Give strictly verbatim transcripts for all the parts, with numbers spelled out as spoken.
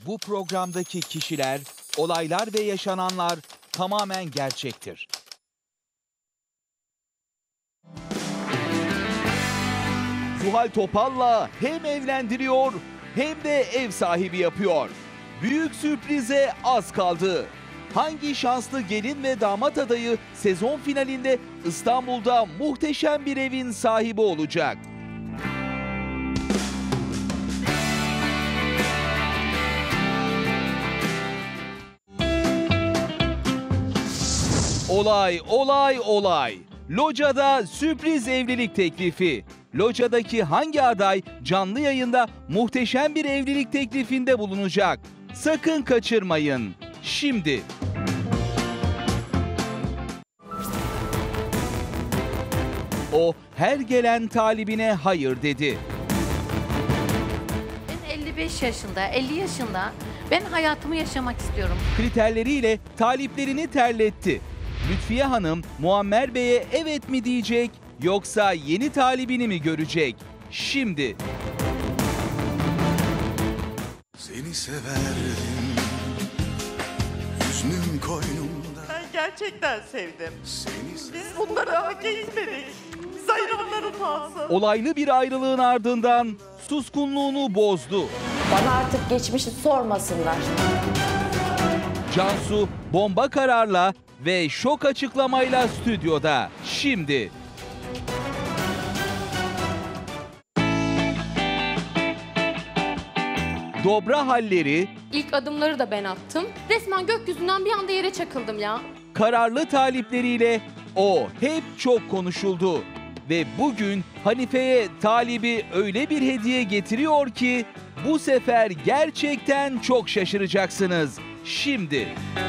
Bu programdaki kişiler, olaylar ve yaşananlar tamamen gerçektir. Zuhal Topal'la hem evlendiriyor hem de ev sahibi yapıyor. Büyük sürprize az kaldı. Hangi şanslı gelin ve damat adayı sezon finalinde İstanbul'da muhteşem bir evin sahibi olacak? Olay, olay, olay. Loca'da sürpriz evlilik teklifi. Loca'daki hangi aday canlı yayında muhteşem bir evlilik teklifinde bulunacak? Sakın kaçırmayın. Şimdi. O her gelen talibine hayır dedi. Ben elli beş yaşında, elli yaşında ben hayatımı yaşamak istiyorum. Kriterleriyle taliplerini terletti. Lütfiye Hanım Muammer Bey'e evet mi diyecek yoksa yeni talibini mi görecek? Şimdi. Seni severdim, hüznüm koynumda. Ben gerçekten sevdim. Seni sevdim. Biz bunları hak etmedik. Biz ayrılanlar utansın. Olaylı bir ayrılığın ardından suskunluğunu bozdu. Bana artık geçmişi sormasınlar. Cansu bomba kararla ve şok açıklamayla stüdyoda. Şimdi. Dobra halleri, İlk adımları da ben attım. Resmen gökyüzünden bir anda yere çakıldım ya. kararlı talipleriyle o hep çok konuşuldu. Ve bugün Hanife'ye talibi öyle bir hediye getiriyor ki bu sefer gerçekten çok şaşıracaksınız. Şimdi.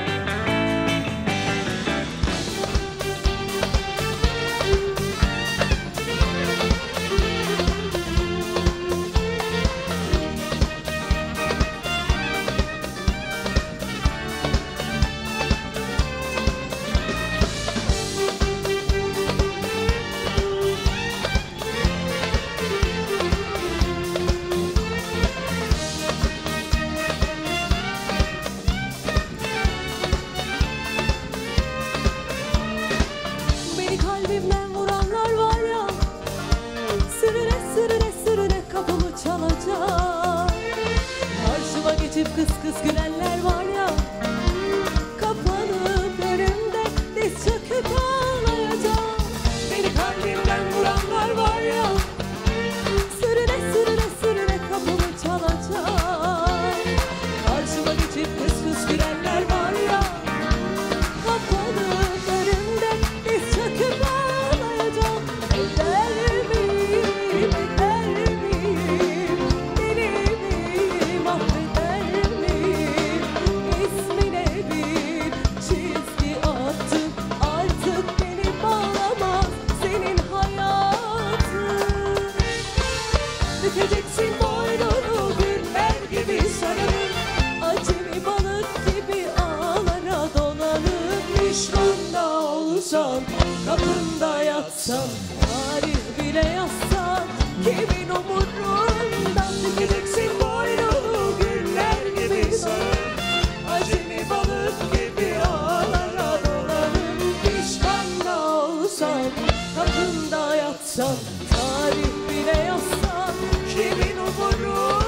Beni kalbimden vuranlar var ya, sürüne sürüne sürüne kapımı çalacak. Karşıma geçip kıs kıs gülenler var ya, kapanıp önümde diz çöküp ağlayacak. Beni kalbimden vuranlar var ya, sürüne sürüne sürüne kapımı çalacak. Karşıma geçip kıs kıs gülenler var ya, kapanıp önümde diz çöküp ağlayacağım. Eder miyim, eder miyim, deli miyim, affeder miyim? İsmine bir çizgi attım, artık beni bağlamaz senin hayatın. Bükeceksin boynunu güller gibi sararım, acemi balık gibi ağlara dolanıp pişman da olsam, kapında yatsam, tarih bile yazsam, kimin umurunda? Bükeceksin boynunu güller gibi sararım, acemi balık gibi ağlara dolanıp pişman da olsam, kapında yatsam, tarih bile yazsam, kimin umurunda?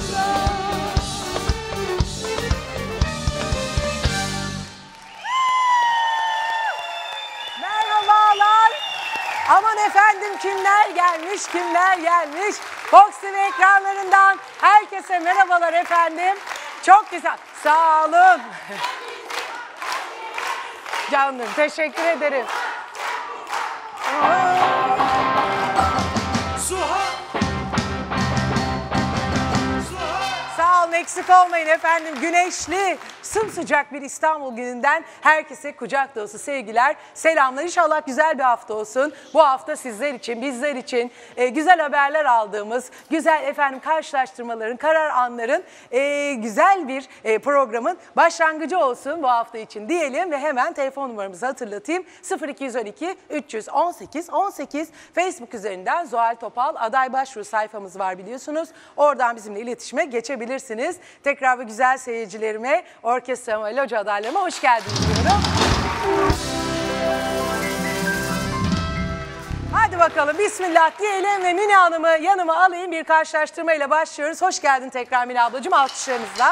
Merhabalar. Aman efendim kimler gelmiş, kimler gelmiş. Fox T V ekranlarından herkese merhabalar efendim. Çok güzel. Sağ olun. Canım teşekkür ederim. Sağ olun, eksik olmayın efendim. Güneşli, Sımsıcak bir İstanbul gününden herkese kucak dolusu sevgiler, selamlar. İnşallah güzel bir hafta olsun. Bu hafta sizler için, bizler için e, güzel haberler aldığımız, güzel efendim karşılaştırmaların, karar anların, e, güzel bir e, programın başlangıcı olsun bu hafta için diyelim ve hemen telefon numaramızı hatırlatayım. sıfır iki on iki üç on sekiz on sekiz Facebook üzerinden Zuhal Topal aday başvuru sayfamız var biliyorsunuz. Oradan bizimle iletişime geçebilirsiniz. Tekrar ve güzel seyircilerime, orkestrama, loca adaylarıma hoş geldiniz diyorum. Hadi bakalım bismillah diyelim ve Mine Hanım'ı yanıma alayım, bir karşılaştırmayla başlıyoruz. Hoş geldin tekrar Mine ablacığım, alkışlarınızla.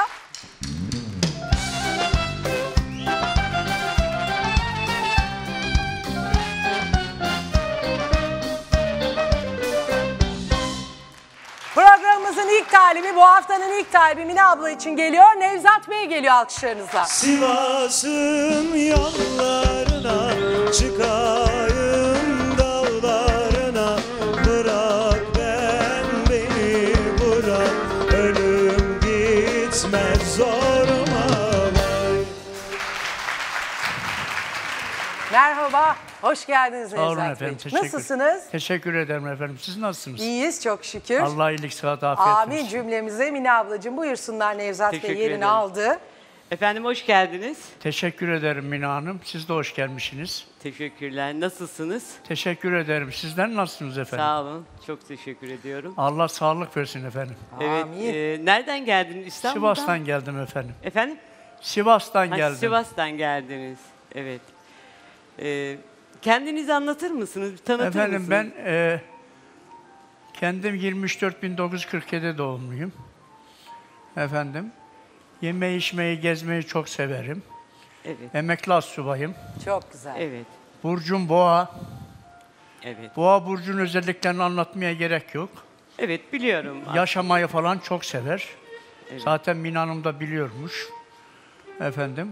Programımızın ilk talibi, bu haftanın ilk talibi Mine abla için geliyor. Nevzat Bey geliyor alkışlarınızla. Sivas'ın yollarına çıkayım dağlarına, bırak ben beni bırak, ölüm gitmez zoruma vay. Merhaba, hoş geldiniz Sağ olun Nevzat efendim, Bey. teşekkür. Nasılsınız? Teşekkür ederim efendim. Siz nasılsınız? İyiyiz çok şükür. Allah iyilik, sıhhat, afiyet Amin olsun. cümlemize. Mine ablacığım buyursunlar, Nevzat Bey Teşekkür yerini ederim. aldı. Efendim hoş geldiniz. Teşekkür ederim Mine Hanım. Siz de hoş gelmişsiniz. Teşekkürler. Nasılsınız? Teşekkür ederim. Sizler nasılsınız efendim? Sağ olun. Çok teşekkür ediyorum. Allah sağlık versin efendim. Evet. Amin. e, nereden geldiniz? İstanbul'dan? Sivas'tan geldim efendim. Efendim? Sivas'tan Ha, geldim. Sivas'tan geldiniz. Evet. E, kendinizi anlatır mısınız? Bir tanıtır Efendim mısınız? ben e, kendim yirmi üç Mart bin dokuz yüz kırk yedi doğumluyum. Efendim. Yemeği, içmeyi, gezmeyi çok severim. Evet. Emekli astsubayım. Çok güzel. Evet. Burcum Boğa. Evet. Boğa burcunun özelliklerini anlatmaya gerek yok. Evet biliyorum. Yaşamayı falan çok sever. Evet. Zaten Mine Hanım da biliyormuş. Efendim.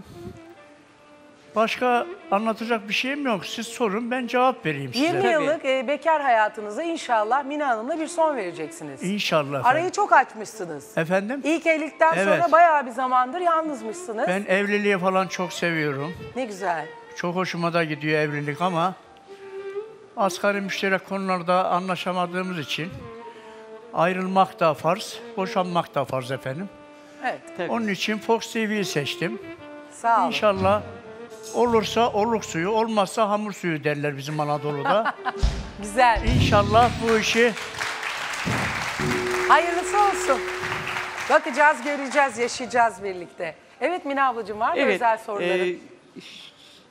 Başka anlatacak bir şeyim yok. Siz sorun, ben cevap vereyim size. yirmi yıllık e, bekar hayatınıza inşallah Mine Hanım'la bir son vereceksiniz. İnşallah efendim. Arayı çok açmışsınız. Efendim? İlk evlilikten sonra Evet. bayağı bir zamandır yalnızmışsınız. Ben evliliği falan çok seviyorum. Ne güzel. Çok hoşuma da gidiyor evlilik ama asgari müşterek konularda anlaşamadığımız için ayrılmak da farz, boşanmak da farz efendim. Evet. Tabii. Onun için Fox T V'yi seçtim. Sağ olun. İnşallah olursa oluk suyu, olmazsa hamur suyu derler bizim Anadolu'da. Güzel. İnşallah bu işi Hayırlısı olsun. Bakacağız, göreceğiz, yaşayacağız birlikte. Evet Mine ablacığım, var mı Evet. özel soruların? e, ş-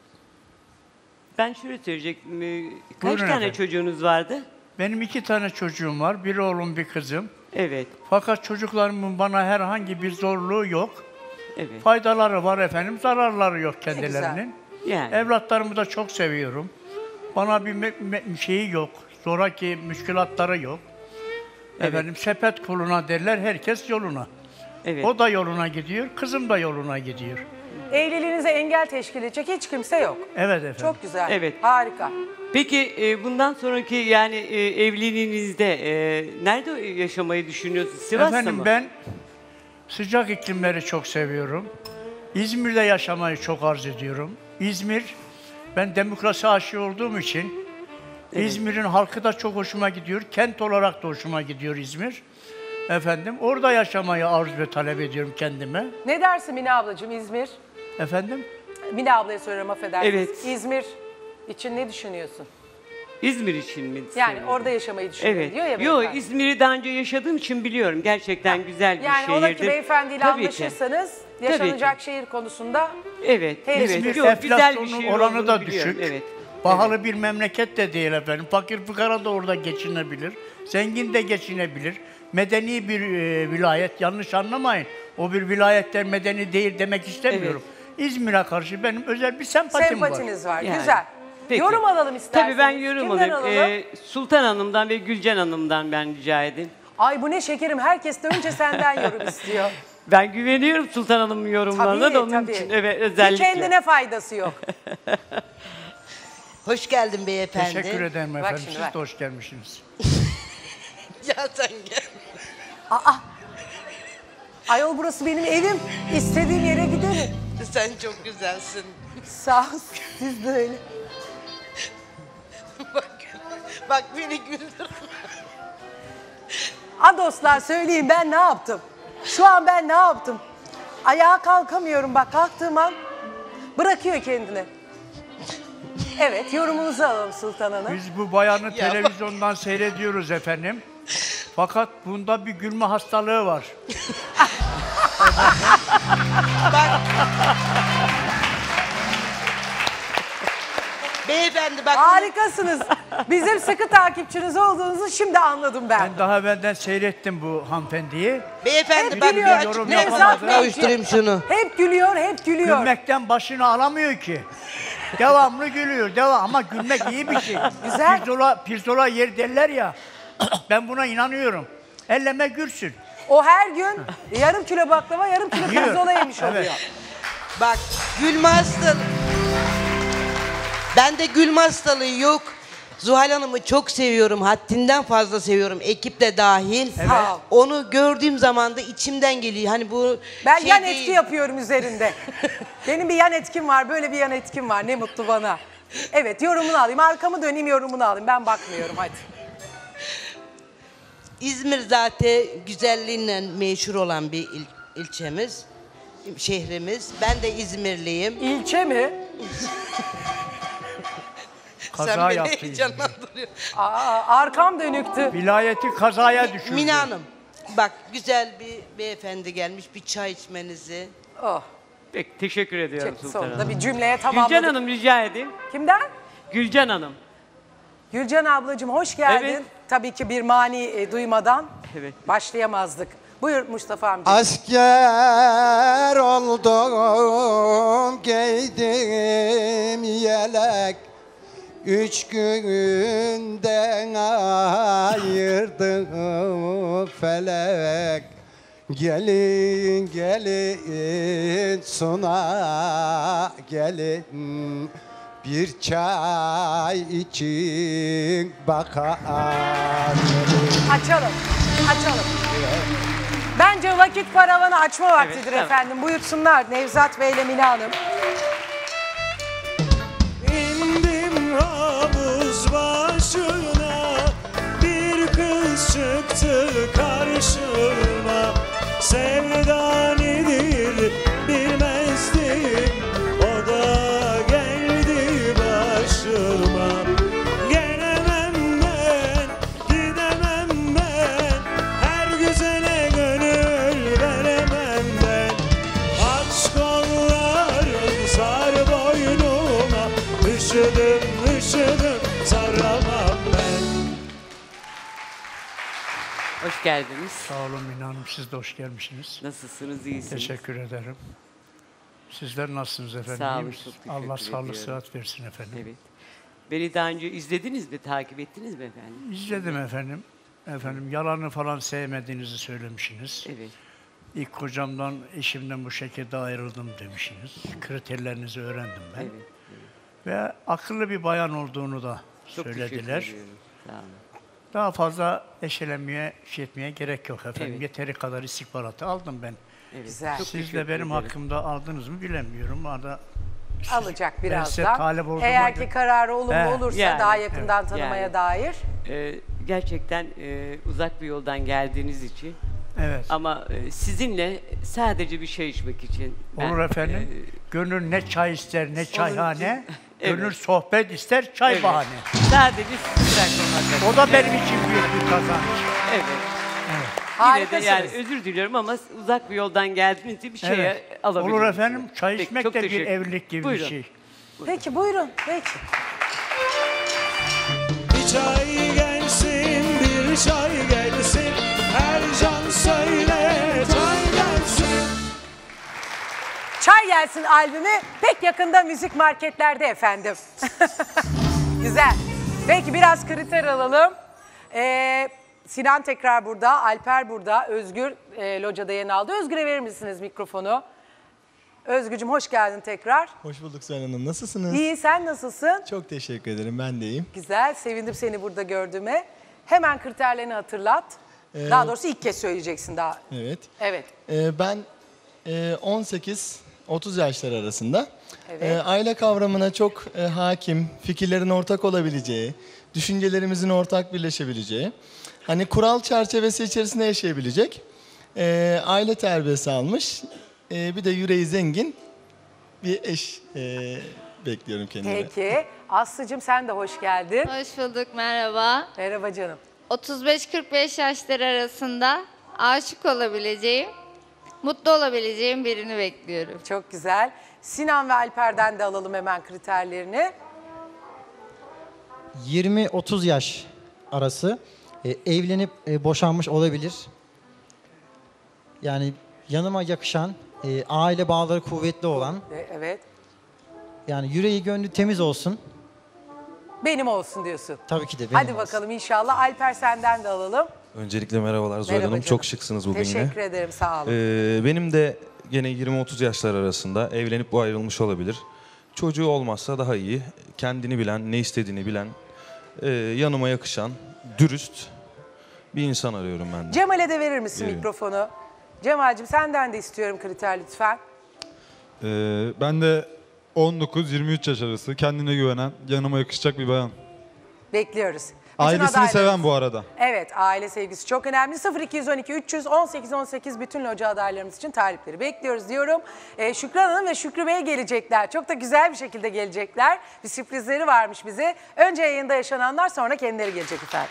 ben şöyle söyleyecektim. e, Kaç Buyurun tane efendim. çocuğunuz vardı? benim iki tane çocuğum var. Bir oğlum, bir kızım. Evet. Fakat çocuklarımın bana herhangi bir zorluğu yok. Evet. Faydaları var efendim, zararları yok kendilerinin. Yani. Evlatlarımı da çok seviyorum. Bana bir me- me- şeyi yok, zoraki müşkülatları yok. Evet. Efendim sepet kuluna derler, herkes yoluna. Evet. O da yoluna gidiyor, kızım da yoluna gidiyor. Evliliğinize engel teşkil edecek hiç kimse yok. Evet efendim. Çok güzel. Evet. Harika. Peki e, bundan sonraki yani e, evliliğinizde e, nerede yaşamayı düşünüyorsunuz? Sivas'ta Efendim mı? ben sıcak iklimleri çok seviyorum. İzmir'de yaşamayı çok arzu ediyorum. İzmir, ben demokrasi aşığı olduğum için Evet. İzmir'in halkı da çok hoşuma gidiyor. Kent olarak da hoşuma gidiyor İzmir. Efendim orada yaşamayı arzu ve talep ediyorum kendime. Ne dersin Mine ablacığım, İzmir? Efendim? Mine ablaya soruyorum, affedersiniz. Evet. İzmir için ne düşünüyorsun? İzmir için mi? Yani söyledin? orada yaşamayı düşünüyor Evet. diyor ya Yok, beyefendi. İzmir'i daha önce yaşadığım için biliyorum. Gerçekten güzel bir Yani şehirdir. ola ki beyefendiyle Tabii ki. anlaşırsanız Tabii yaşanacak ki. şehir konusunda Evet. Evet. İzmir evet. Yok, güzel bir enflasyonun şehir oranı olduğunu da biliyorum. düşük. Evet. Pahalı bir memleket de değil efendim. Fakir fukara da orada geçinebilir. Zengin de geçinebilir. Medeni bir e, vilayet, yanlış anlamayın. O bir vilayetler medeni değil demek istemiyorum. İzmir'e karşı benim özel bir sempatim var. sempatiniz var. Yani. Güzel. Peki. Yorum alalım isterseniz. Tabii ben yorum Kimden alayım. alalım? Ee, Sultan Hanım'dan ve Gülcan Hanım'dan ben rica edeyim. Ay bu ne şekerim, herkes de önce senden yorum istiyor. Ben güveniyorum Sultan Hanım'ın yorumlarına Tabii, da onun tabii. için. Evet, Hiç özellikle. kendine faydası yok. Hoş geldin beyefendi. Teşekkür ederim Bak efendim. şimdi, Siz bak. de hoş gelmişsiniz. Ya sen gel. Aa, ayol burası benim evim. İstediğim yere giderim. Sen çok güzelsin. Sağ ol, siz de öyle. bak, bak beni güldür. Ha dostlar söyleyin ben ne yaptım? Şu an ben ne yaptım? Ayağa kalkamıyorum bak kalktığım an bırakıyor kendini. Evet yorumunuzu alalım Sultan Hanım. Biz bu bayanı televizyondan seyrediyoruz efendim. Fakat bunda bir gülme hastalığı var. Bak. Beyefendi bak. Harikasınız. Bizim sıkı takipçiniz olduğunuzu şimdi anladım ben. Ben daha evvelden seyrettim bu hanımefendiyi. Beyefendi Hep bak gülüyor. bir yorum açıklama Nevzat yapamadı. Bey. Kavuşturayım şunu. Hep gülüyor, hep gülüyor. Gülmekten başını alamıyor ki. Devamlı gülüyor, devam. Ama gülmek iyi bir şey. Güzel. Pirzola, pirzola yer derler ya. Ben buna inanıyorum. Elleme gülsün. O her gün yarım kilo baklava, yarım kilo Yiyor. pirzola yemiş Evet. oluyor. Bak gülme hastalığı. Bende gülme hastalığı yok. Zuhal Hanım'ı çok seviyorum. Haddinden fazla seviyorum. Ekip de dahil. Evet. Onu gördüğüm zaman da içimden geliyor. Hani bu Ben şey yan değil. etki yapıyorum üzerinde. Benim bir yan etkim var, böyle bir yan etkim var. Ne mutlu bana. Evet, yorumunu alayım. Arkamı döneyim, yorumunu alayım. Ben bakmıyorum, hadi. İzmir zaten güzelliğiyle meşhur olan bir il, ilçemiz, şehrimiz. Ben de İzmirliyim. İlçe mi? Kaza Sen beni yaptı heyecanlandırıyorsun. Aa, arkam dönüktü. Vilayeti kazaya düşürdü. Mine Hanım, bak güzel bir beyefendi gelmiş, bir çay içmenizi. Oh, Peki, teşekkür ediyorum çok Sultan sonunda Hanım. bir cümleye tamamladık. Gülcan Hanım rica edeyim. Kimden? Gülcan Hanım. Gülcan ablacığım hoş geldin. Evet. Tabii ki bir mani e, duymadan Evet. başlayamazdık. Buyur Mustafa amca. Asker oldum, giydim yelek. Üç günden ayırdı felek. Gelin gelin suna gelin, bir çay için bakar. Açalım, açalım. Bence vakit paravanı açma vaktidir Evet, tamam. efendim. Buyursunlar Nevzat Bey ile Mine Hanım. İndim havuz başına, bir kız çıktı karşıma. Sevda nedir bilmezdim, o da geldi başıma. Gelemem ben, gidemem ben, her güzele gönül veremem ben. Aç kollarım, sar boynuma, üşüdüm üşüdüm saramam ben. Hoş geldiniz. Sağ olun Mine Hanım, siz de hoş gelmişsiniz. Nasılsınız, iyisiniz? Teşekkür ederim. Sizler nasılsınız efendim? Sağ İyi olun, misiniz? çok teşekkür Allah sağlık ediyorum. sıhhat versin efendim. Evet. Beni daha önce izlediniz mi, takip ettiniz mi efendim? İzledim efendim. Efendim yalanı falan sevmediğinizi söylemişsiniz. Evet. İlk kocamdan, eşimden bu şekilde ayrıldım demişsiniz. Kriterlerinizi öğrendim ben. Evet. evet. Ve akıllı bir bayan olduğunu da Çok teşekkür söylediler. ediyorum. Sağ olun. Daha fazla eşelenmeye, şey etmeye gerek yok efendim. Evet. Yeteri kadar istihbaratı aldım ben. Evet. Güzel. Çok Siz teşekkür de benim ederim. hakkımda aldınız mı bilemiyorum. Arada Alacak ben size birazdan. talip olduğuma Eğer ki göre- kararı olumlu He. olursa Yani, daha yakından evet, tanımaya yani. dair. Ee, gerçekten e, uzak bir yoldan geldiğiniz için Evet. ama e, sizinle sadece bir şey içmek için. ben, Olur efendim. e, Gönül ne çay ister ne çayhane. Evet. Gönül sohbet ister çay evet. bahane. Sadece sizi bırakmamak adına. O da benim için büyük bir kazanç. Evet. Yine de Harikasınız. yani özür diliyorum ama uzak bir yoldan geldiğiniz için bir şeye Evet. alabilirim. Olur efendim. Çay Peki, içmek çok de bir teşekkür- evlilik gibi Buyurun. bir şey. Peki buyurun. Peki. Bir çay gelsin, bir çay gelsin, her can söyle çay gelsin. Çay Gelsin albümü pek yakında müzik marketlerde efendim. Güzel. Peki biraz kriter alalım. Ee, Sinan tekrar burada, Alper burada, Özgür e, locada yeni aldı. Özgür'e verir misiniz mikrofonu? Özgürcüm hoş geldin tekrar. Hoş bulduk Sayın Hanım. Nasılsınız? İyi, sen nasılsın? Çok teşekkür ederim. Ben de iyiyim. Güzel, sevindim seni burada gördüğüme. Hemen kriterlerini hatırlat. Ee, Daha doğrusu ilk kez söyleyeceksin daha. Evet. Evet. Ee, ben e, on sekiz otuz yaşlar arasında. Evet. Ee, aile kavramına çok e, hakim, fikirlerin ortak olabileceği, düşüncelerimizin ortak birleşebileceği, hani kural çerçevesi içerisinde yaşayabilecek, e, aile terbiyesi almış, e, bir de yüreği zengin bir eş e, bekliyorum kendime. Peki. Aslı'cığım sen de hoş geldin. Hoş bulduk, merhaba. Merhaba canım. otuz beş kırk beş yaşları arasında aşık olabileceğim, mutlu olabileceğim birini bekliyorum. Çok güzel. Sinan ve Alper'den de alalım hemen kriterlerini. yirmi otuz yaş arası e, evlenip e, boşanmış olabilir. Yani yanıma yakışan, e, aile bağları kuvvetli olan, E, Evet. yani yüreği gönlü temiz olsun. Benim olsun diyorsun. Tabii ki de benim Hadi olsun. bakalım inşallah. Alper senden de alalım. Öncelikle merhabalar Zuhal Merhaba Hanım. canım. Çok şıksınız bugün yine. Teşekkür ederim, sağ olun. Ee, benim de gene yirmi otuz yaşlar arasında evlenip bu ayrılmış olabilir. Çocuğu olmazsa daha iyi. Kendini bilen, ne istediğini bilen, e, yanıma yakışan, dürüst bir insan arıyorum ben de. Cemal'e de verir misin Veririm. mikrofonu? Cemal'cim senden de istiyorum kriter lütfen. Ee, ben de on dokuz yirmi üç yaş arası kendine güvenen, yanıma yakışacak bir bayan. Bekliyoruz. Bütün Ailesini adaylarımız- seven bu arada. Evet, aile sevgisi çok önemli. sıfır iki on iki üç yüz on sekiz on sekiz bütün loca adaylarımız için talipleri bekliyoruz diyorum. Ee, Şükran Hanım ve Şükrü Bey gelecekler. Çok da güzel bir şekilde gelecekler. Bir sürprizleri varmış bize. Önce yayında yaşananlar, sonra kendileri gelecek efendim.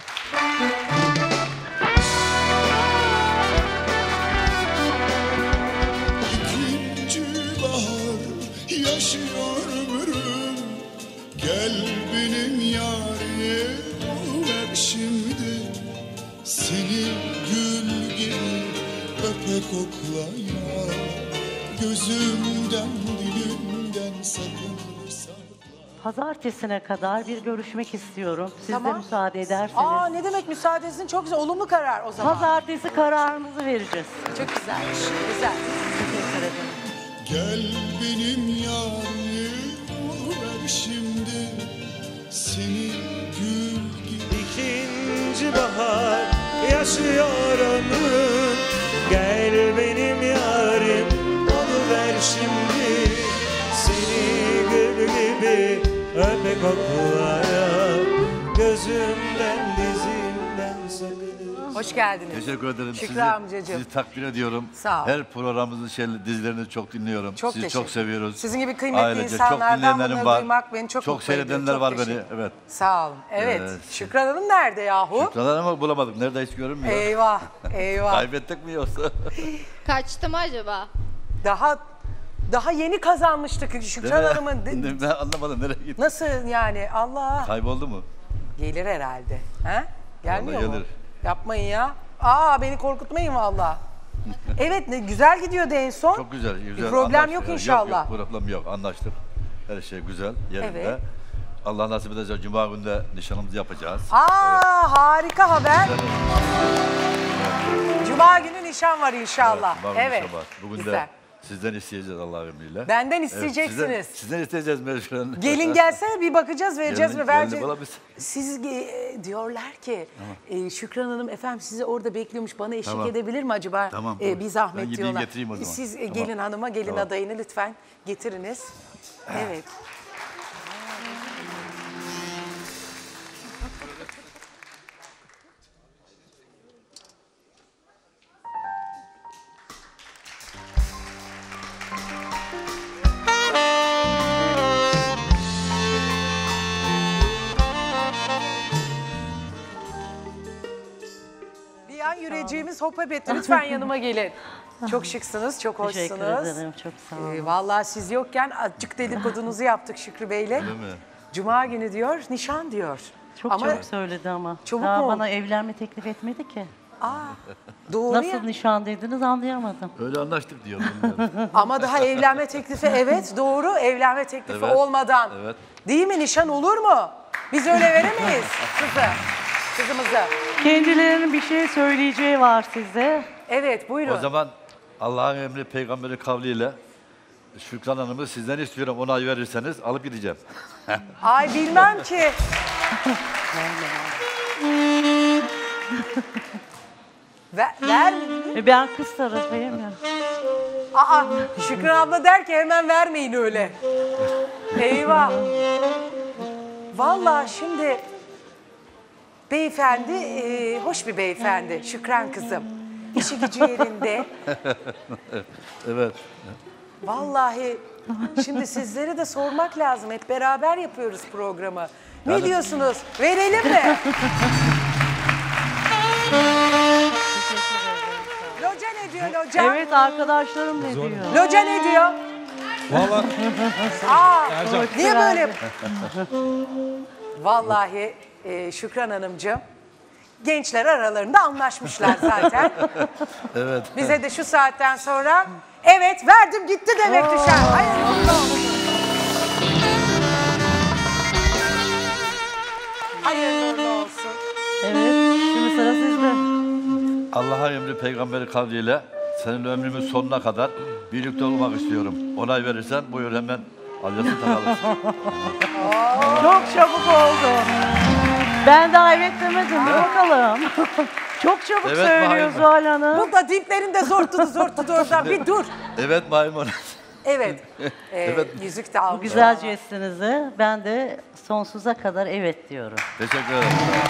İkinci bahar yaşıyor ömrüm. Gel benim yarim ver şimdi. Seni gül gibi öpe koklaya. Gözümden dilimden sakınırsan. Pazartesine kadar bir görüşmek istiyorum. Siz Tamam. de müsaade ederseniz. Aa, ne demek müsaadenizin çok güzel. Olumlu karar o zaman. Pazartesi kararımızı vereceğiz. Çok güzel. Güzel. Teşekkür ederim. Gel benim yarim ver şimdi. Seni gül gibi. İkinci bahar yaşıyor ömrüm. Gel benim yarim onu ver şimdi. Seni gül gibi öpe koklaya. Gözümden dizimden sakın. Hoş geldiniz. Teşekkür ederim. Şükrü sizi, amcacığım. sizi takdir ediyorum. Sağ ol. Her programınızın şey, dizilerini çok dinliyorum. Çok sizi teşekkür çok seviyoruz. Sizin gibi kıymetli Ailece insanlardan çok dinleyenlerim bunları var. duymak beni çok Çok mutlu ediyor. seyredenler Çok var beni. teşekkür- Evet. Sağ olun. Evet. Evet. Şükran Hanım nerede yahu? Şükran Hanım'ı bulamadık. Nerede hiç görünmüyor. Eyvah, eyvah. Kaybettik mi yoksa? Kaçtı mı acaba? Daha daha yeni kazanmıştık Şükran Değil mi? Hanım'ın. Ben anlamadım nereye gitti. Nasıl yani? Allah. Kayboldu mu? Gelir herhalde. He? Gelmiyor Vallahi mu? gelir. Yapmayın ya. Aa, beni korkutmayın valla. Evet, ne güzel gidiyordu en son. Çok güzel. güzel. Bir problem Anlaştık. yok Yok, inşallah. Yok, problem yok. Anlaştık. Her şey güzel yerinde. Evet. Allah nasip ederse Cuma günü de nişanımızı yapacağız. Aa, harika haber. Cuma günü nişan var inşallah. Cuma günü Evet. nişan var. Bugün Güzel. de sizden isteyeceğiz Allah'ın emriyle. Benden Evet, isteyeceksiniz. sizden, sizden isteyeceğiz mecburen. Gelin gelsene, bir bakacağız, vereceğiz Gelin- mi vereceğiz. gelin, valla biz- Siz e, diyorlar ki e, Şükran Hanım efendim sizi orada bekliyormuş, bana eşlik Tamam. edebilir mi acaba? Tamam. E, bir zahmet Ben gideyim diyorlar. getireyim o zaman. Siz e, Tamam. gelin hanıma, gelin Tamam. adayını lütfen getiriniz. Evet. Bir an yüreceğimiz hop hop etti. Lütfen yanıma gelin. Çok şıksınız, çok hoşsunuz. Teşekkür ederim, çok sağ olun. Ee, vallahi siz yokken azıcık dedikodunuzu yaptık Şükrü Bey'le. Öyle mi? Cuma günü diyor, nişan diyor. Çok Ama çabuk söyledi ama. Çabuk Daha mu bana oldu? evlenme teklif etmedi ki. Aa, doğru Nasıl ya. nişan dediniz anlayamadım. Öyle anlaştık diyor. Ama daha evlenme teklifi, evet doğru, evlenme teklifi Evet, olmadan. evet. Değil mi, nişan olur mu? Biz öyle veremeyiz kızı, kızımızı. Kendilerinin bir şey söyleyeceği var size. Evet, buyurun. O zaman Allah'ın emri peygamberin kavliyle Şükran Hanım'ı sizden istiyorum, onay verirseniz alıp gideceğim. Ay bilmem ki. Ver, ver. E ben kız tarafıyım ya. Aa, Şükran abla der ki hemen vermeyin öyle. Eyvah. Vallahi şimdi beyefendi, e, hoş bir beyefendi Şükran kızım. İşi gücü yerinde. Evet. Vallahi şimdi sizlere de sormak lazım. Hep beraber yapıyoruz programı. Ne Yani- diyorsunuz? Verelim mi? Loca ne diyor Loca? Evet, arkadaşlarım ne diyor? Loca ne diyor? Vallahi Aa, Ercan. niye böyle? Vallahi e, Şükran Hanımcığım, gençler aralarında anlaşmışlar zaten. Evet. Bize de şu saatten sonra evet verdim gitti demek düşer. Hayırlı uğurlu olsun. Hayırlı uğurlu olsun. Evet, şimdi sıra sizde. Allah'a emri peygamberi kavliyle senin ömrümün sonuna kadar birlikte olmak istiyorum. Onay verirsen buyur hemen alyasını takalım. Çok çabuk oldu. Ben daha evet demedim. Dur bakalım. Çok çabuk Evet, söylüyor maymun. Zuhal Hanım. Bu da diplerinde zor tutu zor tutu oradan bir dur. Evet maymun. Evet. Ee, Evet. Yüzük de Bu almış. güzel jestinize ben de sonsuza kadar evet diyorum. Teşekkür ederim.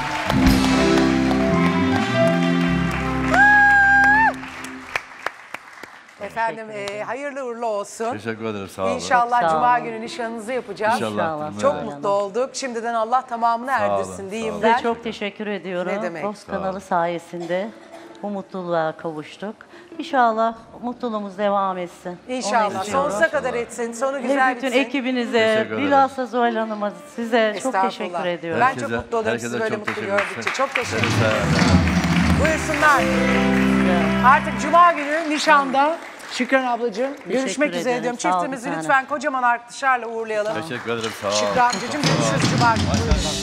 Efendim e, hayırlı uğurlu olsun. Teşekkür ederim, sağ olun. İnşallah Sağ Cuma olun. günü nişanınızı yapacağız. İnşallah. Çok Evet. mutlu olduk. Şimdiden Allah tamamını Sağ olun, erdirsin sağ diyeyim olun. ben. Size çok teşekkür ediyorum. Ne demek? Post Sağ olun. kanalı sayesinde bu mutluluğa kavuştuk. İnşallah mutluluğumuz devam etsin. Onu İnşallah. istiyorum. Sonsuza kadar etsin. Sonu Ve güzel bütün bitsin. ekibinize, Teşekkür ederim. bilhassa Zuhal Hanım'a size çok Estağfurullah. teşekkür ediyorum. Ben Herkese- çok mutlu olurum herkese sizi böyle çok mutlu teşekkür gördükçe. ederim. Çok teşekkür Seni ederim. severdim. Buyursunlar. Artık Cuma günü nişanda Şükran ablacığım. Görüşmek üzere ederim. diyorum. Sağ ol bir Çiftimizi tanem. lütfen kocaman alkışlarla uğurlayalım. Teşekkür ederim, sağ ol. Şükran amcacığım görüşürüz Cuma günü.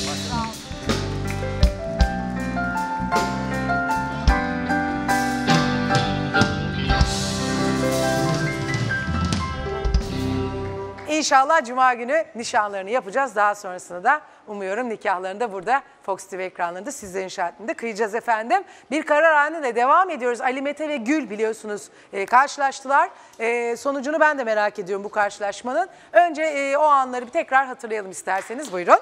İnşallah Cuma günü nişanlarını yapacağız. Daha sonrasında da umuyorum nikahlarını da burada Fox T V ekranlarında sizlerin şahitliğinde kıyacağız efendim. Bir karar halinde devam ediyoruz. Ali Mete ve Gül biliyorsunuz e, karşılaştılar. E, sonucunu ben de merak ediyorum bu karşılaşmanın. Önce e, o anları bir tekrar hatırlayalım isterseniz. Buyurun.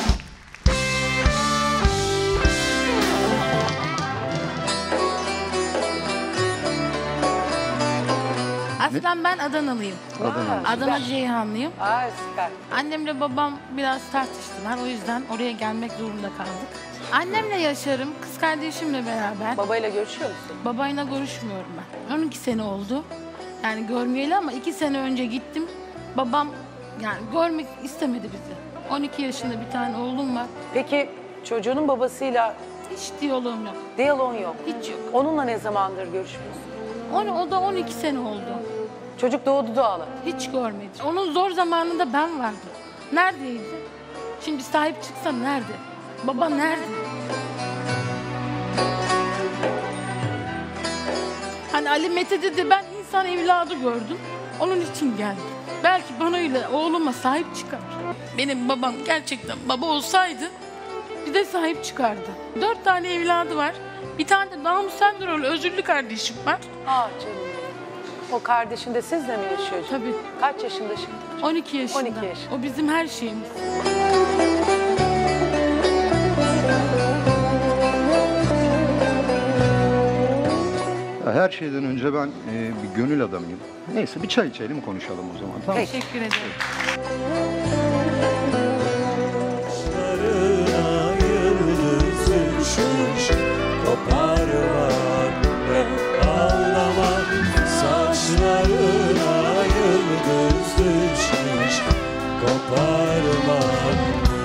Aslen ben Adanalıyım. Adanalı. Adana Süper. Ceyhanlıyım. Aa, süper. Annemle babam biraz tartıştılar. O yüzden oraya gelmek zorunda kaldık. Annemle yaşarım, kız kardeşimle beraber. Babayla görüşüyor musun? Babayla görüşmüyorum ben. on iki sene oldu. Yani görmeyeli ama iki sene önce gittim. Babam yani görmek istemedi bizi. on iki yaşında bir tane oğlum var. Peki çocuğunun babasıyla hiç diyaloğum yok. Diyaloğun yok. Hiç yok. Onunla ne zamandır görüşmüyorsun? O, o da on iki sene oldu. Çocuk doğdu doğalı. Hiç görmedi. Onun zor zamanında ben vardım. Neredeydi? Şimdi sahip çıksa nerede? Baba nerede? Hani Ali Mete dedi ben insan evladı gördüm. Onun için geldim. Belki bana öyle oğluma sahip çıkar. Benim babam gerçekten baba olsaydı bir de sahip çıkardı. Dört tane evladı var. Bir tane de Down sendromlu özürlü kardeşim var. Aa canım benim. O kardeşin de sizle mi yaşıyor? Tabii. Kaç yaşında şimdi? on iki yaşında. on iki yaşında. O bizim her şeyimiz. Her şeyden önce ben e, bir gönül adamıyım. Neyse bir çay içelim konuşalım o zaman. Tamam. Teşekkür ederim. Saçlarına yıldız düşmüş, koparmak ve ağlamak. Saçlarına yıldız düşmüş, koparmak.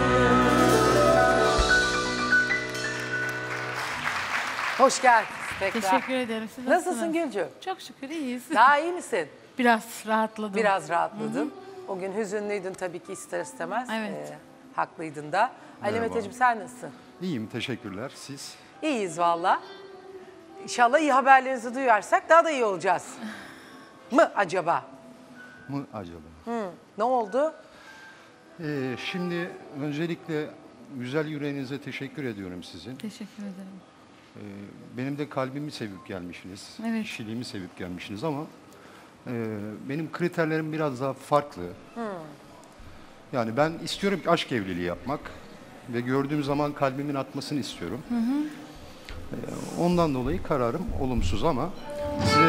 Hoş geldiniz tekrar. Teşekkür ederim. Siz Nasılsın Gülcüğüm? Çok şükür iyiyiz. Daha iyi misin? Biraz rahatladım. Biraz rahatladım. O gün hüzünlüydün tabii ki ister istemez. Evet. Ee, haklıydın da. Ali Merhaba. Meteciğim sen nasılsın? İyiyim, teşekkürler. Siz? İyiyiz valla. İnşallah iyi haberlerinizi duyarsak daha da iyi olacağız. Mı acaba? Mı acaba? Hı. Ne oldu? Ee, şimdi öncelikle güzel yüreğinize teşekkür ediyorum sizin. Teşekkür ederim. Ee, benim de kalbimi sevip gelmişsiniz. Evet. Kişiliğimi sevip gelmişsiniz ama Ee, benim kriterlerim biraz daha farklı. Hmm. Yani ben istiyorum ki aşk evliliği yapmak ve gördüğüm zaman kalbimin atmasını istiyorum. Hı hı. Ee, ondan dolayı kararım olumsuz ama size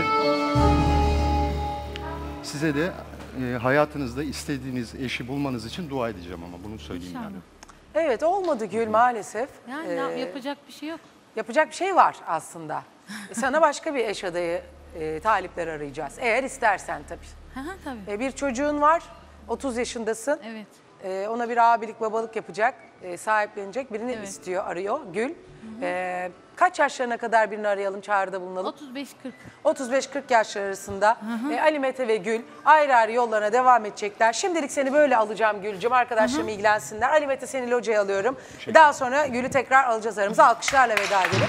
size de e, hayatınızda istediğiniz eşi bulmanız için dua edeceğim ama bunu söyleyeyim İnşallah. yani. Evet olmadı Gül maalesef. Yani Ee, yapacak bir şey yok. Yapacak bir şey var aslında. E, Sana başka bir eş adayı e, talipler arayacağız. Eğer istersen tabii. Hı hı, tabii. E, bir çocuğun var, otuz yaşındasın. Evet. E, ona bir abilik babalık yapacak, e, sahiplenecek birini Evet. istiyor, arıyor Gül. E, kaç yaşlarına kadar birini arayalım, çağrıda bulunalım? otuz beş kırk. otuz beş kırk yaşlar arasında hı. e, Ali Mete ve Gül ayrı ayrı yollarına devam edecekler. Şimdilik seni böyle alacağım Gül'cüm, arkadaşlarım ilgilensinler. Ali Mete seni locaya alıyorum. Daha sonra Gül'ü tekrar alacağız aramıza. Alkışlarla veda edelim.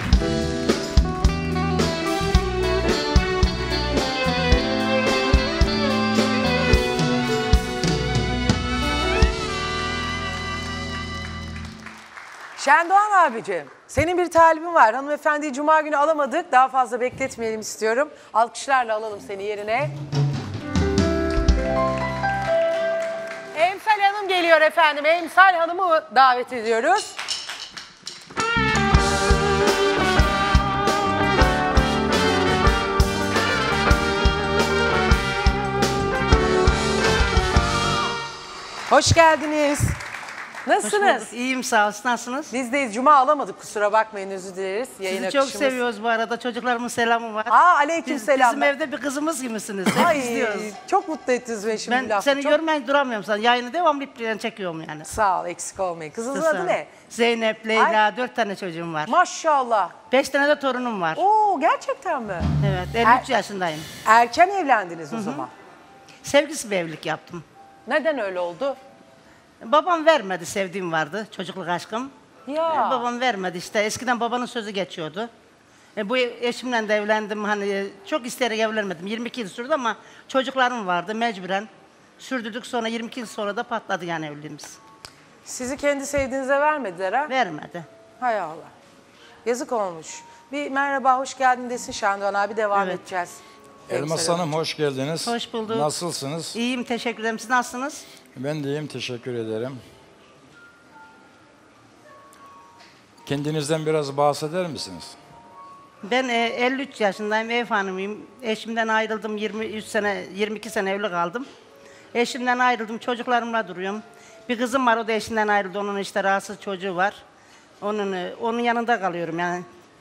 Şendoğan abicim, senin bir talibin var. Hanımefendiyi cuma günü alamadık. Daha fazla bekletmeyelim istiyorum. Alkışlarla alalım seni yerine. Emsal Hanım geliyor efendim. Emsal Hanım'ı davet ediyoruz. Hoş geldiniz. Nasılsınız? İyiyim sağ olsun. Nasılsınız? Biz de cuma alamadık, kusura bakmayın, özür dileriz. Yayın Sizi çok akışımız- seviyoruz bu arada. Çocuklarımın selamı var. Aa, aleykümselam. Biz, bizim evde bir kızımız gibisiniz. Hep Ay, izliyoruz. çok mutlu ettiniz beni şimdi Ben lafı. seni Çok- görmeyin duramıyorum sana. Yayını devamlı ipliğine çekiyorum yani. Sağ ol, eksik olmayın. Kızınızın Sağ adı ol. ne? Zeynep, Leyla. Dört tane çocuğum var. Maşallah. Beş tane de torunum var. Oo, gerçekten mi? Evet, elli üç yaşındayım. Erken evlendiniz o Hı hı. zaman. Sevgisiz bir evlilik yaptım. Neden öyle oldu? Babam vermedi, sevdiğim vardı. Çocukluk aşkım. Ya. E, babam vermedi işte. Eskiden babanın sözü geçiyordu. E, bu eşimle de evlendim. Hani çok isteyerek evlenmedim. yirmi iki yıl sürdü ama çocuklarım vardı mecburen. Sürdürdük, sonra yirmi iki yıl sonra da patladı yani evliliğimiz. Sizi kendi sevdiğinize vermediler ha? Vermedi. Hay Allah. Yazık olmuş. Bir merhaba, hoş geldin desin Şendoğan abi, devam Evet. edeceğiz. Elmas Emsal Hanım hoş geldiniz. Hoş bulduk. Nasılsınız? İyiyim, teşekkür ederim. Siz nasılsınız? Ben de iyiyim, teşekkür ederim. Kendinizden biraz bahseder misiniz? Ben e, elli üç yaşındayım, ev hanımıyım. Eşimden ayrıldım, yirmi üç sene, yirmi iki sene evli kaldım. Eşimden ayrıldım, çocuklarımla duruyorum. Bir kızım var, o da eşinden ayrıldı. Onun işte rahatsız çocuğu var. Onun e, onun yanında kalıyorum yani.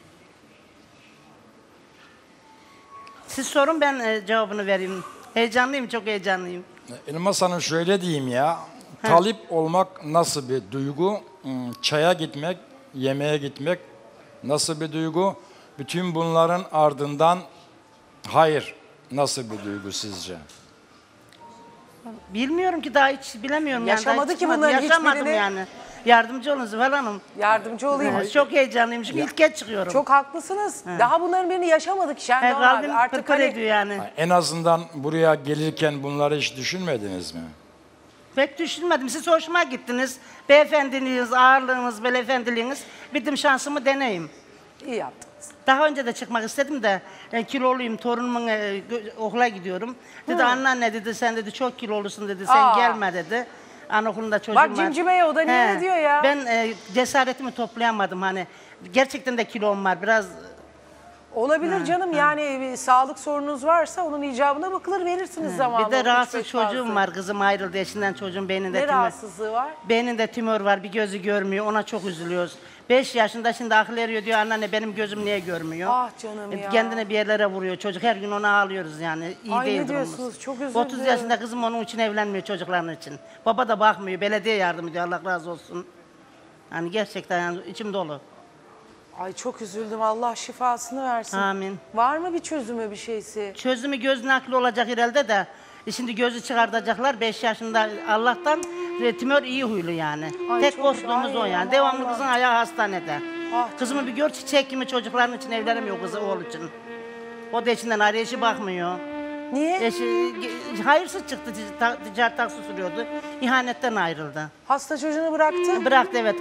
Siz sorun, ben e, cevabını vereyim. Heyecanlıyım, çok heyecanlıyım. Elmas Hanım şöyle diyeyim ya. Talip olmak nasıl bir duygu? Hmm, Çaya gitmek, yemeğe gitmek nasıl bir duygu? Bütün bunların ardından hayır nasıl bir duygu sizce? Bilmiyorum ki, daha hiç bilemiyorum. yani, daha Yaşamadı hiç ki çıkmadı. bunların Yaşamadım hiçbirini. yani. Yardımcı olun Zühal Hanım. Yardımcı olayım. Evet, çok heyecanlıyım çünkü ilk kez çıkıyorum. Çok haklısınız. He. Daha bunların birini yaşamadık Şendoğan He, abi. kalbim Artık pırpır hani ediyor yani. En azından buraya gelirken bunları hiç düşünmediniz mi? Pek düşünmedim. Siz hoşuma gittiniz. Beyefendiliğiniz, ağırlığınız, beyefendiliğiniz. Bildim şansımı deneyim. İyi yaptınız. Daha önce de çıkmak istedim de e, kiloluyum, torunumun e, gö- okula gidiyorum. Dedi Hı. anneanne dedi, sen dedi çok kilolusun dedi, sen Aa. gelme dedi. Anaokulunda çocuğum Bak var. cimcimeye o da niye ne diyor ya? Ben e, cesaretimi toplayamadım hani. Gerçekten de kilom var biraz. olabilir Hı, canım, hı. yani bir sağlık sorunuz varsa onun icabına bakılır, verirsiniz zamanla. Bir de üç rahatsız beş çocuğum fazla. var, kızım ayrıldı eşinden, çocuğun beyninde Ne tümör. rahatsızlığı var? Beyninde tümör var, bir gözü görmüyor, ona çok üzülüyoruz. Beş yaşında şimdi akıl eriyor, diyor anneanne benim gözüm niye görmüyor? Ah canım E, ya. Kendine bir yerlere vuruyor çocuk, her gün ona ağlıyoruz yani. İyi Ay, değil ne durumumuz. diyorsunuz? Çok üzüldüm. otuz yaşında kızım onun için evlenmiyor, çocukların için. Baba da bakmıyor, belediye yardım ediyor, Allah razı olsun. Yani gerçekten yani içim dolu. Ay çok üzüldüm, Allah şifasını versin. Amin. Var mı bir çözümü, bir şeysi? Çözümü göz nakli olacak herhalde de. E Şimdi gözü çıkartacaklar beş yaşında, Allah'tan e, tümör iyi huylu yani. Ay, Tek çok- korktuğumuz ay, o yani. aman Devamlı Allah. kızın ayağı hastanede. Ah, Kızımı bir gör, çiçek gibi çocukların için evlenemiyor kızı oğlu için. O da eşinden ayrı, eşi bakmıyor. Niye? Eşi ge- hayırsız çıktı, tic- ta- ticaret taksi sürüyordu. İhanetten ayrıldı. Hasta çocuğunu bıraktı. Bıraktı evet.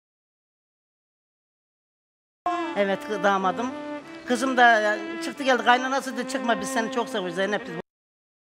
Evet damadım. Kızım da e, çıktı geldi, kaynanası da çıkma biz seni çok seviyoruz Zeynep. Biz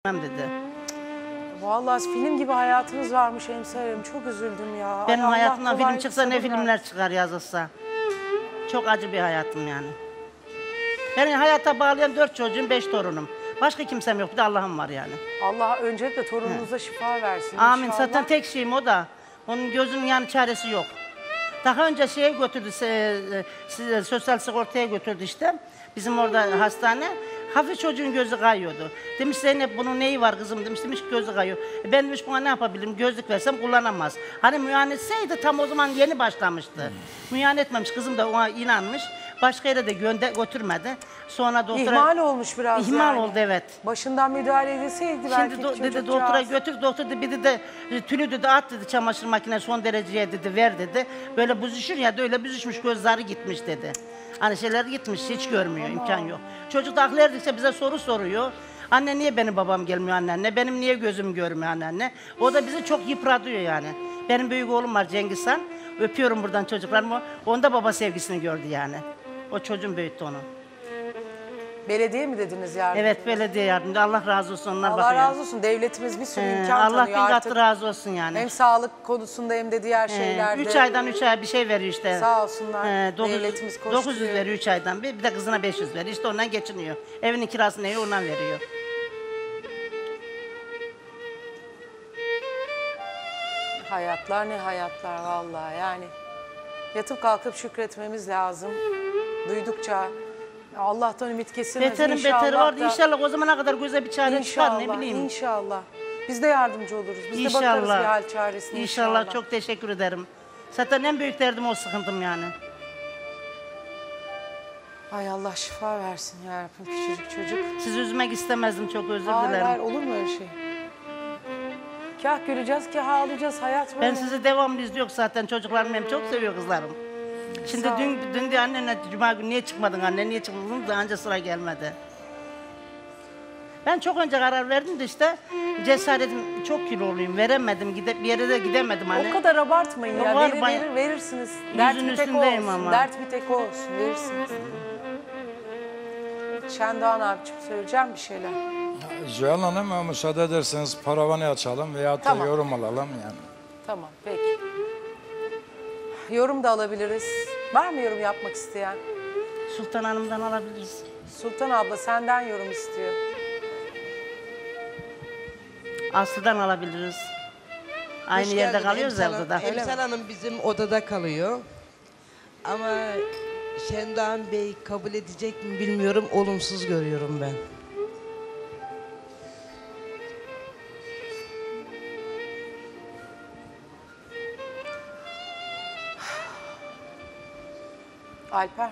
dedi. Vallahi film gibi hayatınız varmış Emsal. Çok üzüldüm ya. Benim Ay, Allah hayatımdan film kolaylık çıksa ne sabır filmler versin. çıkar yazılsa. Çok acı bir hayatım yani. Beni hayata bağlayan dört çocuğum, beş torunum. Başka kimsem yok, bir de Allah'ım var yani. Allah öncelikle torununuza şifa versin. Amin. inşallah. Zaten tek şeyim o da. Onun gözünün yani çaresi yok. Daha önce şeye götürdü, se- e, sosyal sigortaya götürdü işte. Bizim orada hastane. Hafif çocuğun gözü kayıyordu. Demiş Zeynep bunun neyi var kızım demiş. Demiş ki gözü kayıyor. E ben demiş buna ne yapabilirim? Gözlük versem kullanamaz. Hani müayene etseydi tam o zaman yeni başlamıştı. Hmm. Müayene etmemiş. Kızım da ona inanmış. Başka yere de gönder götürmedi. Sonra doktora... İhmal olmuş biraz İhmal yani. oldu evet. Başından müdahale edilseydi belki Şimdi do- dedi çocukcağız. doktora götür, doktor dedi, bir de tülü dedi at dedi çamaşır makine son dereceye dedi ver dedi. Böyle büzüşür ya da öyle büzüşmüş gözleri gitmiş dedi. Hani şeyler gitmiş hiç görmüyor imkan yok. Çocuk da aklı erdikçe bize soru soruyor. Anne niye benim babam gelmiyor anneanne? Benim niye gözüm görmüyor anneanne? O da bizi çok yıpratıyor yani. Benim büyük oğlum var Cengiz Han. Öpüyorum buradan çocuklarımı. Onda baba sevgisini gördü yani. O çocuğum büyüttü onu. Belediye mi dediniz yardım? Evet belediye yardımcı. Allah razı olsun onlar Allah bakıyor. razı olsun. Devletimiz bir sürü He, imkan Allah tanıyor bin artık. katı razı olsun yani. Hem sağlık konusunda hem de diğer He, şeylerde. Üç aydan üç ay bir şey veriyor işte. Sağ olsunlar. He, dokuz- Devletimiz koşturuyor. dokuz yüz veriyor üç aydan bir. Bir de kızına beş yüz veriyor. İşte ondan geçiniyor. Evinin kirasını neyse ondan veriyor. Hayatlar ne hayatlar vallahi yani. Yatıp kalkıp şükretmemiz lazım. Duydukça Allah'tan ümit kesilmez. Beterin İnşallah beteri vardı. da- İnşallah o zamana kadar göze bir çare çıkar ne bileyim. İnşallah. Biz de yardımcı oluruz. Biz de bakarız İnşallah. bir hal çaresine İnşallah. inşallah. Çok teşekkür ederim. Zaten en büyük derdim o sıkıntım yani. Ay Allah şifa versin yarabbim küçücük çocuk. Sizi üzmek istemezdim çok özür Hayır dilerim. hayır olur mu öyle şey? Kah güleceğiz kah ağlayacağız hayat böyle. Ben sizi devamlı izliyorum zaten. Çocuklarım beni çok seviyor kızlarım. Şimdi Sağ ol. dün, dün de annenle cuma günü niye çıkmadın anne niye çıkmadın da anca sıra gelmedi. Ben çok önce karar verdim de işte cesaretim çok kiloluyum veremedim gide, bir yere de gidemedim hani. O kadar abartmayın ya. Var, Verir, bay- verir, verirsiniz. Yüzün Dert bir tek o üstündeyim olsun. ama. Dert bir tek o olsun. Verirsiniz. Şendoğan abiciğim söyleyeceğim bir şeyler. Zühal Hanım müsaade ederseniz paravanı açalım veya da Tamam. yorum alalım yani. Tamam peki. Yorum da alabiliriz. Var mı yorum yapmak isteyen? Sultan Hanım'dan alabiliriz. Sultan abla senden yorum istiyor. Aslı'dan alabiliriz. Aynı Hoş yerde geldin kalıyoruz Emsal ya Hanım. odada. Emsal Hanım bizim odada kalıyor. Ama Şendoğan Bey kabul edecek mi bilmiyorum. Olumsuz görüyorum ben. Alper.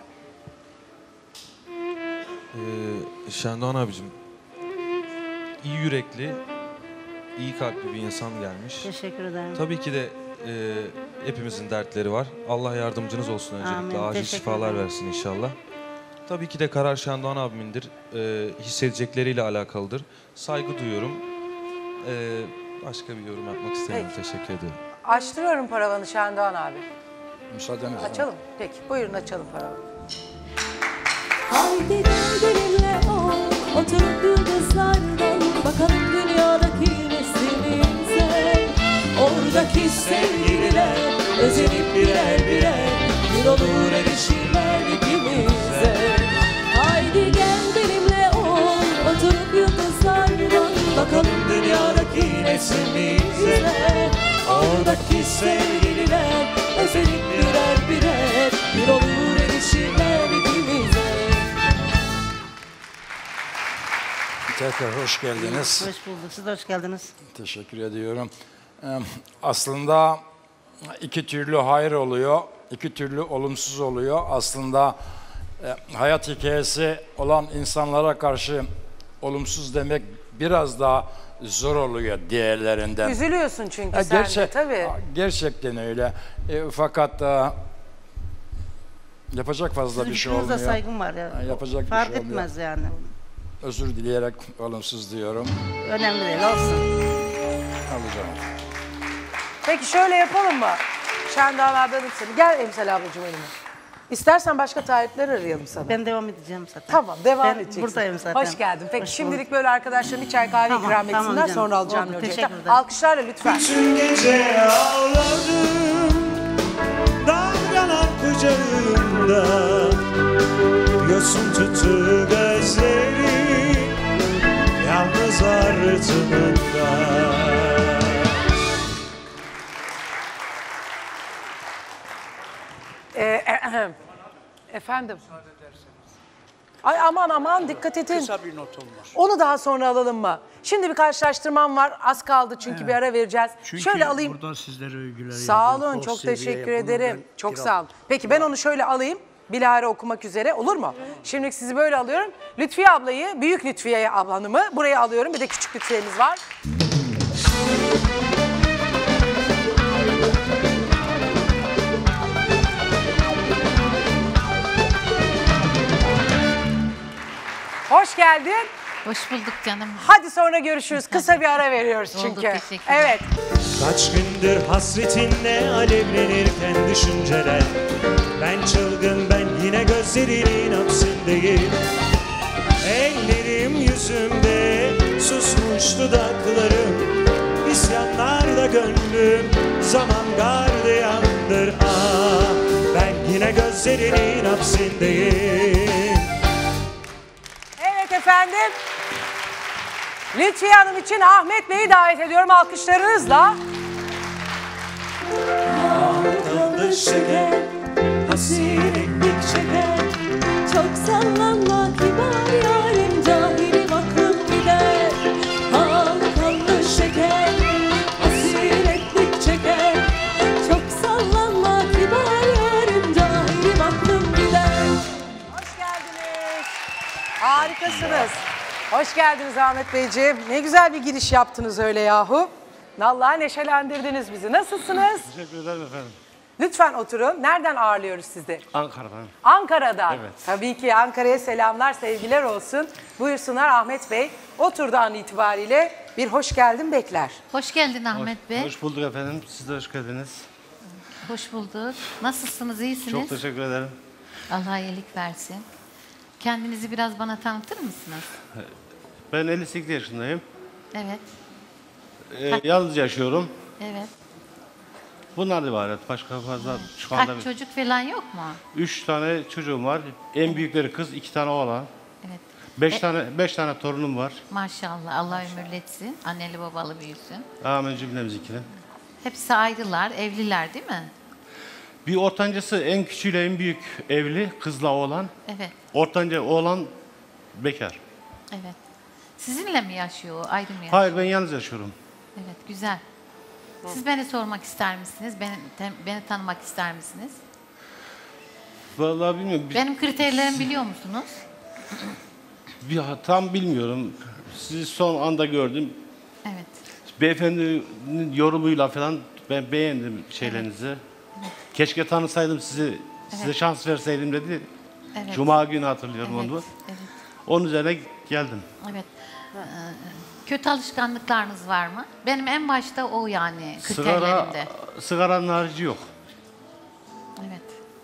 Ee, Şendoğan abicim, iyi yürekli, iyi kalpli bir insan gelmiş. Teşekkür ederim. Tabii ki de e, hepimizin dertleri var. Allah yardımcınız olsun öncelikle. Amin, Acil teşekkür şifalar ederim. versin inşallah. Tabii ki de karar Şendoğan abimindir. E, hissedecekleriyle alakalıdır. Saygı duyuyorum. E, başka bir yorum yapmak istemiyorum. Peki. Teşekkür ederim. Açtırıyorum paravanı Şendoğan abi. Müsaadenizle. Açalım. Peki buyurun açalım paravanı. Haydi gel benimle ol, oturup yıldızlardan bakalım dünyadaki neslimize. Oradaki sevgililer özenip birer birer bir olur erişirler ikimize. Haydi gel benimle ol, oturup yıldızlardan bakalım dünyadaki neslimize. Oradaki sevgililer özenip birer birer bir olur erişirler ikimize. Tekrar hoş geldiniz. Hoş bulduk. Siz de hoş geldiniz. Teşekkür ediyorum. Ee, Aslında iki türlü hayır oluyor, iki türlü olumsuz oluyor. Aslında e, hayat hikayesi olan insanlara karşı olumsuz demek biraz daha zor oluyor diğerlerinden. Üzülüyorsun çünkü Ya sen gerçek- de tabii. Gerçekten öyle. E, fakat e, yapacak fazla Sizin bir şey fikrinize olmuyor. saygım var ya. Ha, Yapacak bir Fark şey olmuyor. etmez yani. Özür dileyerek olumsuz diyorum. Önemli değil olsun. Alacağım. Peki şöyle yapalım mı? Şendoğan abi alayım seni. Gel Emsal ablacığım önüme. İstersen başka tarifler arayalım sana. Ben devam edeceğim zaten. Tamam, devam ben edeceksin. buradayım zaten. Hoş geldin. Peki Hoş şimdilik bulduk. böyle arkadaşlarım bir çay kahve Tamam, ikram tamam etsinler. canım. Sonra alacağım Oldu, Nurcan'ı. teşekkür ederim. Alkışlarla lütfen. Bütün gece ağladım dalgalar kucağımda, yosun tuttu gözleri yalnız ardımında. Ee, efendim. Ay aman aman dikkat edin. Kısa bir not olmuş. Onu daha sonra alalım mı? Şimdi bir karşılaştırmam var. Az kaldı çünkü Evet. bir ara vereceğiz. Çünkü şöyle alayım. buradan sizlere övgüler Sağ yazıyor. olun, O çok seviyeye teşekkür bunu ederim. ben Çok biraz- sağ olun. Peki ben onu şöyle alayım. Bilahare okumak üzere olur mu? Şimdi sizi böyle alıyorum. Lütfiye ablayı, büyük Lütfiye ablanımı buraya alıyorum. Bir de küçük Lütfiye'miz var. Hoş geldin. Hoş bulduk canım. Hadi sonra görüşürüz. Kısa bir ara veriyoruz Oldu, çünkü. teşekkürler. Evet. Kaç gündür hasretinle alevlenirken düşünceler, ben çılgın, ben yine gözlerinin hapsindeyim. Ellerim yüzümde, susmuş dudaklarım, isyanlarda gönlüm, zaman gardiyandır. Ah, ben yine gözlerinin hapsindeyim. Evet efendim. Lütfiye Hanım için Ahmet Bey'i davet ediyorum alkışlarınızla. Kaldı şeker, hasretlik çeker. Çok sallanma kibar yarim, cahili bakıp gider. Halkalı şeker, asiretlik çeker. Çok sallanma kibar yarim, cahili bakıp gider. Hoş geldiniz. Harikasınız. Hoş geldiniz Ahmet Beyciğim. Ne güzel bir giriş yaptınız öyle yahu. Vallahi neşelendirdiniz bizi. Nasılsınız? Teşekkür ederim efendim. Lütfen oturun. Nereden ağırlıyoruz sizi? Ankara'dan. Ankara'dan. Evet. Tabii ki Ankara'ya selamlar, sevgiler olsun. Buyursunlar Ahmet Bey. Oturduğu an itibariyle bir hoş geldin bekler. Hoş geldin Ahmet Bey. Hoş bulduk efendim. Siz de hoş geldiniz. Hoş bulduk. Nasılsınız, iyisiniz? Çok teşekkür ederim. Allah iyilik versin. Kendinizi biraz bana tanıtır mısınız? Ben elli sekiz yaşındayım. Evet. Ee, yalnız yaşıyorum. Evet. Bunlar ibaret. Başka fazla şu anda... Kaç çocuk falan yok mu? Üç tane çocuğum var. En büyükleri kız, iki tane oğlan. Evet. Beş E- tane beş tane torunum var. Maşallah. Allah ömürletsin. Anneli babalı büyüsün. Amin cümlemizinkine. Hepsi ayrılar, evliler değil mi? Bir ortancası en küçüğüyle en büyük evli, kızla oğlan. Evet. Ortanca oğlan bekar. Evet. Sizinle mi yaşıyor, o, ayrı mı yaşıyor? Hayır, ben yalnız yaşıyorum. Evet, güzel. Siz beni sormak ister misiniz? Beni, te- beni tanımak ister misiniz? Vallahi bilmiyorum. Bir- Benim kriterlerimi biliyor musunuz? Bir, tam bilmiyorum. Sizi son anda gördüm. Evet. Beyefendinin yorumuyla falan ben beğendim şeylerinizi. Keşke tanısaydım sizi, size Evet. şans verseydim dedi. Evet. Cuma günü hatırlıyorum Evet, onu. evet. Onun üzerine geldim. Evet. Ee, kötü alışkanlıklarınız var mı? Benim en başta o yani Sigara, kriterlerimde. sigaranın harici yok. Evet.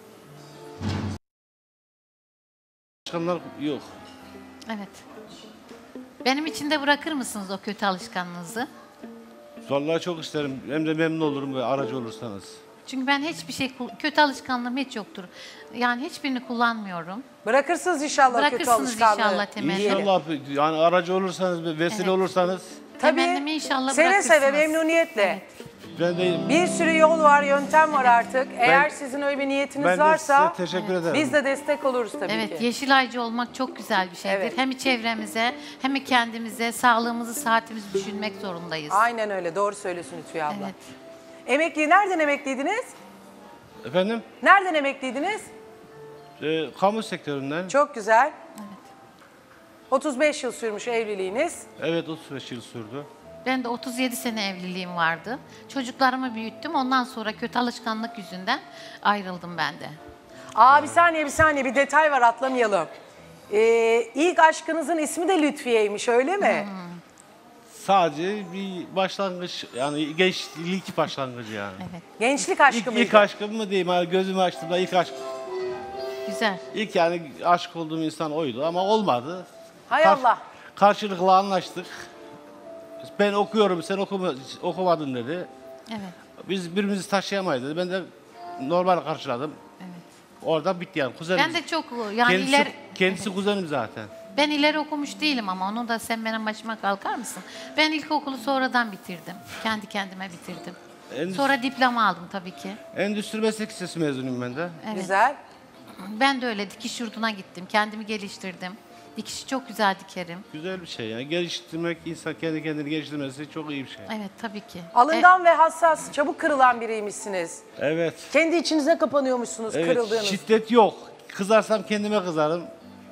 Başkanlar yok. Evet. Benim için de bırakır mısınız o kötü alışkanlığınızı? Vallahi çok isterim. Hem de memnun olurum ve aracı olursanız. Çünkü ben hiçbir şey, kul- kötü alışkanlığım hiç yoktur. Yani hiçbirini kullanmıyorum. Bırakırsınız inşallah kötü Bırakırsınız alışkanlığı. inşallah temenni. İnşallah yani aracı olursanız, bir vesile Evet. olursanız. Temennimi inşallah Seve bırakırsınız. seve, memnuniyetle. Ben de, Bir sürü yol var, yöntem var artık. Eğer sizin öyle bir niyetiniz ben de varsa size teşekkür ederim. biz de destek oluruz tabii Evet, ki. Yeşilaycı olmak çok güzel bir şeydir. Evet. Hem çevremize hem kendimize, sağlığımızı, saatimizi düşünmek zorundayız. Aynen öyle, doğru söylüyorsun Lütfiye abla. Evet. Emekli, nereden emekliydiniz? Efendim? Nereden emekliydiniz? Ee, kamu sektöründen. Çok güzel. otuz beş yıl sürmüş evliliğiniz. Evet, otuz beş yıl sürdü. Ben de otuz yedi sene evliliğim vardı. Çocuklarımı büyüttüm. Ondan sonra kötü alışkanlık yüzünden ayrıldım ben de. Aa bir saniye bir saniye bir detay var atlamayalım. Ee, ilk aşkınızın ismi de Lütfiye'ymiş öyle mi? Sadece bir başlangıç, yani gençlik başlangıcı yani. Evet. Gençlik aşkı İlk, mıydı? ilk aşkım mı diyeyim, yani gözümü açtığımda ilk aşk. Güzel. İlk yani aşık olduğum insan oydu ama olmadı. Hay Kar- Allah. Karşılıklı anlaştık. Ben okuyorum, sen okuma, okumadın dedi. Evet. Biz birbirimizi taşıyamayız dedi. Ben de normal karşıladım. Orada bitti yani. Kuzenim. Ben de çok yani kendisi, ileri kendisi kuzenim zaten. ben ileri okumuş değilim ama onu da sen benim başıma kalkar mısın? Ben ilkokulu sonradan bitirdim. Kendi kendime bitirdim. Endüstri, Sonra diploma aldım tabii ki. Endüstri Meslek Lisesi mezunuyum ben de. Evet. Güzel. Ben de öyle dikiş yurduna gittim. Kendimi geliştirdim. Dikişi çok güzel dikerim. Güzel bir şey yani. Geliştirmek, insan kendi kendini geliştirmesi çok iyi bir şey. Evet tabii ki. Alıngan ve hassas, çabuk kırılan biriymişsiniz. Evet. Kendi içinize kapanıyormuşsunuz Evet, kırıldığınız. şiddet yok. Kızarsam kendime kızarım.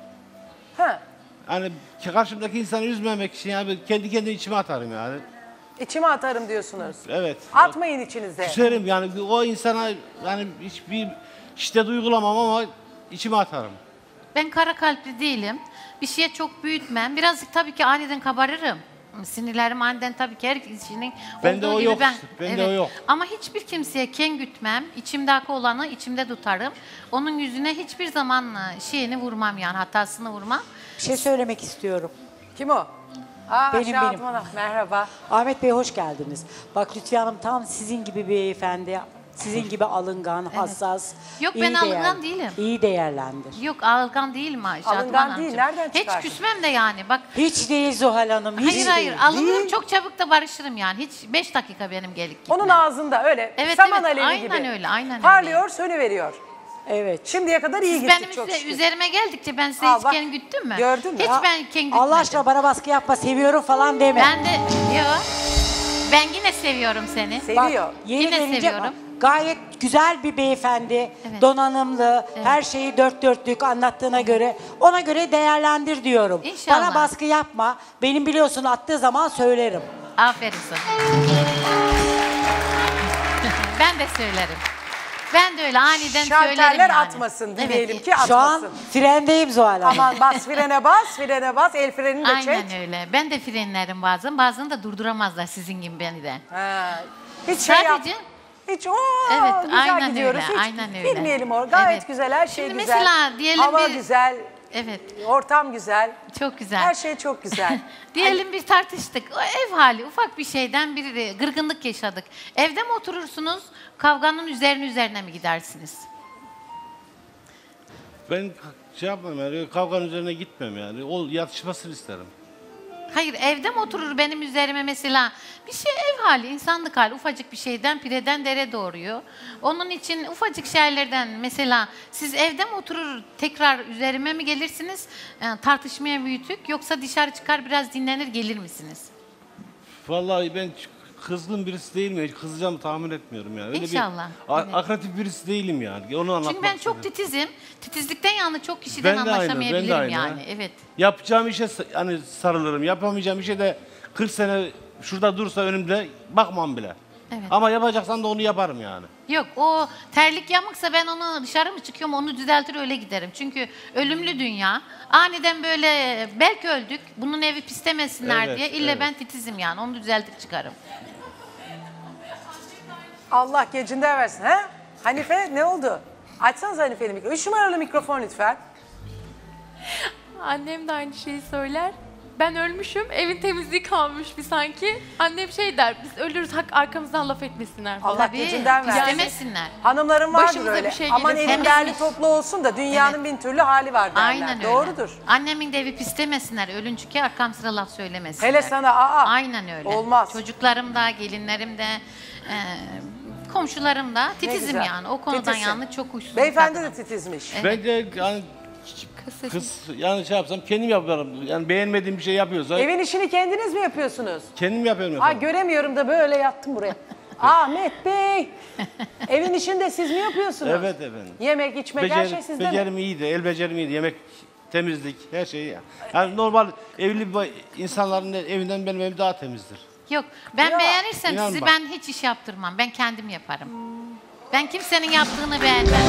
Ha. Hani karşımdaki insanı üzmemek için yani kendi kendime içime atarım yani. İçime atarım diyorsunuz. Evet. Atmayın içinize. Küserim yani o insana yani hiçbir şiddet uygulamam ama içime atarım. Ben kara kalpli değilim. Bir şeye çok büyütmem. Birazcık tabii ki aniden kabarırım. Sinirlerim aniden tabii ki her kişinin Bende olduğu o gibi yok ben. işte, bende o yok. Ama hiçbir kimseye ken gütmem. İçimdeki olanı içimde tutarım. Onun yüzüne hiçbir zaman şeyini vurmam yani hatasını vurmam. Bir şey söylemek istiyorum. Kim o? Aa, Benim, Ayşe benim. Altman, merhaba. Ahmet Bey hoş geldiniz. Bak Lütfiye Hanım tam sizin gibi bir beyefendi. Sizin gibi alıngan, hassas. Yok, iyi ben alıngan değer- değilim. İyi değerlendir. Yok alıngan değilim Ayşe Alıngan Atman değil, Hanımcığım. nereden Hiç çıkardın? küsmem de yani bak. Hiç değil Zuhal Hanım, hiç Hayır hayır değil. alınırım Değil. çok çabuk da barışırım yani. Hiç beş dakika benim gelip gitmem. Onun ağzında öyle Evet, saman evet, alevi aynen gibi. öyle, aynen öyle. Parlıyor, sönüveriyor. Evet. Şimdiye kadar iyi Siz gittik benim çok size şükür. üzerime geldikçe ben size Aa, hiç bak, ken güttüm mü? gördün mü? Hiç Ya, ben ken gütmedim. Allah aşkına bana baskı yapma, seviyorum falan deme. Ben de yok. Ben yine seviyorum seni. Bak, yeni Yine gelince seviyorum. gayet güzel bir beyefendi, donanımlı, her şeyi dört dörtlük anlattığına göre ona göre değerlendir diyorum. İnşallah. Bana baskı yapma. Benim biliyorsun attığı zaman söylerim. Aferin sana. Ben de söylerim. Ben de öyle aniden söylerim Şalterler yani. atmasın dileyelim Evet. ki atmasın. Şu an frendeyim Zuhal Hanım. Aman bas frene bas, frene bas, el frenini de çek. Aynen öyle. Ben de frenlerim bazen. Bazen de durduramazlar sizin gibi beni de. Ha. Hiç şey yap. Sadece Hiç o Evet, güzel aynen gidiyoruz. öyle, Hiç aynen öyle. bilmeyelim or. Gayet Evet. güzel, her şey Şimdi güzel. mesela diyelim Hava bir- güzel, evet. ortam güzel. Çok güzel. Her şey çok güzel. Diyelim bir tartıştık. O ev hali ufak bir şeyden bir gırgınlık yaşadık. Evde mi oturursunuz? Kavganın üzerine üzerine mi gidersiniz? Ben şey yapmam yani kavganın üzerine gitmem yani. O yatışmasını isterim. Hayır evde mi oturur benim üzerime mesela? Bir şey ev hali, insanlık hali. Ufacık bir şeyden pireden dere doğuruyor. Onun için ufacık şeylerden mesela siz evde mi oturur tekrar üzerime mi gelirsiniz? Yani tartışmaya büyütük yoksa dışarı çıkar biraz dinlenir gelir misiniz? Vallahi ben kızgın birisi değilim ya. Kızacağımı tahmin etmiyorum yani. Öyle İnşallah, Bir, a- evet. akretif birisi değilim yani. Onu anlatmak Çünkü ben çok istedim. titizim. Titizlikten yanı çok kişiden Ben de aynı, ben de anlaşamayabilirim aynı. yani. Evet. Yapacağım işe sa- hani sarılırım. Yapamayacağım işe de kırk sene şurada dursa önümde bakmam bile. Evet. Ama yapacaksan da onu yaparım yani. Yok o terlik yamuksa ben onu dışarı mı çıkıyorum onu düzeltir öyle giderim. Çünkü ölümlü dünya. Aniden böyle belki öldük bunun evi pislemesinler Evet, diye ille evet. ben titizim yani onu düzeltir çıkarım. Allah gecinden versin. He? Hanife ne oldu? Açsanız Hanife'nin mikrofonu. Üç numaralı mikrofon lütfen. Annem de aynı şeyi söyler. Ben ölmüşüm, evin temizliği kalmış bir sanki. Annem şey der, biz ölürüz hak arkamızdan laf etmesinler falan. Allah gecinden versin. İstemesinler. Hanımların vardır Başımıza öyle. bir şey Aman gelir evin falan. derli toplu olsun da dünyanın bin türlü hali var derler. Aynen öyle. Doğrudur. Annemin de evi pislemesinler ölünce ki arkam sıra laf söylemesinler. Hele sana aa. Aynen öyle. Olmaz. Çocuklarım da gelinlerim de e, komşularım da titizim güzel. yani o konudan Titizsin. yani çok huysuz. Beyefendi de titizmiş. Ben de yani kız yani şey yapsam kendim yaparım. Yani beğenmediğim bir şey yapıyorsa Evin işini kendiniz mi yapıyorsunuz? kendim yapıyorum. Ay efendim. göremiyorum da böyle yattım buraya. Ahmet Bey. Evin işini de siz mi yapıyorsunuz? Evet efendim. Yemek, içmek her şey sizde mi? Becerim iyiydi, el becerim iyiydi. Yemek, temizlik, her şey. ya. Yani normal evli bir insanların evinden benim evim daha temizdir. Yok ben Ya, beğenirsem inan sizi bak. ben hiç iş yaptırmam. Ben kendim yaparım. Ben kimsenin yaptığını beğenmem.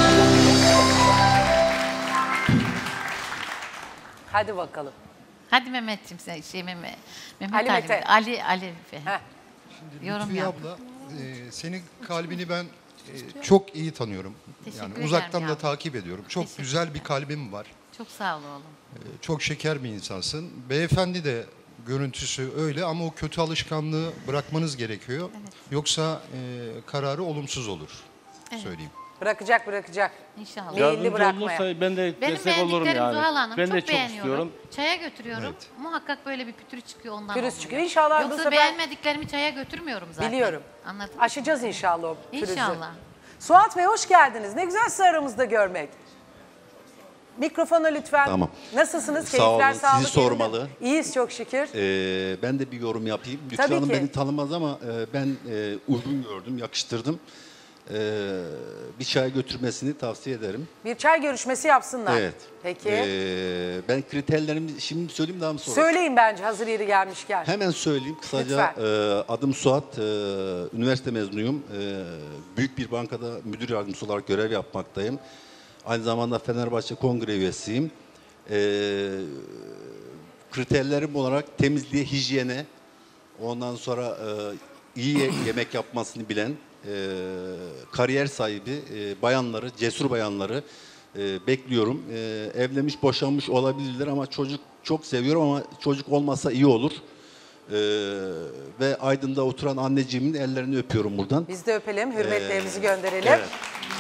Hadi bakalım. Hadi Mehmetciğim sen şey Mehmet. Mehmet Ali Ali, Mete. Ali Ali. Yorum Lütfiye yap. abla, e, senin kalbini ben e, çok iyi tanıyorum. Teşekkür Yani ederim uzaktan da yavrum. takip ediyorum. Çok Teşekkür güzel bir kalbim var. Çok sağ ol oğlum. E, çok şeker bir insansın. Beyefendi de görüntüsü öyle ama o kötü alışkanlığı bırakmanız gerekiyor. Yoksa e, kararı olumsuz olur. Evet. Söyleyeyim. Bırakacak bırakacak. İnşallah. Meyilli Yardımcı bırakmaya. olursa ben de Benim destek olurum beğendiklerim yani. Zuhal Hanım Ben çok de çok beğeniyorum. istiyorum. Çaya götürüyorum. Evet. Muhakkak böyle bir pütürü çıkıyor ondan. Pürüz oluyor. çıkıyor. İnşallah bu Yoksa sefer- beğenmediklerimi çaya götürmüyorum zaten. Biliyorum. Anladın mı? Aşacağız inşallah o pürüzü. İnşallah. Suat Bey hoş geldiniz. Ne güzel sizi aramızda görmek. Mikrofona lütfen. Tamam. Nasılsınız? Sağ Keyifler, olun. Sizi sağlık sormalı. yerinde? İyiyiz çok şükür. Ee, ben de bir yorum yapayım. Lütfü Tabii Hanım ki. beni tanımaz ama e, ben e, uygun gördüm, yakıştırdım. Ee, bir çay götürmesini tavsiye ederim. Bir çay görüşmesi yapsınlar. Evet. Peki. Ee, ben kriterlerimi şimdi söyleyeyim daha mı sonra? Söyleyin bence hazır yeri gelmişken. Hemen söyleyeyim kısaca. Lütfen. E, adım Suat, e, üniversite mezunuyum. E, büyük bir bankada müdür yardımcısı olarak görev yapmaktayım. Aynı zamanda Fenerbahçe Kongre üyesiyim. E, kriterlerim olarak temizliğe, hijyene, ondan sonra e, iyi ye- yemek yapmasını bilen, e, kariyer sahibi e, bayanları, cesur bayanları e, bekliyorum. E, evlenmiş, boşanmış olabilirler ama çocuk çok seviyorum ama çocuk olmasa iyi olur. E, ve Aydın'da oturan anneciğimin ellerini öpüyorum buradan. Biz de öpelim, hürmetlerimizi Ee, gönderelim. evet.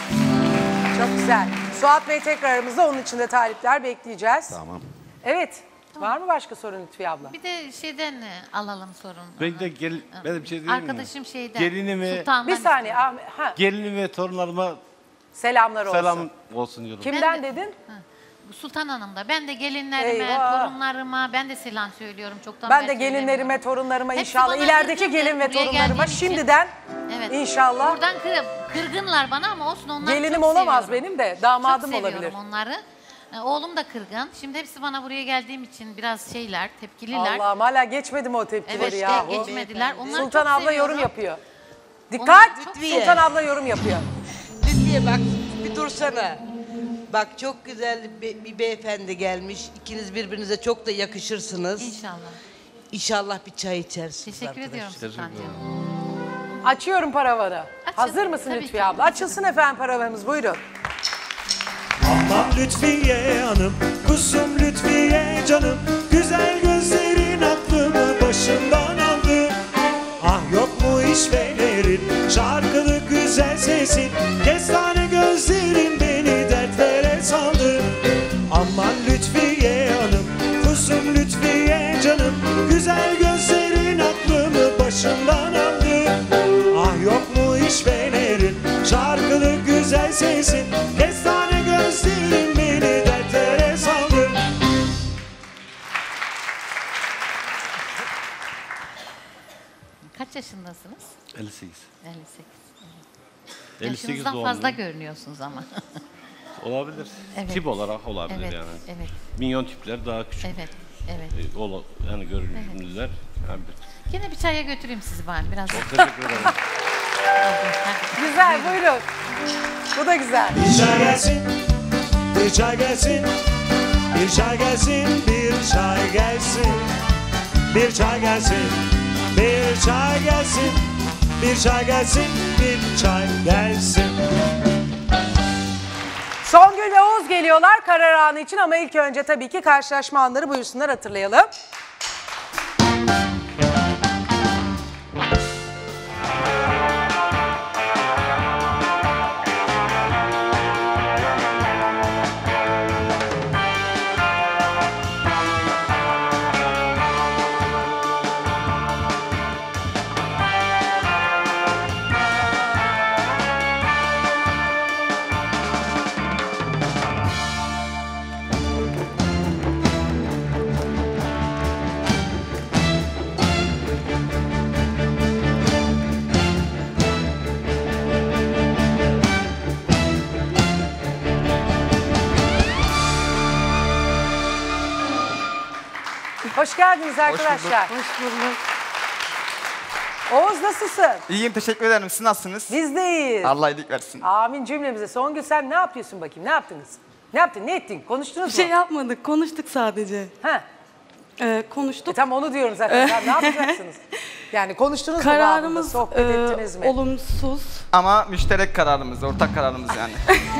Çok güzel. Suat Bey tekrar aramızda, onun için de talipler bekleyeceğiz. Tamam. Evet. Var mı başka sorun Lütfiye abla? Bir de şeyden e, alalım sorun. Ben de gel, ben de bir şey diyeyim mi? Arkadaşım şeyden. Gelinimi, Sultan'dan Bir saniye. ah, Ha, gelinim ve torunlarıma selamlar olsun. selam olsun diyorum. Kimden dedin? Bu Sultan Hanım da. Ben de gelinlerime, Eyvah. torunlarıma ben de selam söylüyorum. Çoktan Ben de beri gelinlerime, söylemiyorum. torunlarıma Hepsi inşallah, bana ilerideki kırgındı gelin ve buraya torunlarıma geldiğim için. şimdiden Evet. inşallah. Buradan kır, kırgınlar bana ama olsun onlar Gelinim çok olamaz seviyorum. benim de, damadım Çok seviyorum olabilir. onları. E, Oğlum da kırgın. Şimdi hepsi bana buraya geldiğim için biraz şeyler, tepkililer. Allah'ım hala geçmedi mi o tepkileri Evet, ya? ge- geçmediler. Onları Sultan çok abla seviyorum. yorum yapıyor. Dikkat! Onları çok Sultan abla yorum yapıyor. Lütfiye bak bir dursana. Bak çok güzel bir, bir beyefendi gelmiş. İkiniz birbirinize çok da yakışırsınız. İnşallah. İnşallah bir çay içersiniz. Teşekkür ediyorum Sultancığım. Açıyorum paravanı. Hazır mısın tabii Lütfiye ki. abla? Açılsın efendim paravanımız, buyurun. Aman Lütfiye Hanım, kuzum Lütfiye canım, güzel gözlerin aklımı başımdan aldı. Ah yok mu işvelerin, şarkılı güzel sesin, kestane gözlerin beni dertlere saldı. Aman Lütfiye Hanım, kuzum Lütfiye canım, güzel gözlerin aklımı başımdan aldı. Ah yok mu işvelerin, şarkılı güzel sesin, kestane gözlerin beni dertlere saldı. Kaç yaşındasınız? elli sekiz. elli sekiz. Evet. elli sekiz Yaşınızdan doğumluyum. fazla görünüyorsunuz ama. Olabilir. Evet. Tip olarak olabilir Evet, yani. evet. Minyon tipler daha küçük. Evet, evet. E, ola- yani görünümlüler. Yani bir- Yine bir çaya götüreyim sizi bari biraz. Çok teşekkür ederim. Güzel, buyurun. Bu da güzel. Bir çay gelsin, bir çay gelsin, bir çay gelsin, bir çay gelsin, bir çay gelsin, bir çay gelsin, bir çay gelsin, bir çay gelsin. Songül ve Oğuz geliyorlar karar anı için ama ilk önce tabii ki karşılaşma anları buyursunlar, hatırlayalım. Hoş geldiniz arkadaşlar. Hoş bulduk. Oğuz nasılsın? İyiyim, teşekkür ederim. Siz nasılsınız? Biz de iyiyiz. Allah iyilik versin. Amin cümlemize. Songül sen ne yapıyorsun bakayım? Ne yaptınız? Ne yaptın? Ne ettin? Konuştunuz Bir mu? şey yapmadık, konuştuk sadece. Ha. Ee, konuştuk. E, tam onu diyorum zaten. Sen ne yapacaksınız? Yani konuştunuz mu babamla, Kararımız sohbet e, ettiniz mi? olumsuz. Ama müşterek kararımız, ortak kararımız yani.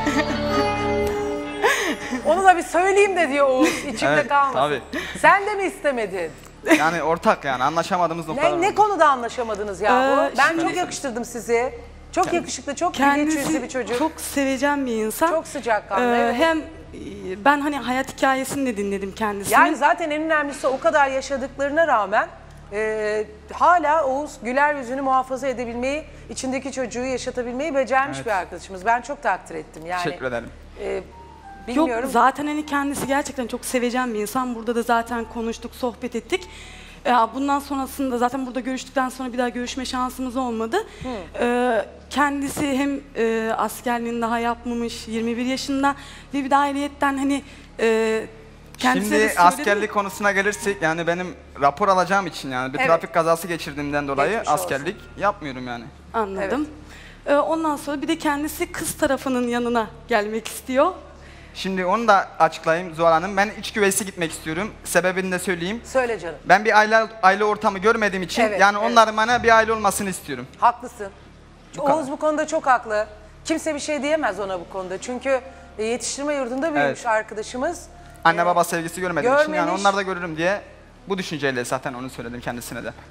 Onu da bir söyleyeyim de diyor Oğuz, içimde Evet, kalmasın. tabii. Sen de mi istemedin? Yani ortak yani anlaşamadığımız noktalar. Ne, ne konuda anlaşamadınız yahu? Ee, ben şimdi- çok yakıştırdım sizi. Çok Kend- yakışıklı, çok ilginç yüzlü Kendisi bir çocuk. çok sevecen bir insan. Çok sıcakkanlı, Ee, evet. Hem e, ben hani hayat hikayesini de dinledim kendisinin. Yani zaten en önemlisi o kadar yaşadıklarına rağmen e, hala Oğuz güler yüzünü muhafaza edebilmeyi, içindeki çocuğu yaşatabilmeyi becermiş Evet. bir arkadaşımız. Ben çok takdir ettim yani. Teşekkür ederim. E, bilmiyorum. Yok zaten hani kendisi gerçekten çok sevecen bir insan. Burada da zaten konuştuk, sohbet ettik. Ya bundan sonrasında zaten burada görüştükten sonra bir daha görüşme şansımız olmadı. Ee, kendisi hem e, askerliğini daha yapmamış, yirmi bir yaşında ve bir de ayrıyetten hani e, kendisine de Şimdi söyledim. askerlik konusuna gelirsek yani benim rapor alacağım için yani bir Evet. trafik kazası geçirdiğimden dolayı Geçmiş olsun. askerlik yapmıyorum yani. Anladım. Ee, ondan sonra bir de kendisi kız tarafının yanına gelmek istiyor. Şimdi onu da açıklayayım Zuhal Hanım. Ben iç güveysi gitmek istiyorum. Sebebini de söyleyeyim. Söyle canım. Ben bir aile aile ortamı görmediğim için Evet, yani evet. onların bana bir aile olmasını istiyorum. Haklısın. Bu Oğuz kadar. bu konuda çok haklı. Kimse bir şey diyemez ona bu konuda. Çünkü e, yetiştirme yurdunda büyümüş Evet. arkadaşımız. Anne baba sevgisi görmediğim için yani görmemiş. onlar da görürüm diye bu düşünceyle zaten onu söyledim kendisine de.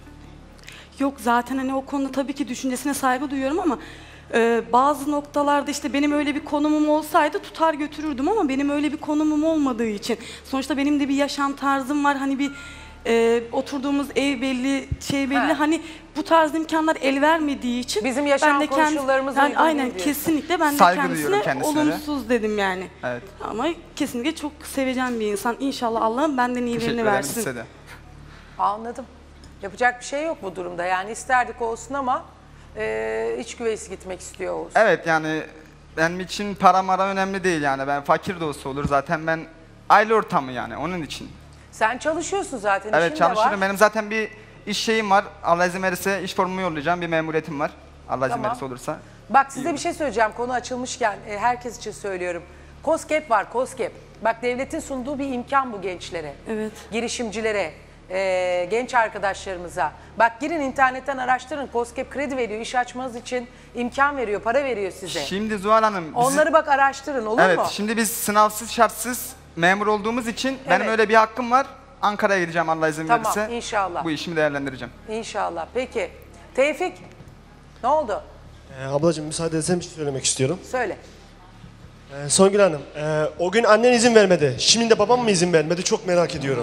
Yok zaten hani o konuda tabii ki düşüncesine saygı duyuyorum ama e, bazı noktalarda işte benim öyle bir konumum olsaydı tutar götürürdüm ama benim öyle bir konumum olmadığı için sonuçta benim de bir yaşam tarzım var hani bir e, oturduğumuz ev belli şey belli Ha. hani bu tarz imkanlar el vermediği için Bizim yaşam ben de kendi- koşullarımız yani uygun aynen değil diyorsun. kesinlikle ben de Saygı duyuyorum kendisine kendisine de. olumsuz dedim yani. Evet. Ama kesinlikle çok sevecen bir insan. İnşallah Allah'ım benden Teşekkür iyilerini ederim versin. size de. Anladım. Yapacak bir şey yok bu durumda. Yani isterdik olsun ama e, iç güveysi gitmek istiyor Oğuz. Evet yani benim için para mara önemli değil yani ben fakir de olsa olur zaten ben aile ortamı yani onun için. Sen çalışıyorsun zaten, Evet işin de var. çalışıyorum benim zaten bir iş şeyim var Allah izin verirse iş formumu yollayacağım bir memuriyetim var Allah izin Tamam. verirse olursa. Bak size bir şey söyleyeceğim konu açılmışken e, herkes için söylüyorum. KOSGEB var KOSGEB. Bak devletin sunduğu bir imkan bu gençlere. Evet. Girişimcilere, e, genç arkadaşlarımıza. Bak girin internetten araştırın. KOSGEB kredi veriyor, iş açmanız için imkan veriyor, para veriyor size. Şimdi Zuhal Hanım bizi- Onları bak araştırın olur evet, mu? şimdi biz sınavsız şartsız memur olduğumuz için benim Evet. öyle bir hakkım var. Ankara'ya gideceğim Allah izin Tamam, verirse. inşallah. Bu işimi değerlendireceğim. İnşallah. Peki. Tevfik ne oldu? Ee, ablacığım müsaade etsem bir şey söylemek istiyorum. Söyle. Ee, Songül Hanım, e, o gün annen izin vermedi. Şimdi de babam mı izin vermedi? Çok merak ediyorum.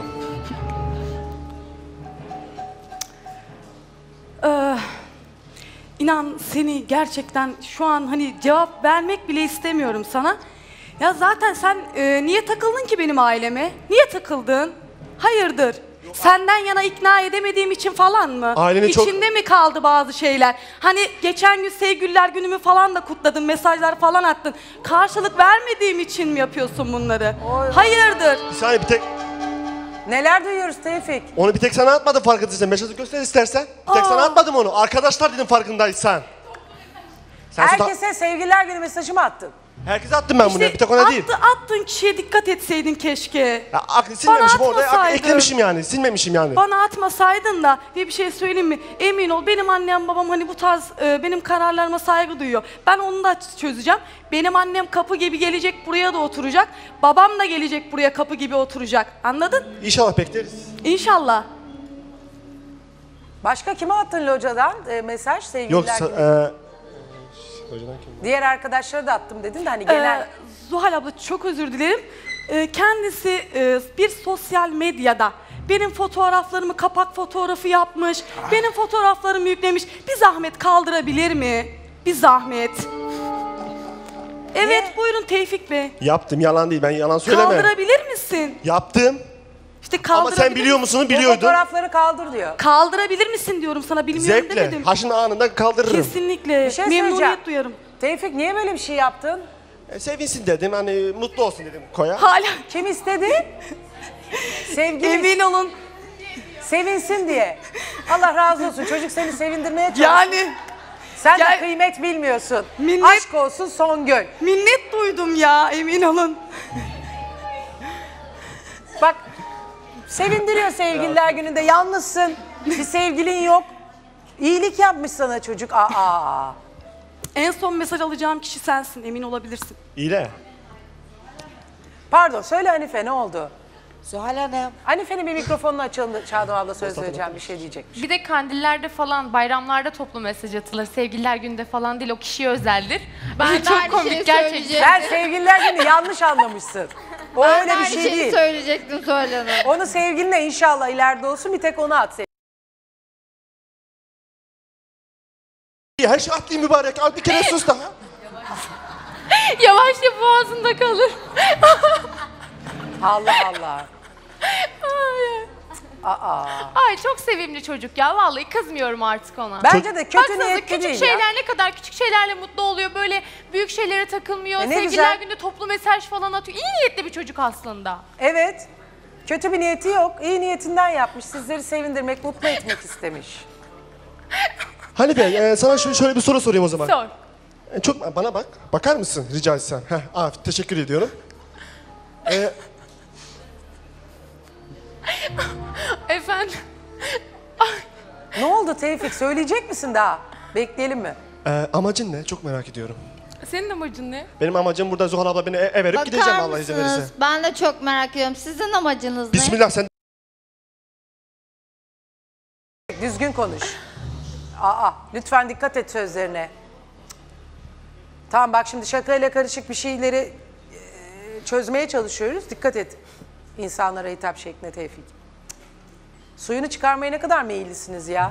Ee, inan seni gerçekten şu an hani cevap vermek bile istemiyorum sana. Ya zaten sen e, niye takıldın ki benim aileme? Niye takıldın? Hayırdır? Senden yana ikna edemediğim için falan mı? Aileni çok- İçinde mi kaldı bazı şeyler? Hani geçen gün sevgililer günümü falan da kutladın, mesajlar falan attın. Karşılık vermediğim için mi yapıyorsun bunları? Hayırdır? Bir saniye bir tek... Neler duyuyoruz Tevfik? Onu bir tek sana atmadım farkındaysan. Mesajı göster istersen. Bir tek Aa. sana atmadım onu. Arkadaşlar dedim farkındaysan. Sen sonra- Herkese sevgililer günü mesajı mı attın? Herkese attım ben bunu. Bir tek ona Attı, değil. attığın kişiye dikkat etseydin keşke. Ya, ak- silmemişim Bana orada. ak- atmasaydın. eklemişim yani. Silmemişim yani. Bana atmasaydın da bir bir şey söyleyeyim mi? Emin ol benim annem babam hani bu tarz e, benim kararlarıma saygı duyuyor. Ben onu da çözeceğim. Benim annem kapı gibi gelecek buraya da oturacak. Babam da gelecek buraya kapı gibi oturacak. Anladın? İnşallah bekleriz. İnşallah. Başka kime attın locadan e, mesaj sevgililer Yok günü? sa- e, hocadan kim? Diğer arkadaşlara da attım dedin de hani genel. Ee, Zuhal abla çok özür dilerim. Ee, kendisi e, bir sosyal medyada benim fotoğraflarımı kapak fotoğrafı yapmış. Benim fotoğraflarımı yüklemiş. Bir zahmet kaldırabilir mi? Bir zahmet. Evet buyurun Tevfik Bey. Yaptım yalan değil. Ben yalan söylemem. Kaldırabilir misin? Yaptım. İşte Ama kaldırabilir sen biliyor musun? Bu Biliyordun. fotoğrafları kaldır diyor. Kaldırabilir misin diyorum sana bilmiyorum Zevkle. demedim. Haşın anında kaldırırım. Kesinlikle. Bir şey Memnuniyet söyleyeceğim. duyarım. Tevfik niye böyle bir şey yaptın? E, sevinsin dedim. Hani mutlu olsun dedim koya. Hala. Kim istedi? Sevgili. Emin olun. Sevinsin diye. Allah razı olsun. Çocuk seni sevindirmeye çalışıyor. Yani. Sen Ya- de kıymet bilmiyorsun. Minnet- Aşk olsun Songül. Minnet duydum ya emin olun. Bak sevindiriyor sevgililer gününde. Yalnızsın. Bir sevgilin yok. İyilik yapmış sana çocuk. Aa. En son mesaj alacağım kişi sensin, emin olabilirsin. İyi de. Pardon, söyle Hanife, ne oldu? Zuhal Hanım. Hanife'nin bir mikrofonunu açalım da Çağdan abla söz söyleyeceğim, bir şey diyecekmiş. Bir de kandillerde falan, bayramlarda toplu mesaj atılır. Sevgililer günde falan değil, o kişiye özeldir. Ben de Çok aynı komik şeyi gerçekten. söyleyecektim. Sen sevgililer günü yanlış anlamışsın. O Ben de öyle bir aynı şey şeyi değil. söyleyecektim Zuhal Hanım. Onu sevgilinle inşallah ileride olsun, bir tek onu at. Her şey atlayayım mübarek. Al bir kere sus daha. Yavaş ya, boğazında kalır. Allah Allah. Aa. Ay çok sevimli çocuk ya, vallahi kızmıyorum artık ona. Bence de kötü Baksanıza, niyetli küçük değil şeyler ya. ne kadar küçük şeylerle mutlu oluyor, böyle büyük şeylere takılmıyor. E ne Sevgililer güzel. günde toplu mesaj falan atıyor. İyi niyetli bir çocuk aslında. Evet. Kötü bir niyeti yok. İyi niyetinden yapmış. Sizleri sevindirmek, mutlu etmek istemiş. Hanife e, sana şöyle, şöyle bir soru sorayım o zaman. Sor. E, çok bana bak. Bakar mısın rica etsem? Heh, ah, teşekkür ediyorum. E, Efendim? Ne oldu Tevfik? Söyleyecek misin daha? Bekleyelim mi? e, amacın ne? Çok merak ediyorum. Senin amacın ne? Benim amacım burada Zuhal abla beni ev verip gideceğim Bakar Allah izin verirse. mısınız? Ben de çok merak ediyorum. Sizin amacınız ne? Bismillah sen. Düzgün konuş. Aa, lütfen dikkat et sözlerine. Tamam bak, şimdi şakayla karışık bir şeyleri e, çözmeye çalışıyoruz. Dikkat et insanlara hitap şekline Tevfik. Suyunu çıkarmaya ne kadar meyillisiniz ya?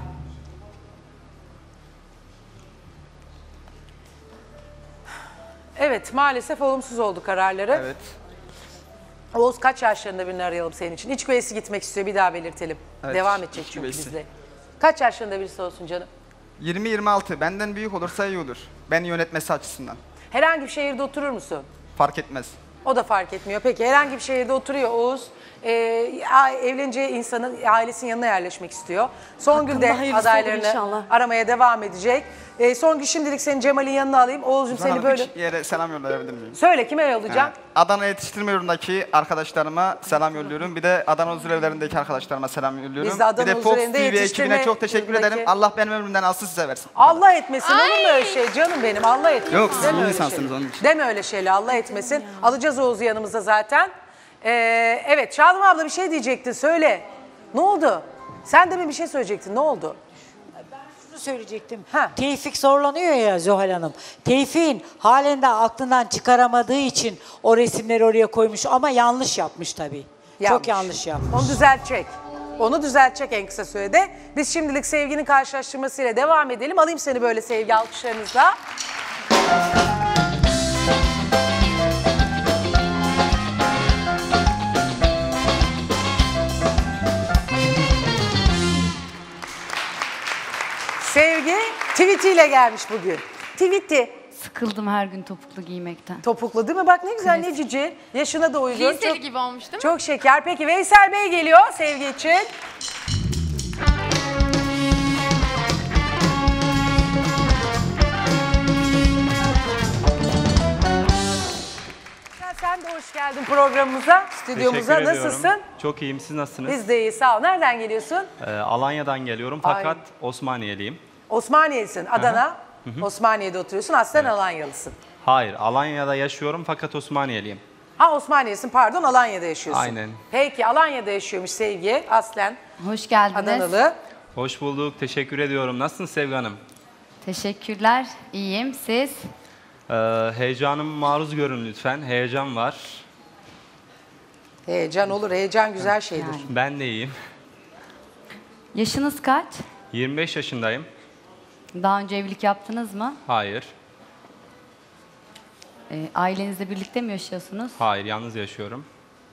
Evet, maalesef olumsuz oldu kararları. Evet. Oğuz kaç yaşlarında birini arayalım senin için? İç güveysi gitmek istiyor, bir daha belirtelim. Evet, Devam edecek iç çünkü güveysi. bizle. Kaç yaşlarında birisi olsun canım? yirmi yirmi altı. Benden büyük olursa iyi olur. Beni yönetmesi açısından. Herhangi bir şehirde oturur musun? Fark etmez. O da fark etmiyor. Peki herhangi bir şehirde oturuyor Oğuz. Ee, a- evleneceği insanın ailesinin yanına yerleşmek istiyor. Songül Hakkında de hayırlısı olur adaylarını inşallah. aramaya devam edecek. Ee, Songül şimdilik seni Cemal'in yanına alayım. Oğuz'cum Zuhal seni Hanım, böyle... üç yere selam yollayabilir miyim? Söyle, kime yollayacağım? Ee, Adana Yetiştirme Yurdu'ndaki arkadaşlarıma selam yolluyorum. Bir de Adana Huzur Evleri'ndeki arkadaşlarıma selam yolluyorum. Biz de Adana bir de Huzur Fox Evi'nde T V yetiştirme ekibine çok teşekkür yurdundaki- ederim. Allah benim ömrümden alsın, size versin. Allah etmesin, olur mu öyle şey canım benim, Allah etmesin. Yok, siz Deme iyi öyle insansınız şey. onun için. Deme öyle şeyler, Allah etmesin. Alacağız Oğuz'u yanımıza zaten. Ee, evet, Şadım abla bir şey diyecektin, söyle. Ne oldu? Sen de mi bir şey söyleyecektin, ne oldu? Şunu söyleyecektim. Tevfik zorlanıyor ya Zuhal Hanım. Tevfik'in halen de aklından çıkaramadığı için o resimleri oraya koymuş ama yanlış yapmış tabii. Çok yanlış yapmış. Onu düzeltecek. Onu düzeltecek en kısa sürede. Biz şimdilik Sevgi'nin karşılaştırmasıyla devam edelim. Alayım seni böyle Sevgi alkışlarınızla. Sevgi tweetiyle gelmiş bugün. Tweeti. Sıkıldım her gün topuklu giymekten. Topuklu değil mi? Bak ne güzel, ne cici. Yaşına da uygun. Liseli Çok, gibi olmuş değil mi? çok şeker. Peki Veysel Bey geliyor Sevgi için. Sen de hoş geldin programımıza, stüdyomuza. Teşekkür ediyorum. Nasılsın? Çok iyiyim. Siz nasılsınız? Biz de iyi, sağ ol. Nereden geliyorsun? Ee, Alanya'dan geliyorum Ay. fakat Osmaniyeliyim. Osmaniyelisin, Adana. Hı hı. Osmaniye'de oturuyorsun, aslen Alanyalısın. Hayır, Alanya'da yaşıyorum fakat Osmaniyeliyim. Ha, Osmaniyelisin, pardon, Alanya'da yaşıyorsun. Aynen. Peki, Alanya'da yaşıyormuş Sevgi, aslen Hoş geldiniz. Adanalı. Hoş bulduk. Teşekkür ediyorum. Nasılsın Sevgi Hanım? Teşekkürler. İyiyim. Siz? Ee, heyecanım maruz görün lütfen. Heyecan var. Heyecan olur, heyecan güzel şeydir. Ben de iyiyim. Yaşınız kaç? yirmi beş yaşındayım. Daha önce evlilik yaptınız mı? Hayır. Ee, ailenizle birlikte mi yaşıyorsunuz? Hayır, yalnız yaşıyorum.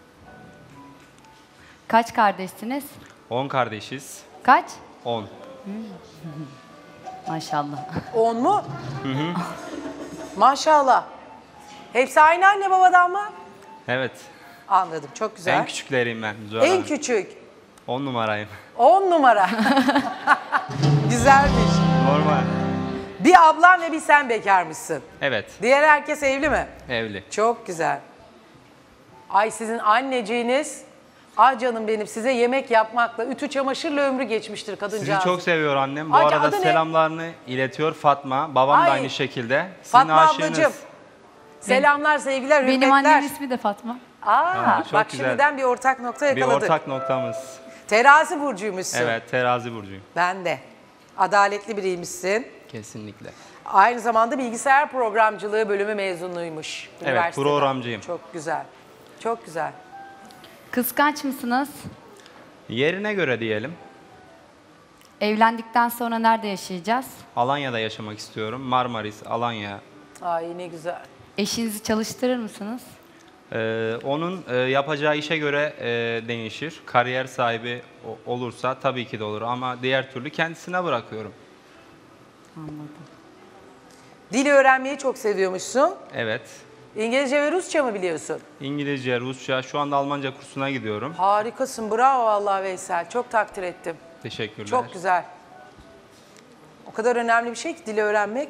Kaç kardeşsiniz? on kardeşiz. Kaç? on. Maşallah. On mu? Hı hı. Maşallah. Hepsi aynı anne babadan mı? Evet. Anladım, çok güzel. En küçükleriyim ben. Zuhal En Hanım. küçük. on numarayım. On numara. Güzelmiş. Normal. Bir ablan ve bir sen bekarmışsın. Evet. Diğer herkes evli mi? Evli. Çok güzel. Ay sizin anneciğiniz Ah canım benim, size yemek yapmakla, ütü çamaşırla ömrü geçmiştir kadıncağız. Sizi çok seviyor annem. Bu Ay, arada adı ne? selamlarını iletiyor Fatma. Babam Ay, da aynı şekilde. Sizin Fatma aşığınız. ablacığım. Selamlar, sevgiler, Benim hürmetler. annemin ismi de Fatma. Aa, Aa, çok bak güzel. şimdiden bir ortak nokta Bir yakaladık. ortak noktamız. Terazi burcuymuşsun. Evet, terazi burcuyum. Ben de. Adaletli biriymişsin. Kesinlikle. Aynı zamanda bilgisayar programcılığı bölümü mezunuymuş. Evet, üniversiteden. programcıyım. Çok güzel. Çok güzel. Kıskanç mısınız? Yerine göre diyelim. Evlendikten sonra nerede yaşayacağız? Alanya'da yaşamak istiyorum. Marmaris, Alanya. Ay ne güzel. Eşinizi çalıştırır mısınız? Ee, onun e, yapacağı işe göre e, değişir. Kariyer sahibi o- olursa tabii ki de olur ama diğer türlü kendisine bırakıyorum. Anladım. Dil öğrenmeyi çok seviyormuşsun. Evet. İngilizce ve Rusça mı biliyorsun? İngilizce, Rusça, şu anda Almanca kursuna gidiyorum. Harikasın. Bravo vallahi Veysel. Çok takdir ettim. Teşekkürler. Çok güzel. O kadar önemli bir şey ki dili öğrenmek.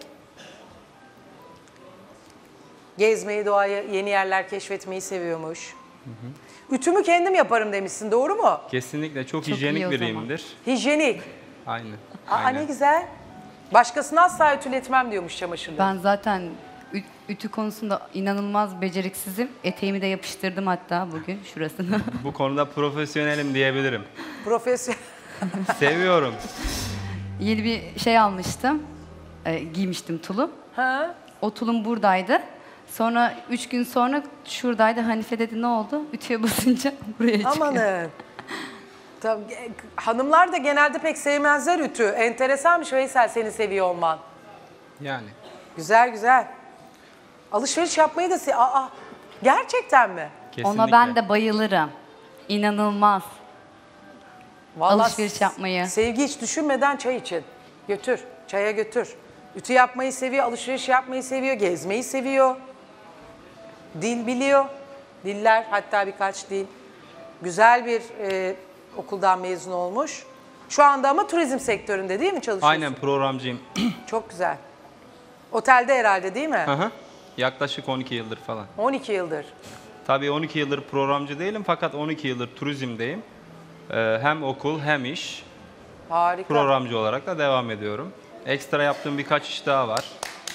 Gezmeyi, doğayı, yeni yerler keşfetmeyi seviyormuş. Hı hı. Ütümü kendim yaparım demişsin, doğru mu? Kesinlikle çok, Çok iyi hijyenik o biriyimdir. Hijyenik. Aynen. Aa, aynen. ne güzel. Başkasına asla ütületmem diyormuş çamaşırları. Ben zaten ü- ütü konusunda inanılmaz beceriksizim. Eteğimi de yapıştırdım hatta bugün şurasını. Bu konuda profesyonelim diyebilirim. Profesyonel. Seviyorum. Yeni bir şey almıştım. Ee, giymiştim tulum. Ha? O tulum buradaydı. Sonra üç gün sonra şuradaydı. Hanife dedi ne oldu? Ütüye basınca buraya çıkıyor. Amanın. Tabii, e, hanımlar da genelde pek sevmezler ütü. Enteresanmış Veysel seni seviyor olman. Yani. Güzel güzel. Alışveriş yapmayı da se... Aa, gerçekten mi? Kesinlikle. Ona ben de bayılırım. İnanılmaz. Vallahi Alışveriş yapmayı. Sevgi hiç düşünmeden çay için. Götür, çaya götür. Ütü yapmayı seviyor, alışveriş yapmayı seviyor, gezmeyi seviyor. Dil biliyor. Diller, hatta birkaç dil. Güzel bir e, okuldan mezun olmuş. Şu anda ama turizm sektöründe değil mi çalışıyorsun? Aynen programcıyım. Çok güzel. Otelde herhalde değil mi? Hı hı. Yaklaşık on iki yıldır falan. on iki yıldır. Tabii on iki yıldır programcı değilim fakat on iki yıldır turizmdeyim. Ee, hem okul hem iş. Harika. Programcı olarak da devam ediyorum. Ekstra yaptığım birkaç iş daha var.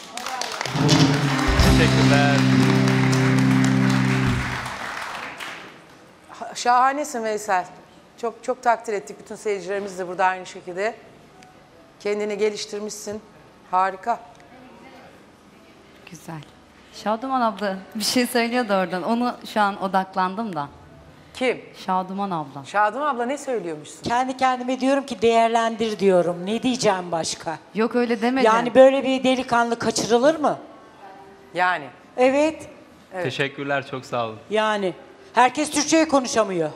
Teşekkürler. Ha- Şahanesin Veysel. Çok çok takdir ettik. Bütün seyircilerimiz de burada aynı şekilde. Kendini geliştirmişsin. Harika. Güzel. Şaduman abla bir şey söylüyordu oradan. Onu şu an odaklandım da. Kim? Şaduman abla. Şadım abla ne söylüyormuşsun? Kendi kendime diyorum ki değerlendir diyorum. Ne diyeceğim başka? Yok öyle demedim. Yani böyle bir delikanlı kaçırılır mı? Yani. Evet. Evet. Teşekkürler, çok sağ olun. Yani. Herkes Türkçe'yi konuşamıyor.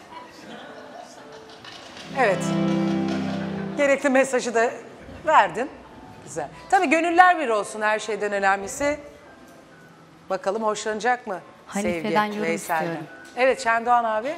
Evet. Gerekli mesajı da verdin. Güzel. Tabii gönüller bir olsun her şeyden önemlisi. Bakalım hoşlanacak mı Hanife'den Sevgi, yorum Veysel'den? istiyorum. Evet Şendoğan abi.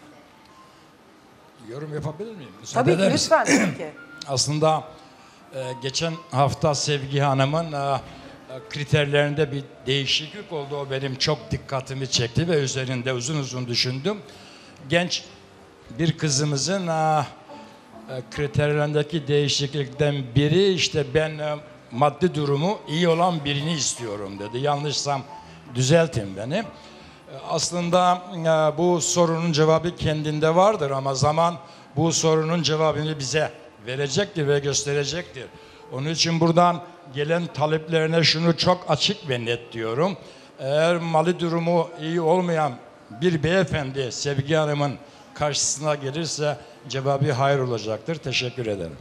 Yorum yapabilir miyim? Müsaade Tabii ki eder misin? lütfen tabii ki. Aslında e, geçen hafta Sevgi Hanım'ın e, e, kriterlerinde bir değişiklik oldu. O benim çok dikkatimi çekti ve üzerinde uzun uzun düşündüm. Genç bir kızımızın e, e, kriterlerindeki değişiklikten biri işte ben e, maddi durumu iyi olan birini istiyorum dedi. Yanlışsam düzeltin beni. E, Aslında e, bu sorunun cevabı kendinde vardır ama zaman bu sorunun cevabını bize verecektir ve gösterecektir. Onun için buradan gelen taleplerine şunu çok açık ve net diyorum. Eğer mali durumu iyi olmayan bir beyefendi Sevgi Hanım'ın karşısına gelirse cevabı hayır olacaktır. Teşekkür ederim.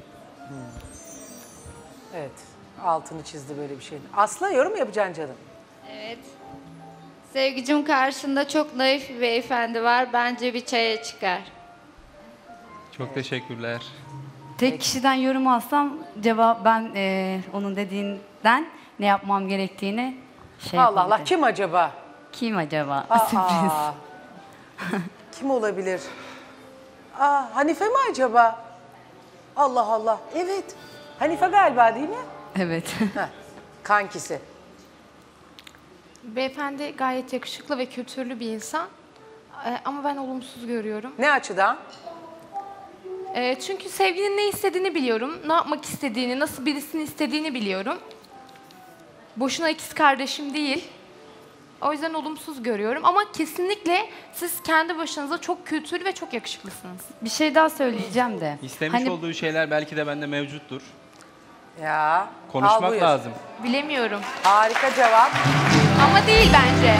Evet. Altını çizdi böyle bir şeyin. Aslı yorum yapacaksın canım. Evet. Sevgicim karşında çok naif bir beyefendi var. Bence bir çaya çıkar. Çok teşekkürler. Tek kişiden yorum alsam cevap ben eee, onun dediğinden ne yapmam gerektiğini şey Allah Allah yapabilirim. kim acaba? Kim acaba? Aa, Sürpriz. Kim olabilir? Aa, Hanife mi acaba? Allah Allah. Evet. Hanife galiba değil mi? Evet. Heh, kankisi. Beyefendi gayet yakışıklı ve kültürlü bir insan. e, ama ben olumsuz görüyorum. Ne açıdan? E, çünkü sevginin ne istediğini biliyorum. Ne yapmak istediğini, nasıl birisini istediğini biliyorum. Boşuna ikiz kardeşim değil. O yüzden olumsuz görüyorum. Ama kesinlikle siz kendi başınıza çok kültürlü ve çok yakışıklısınız. Bir şey daha söyleyeceğim de. İstemiş Hani- olduğu şeyler belki de bende mevcuttur. Ya. al Konuşmak buyur. lazım. Bilemiyorum. Harika cevap. Ama değil bence.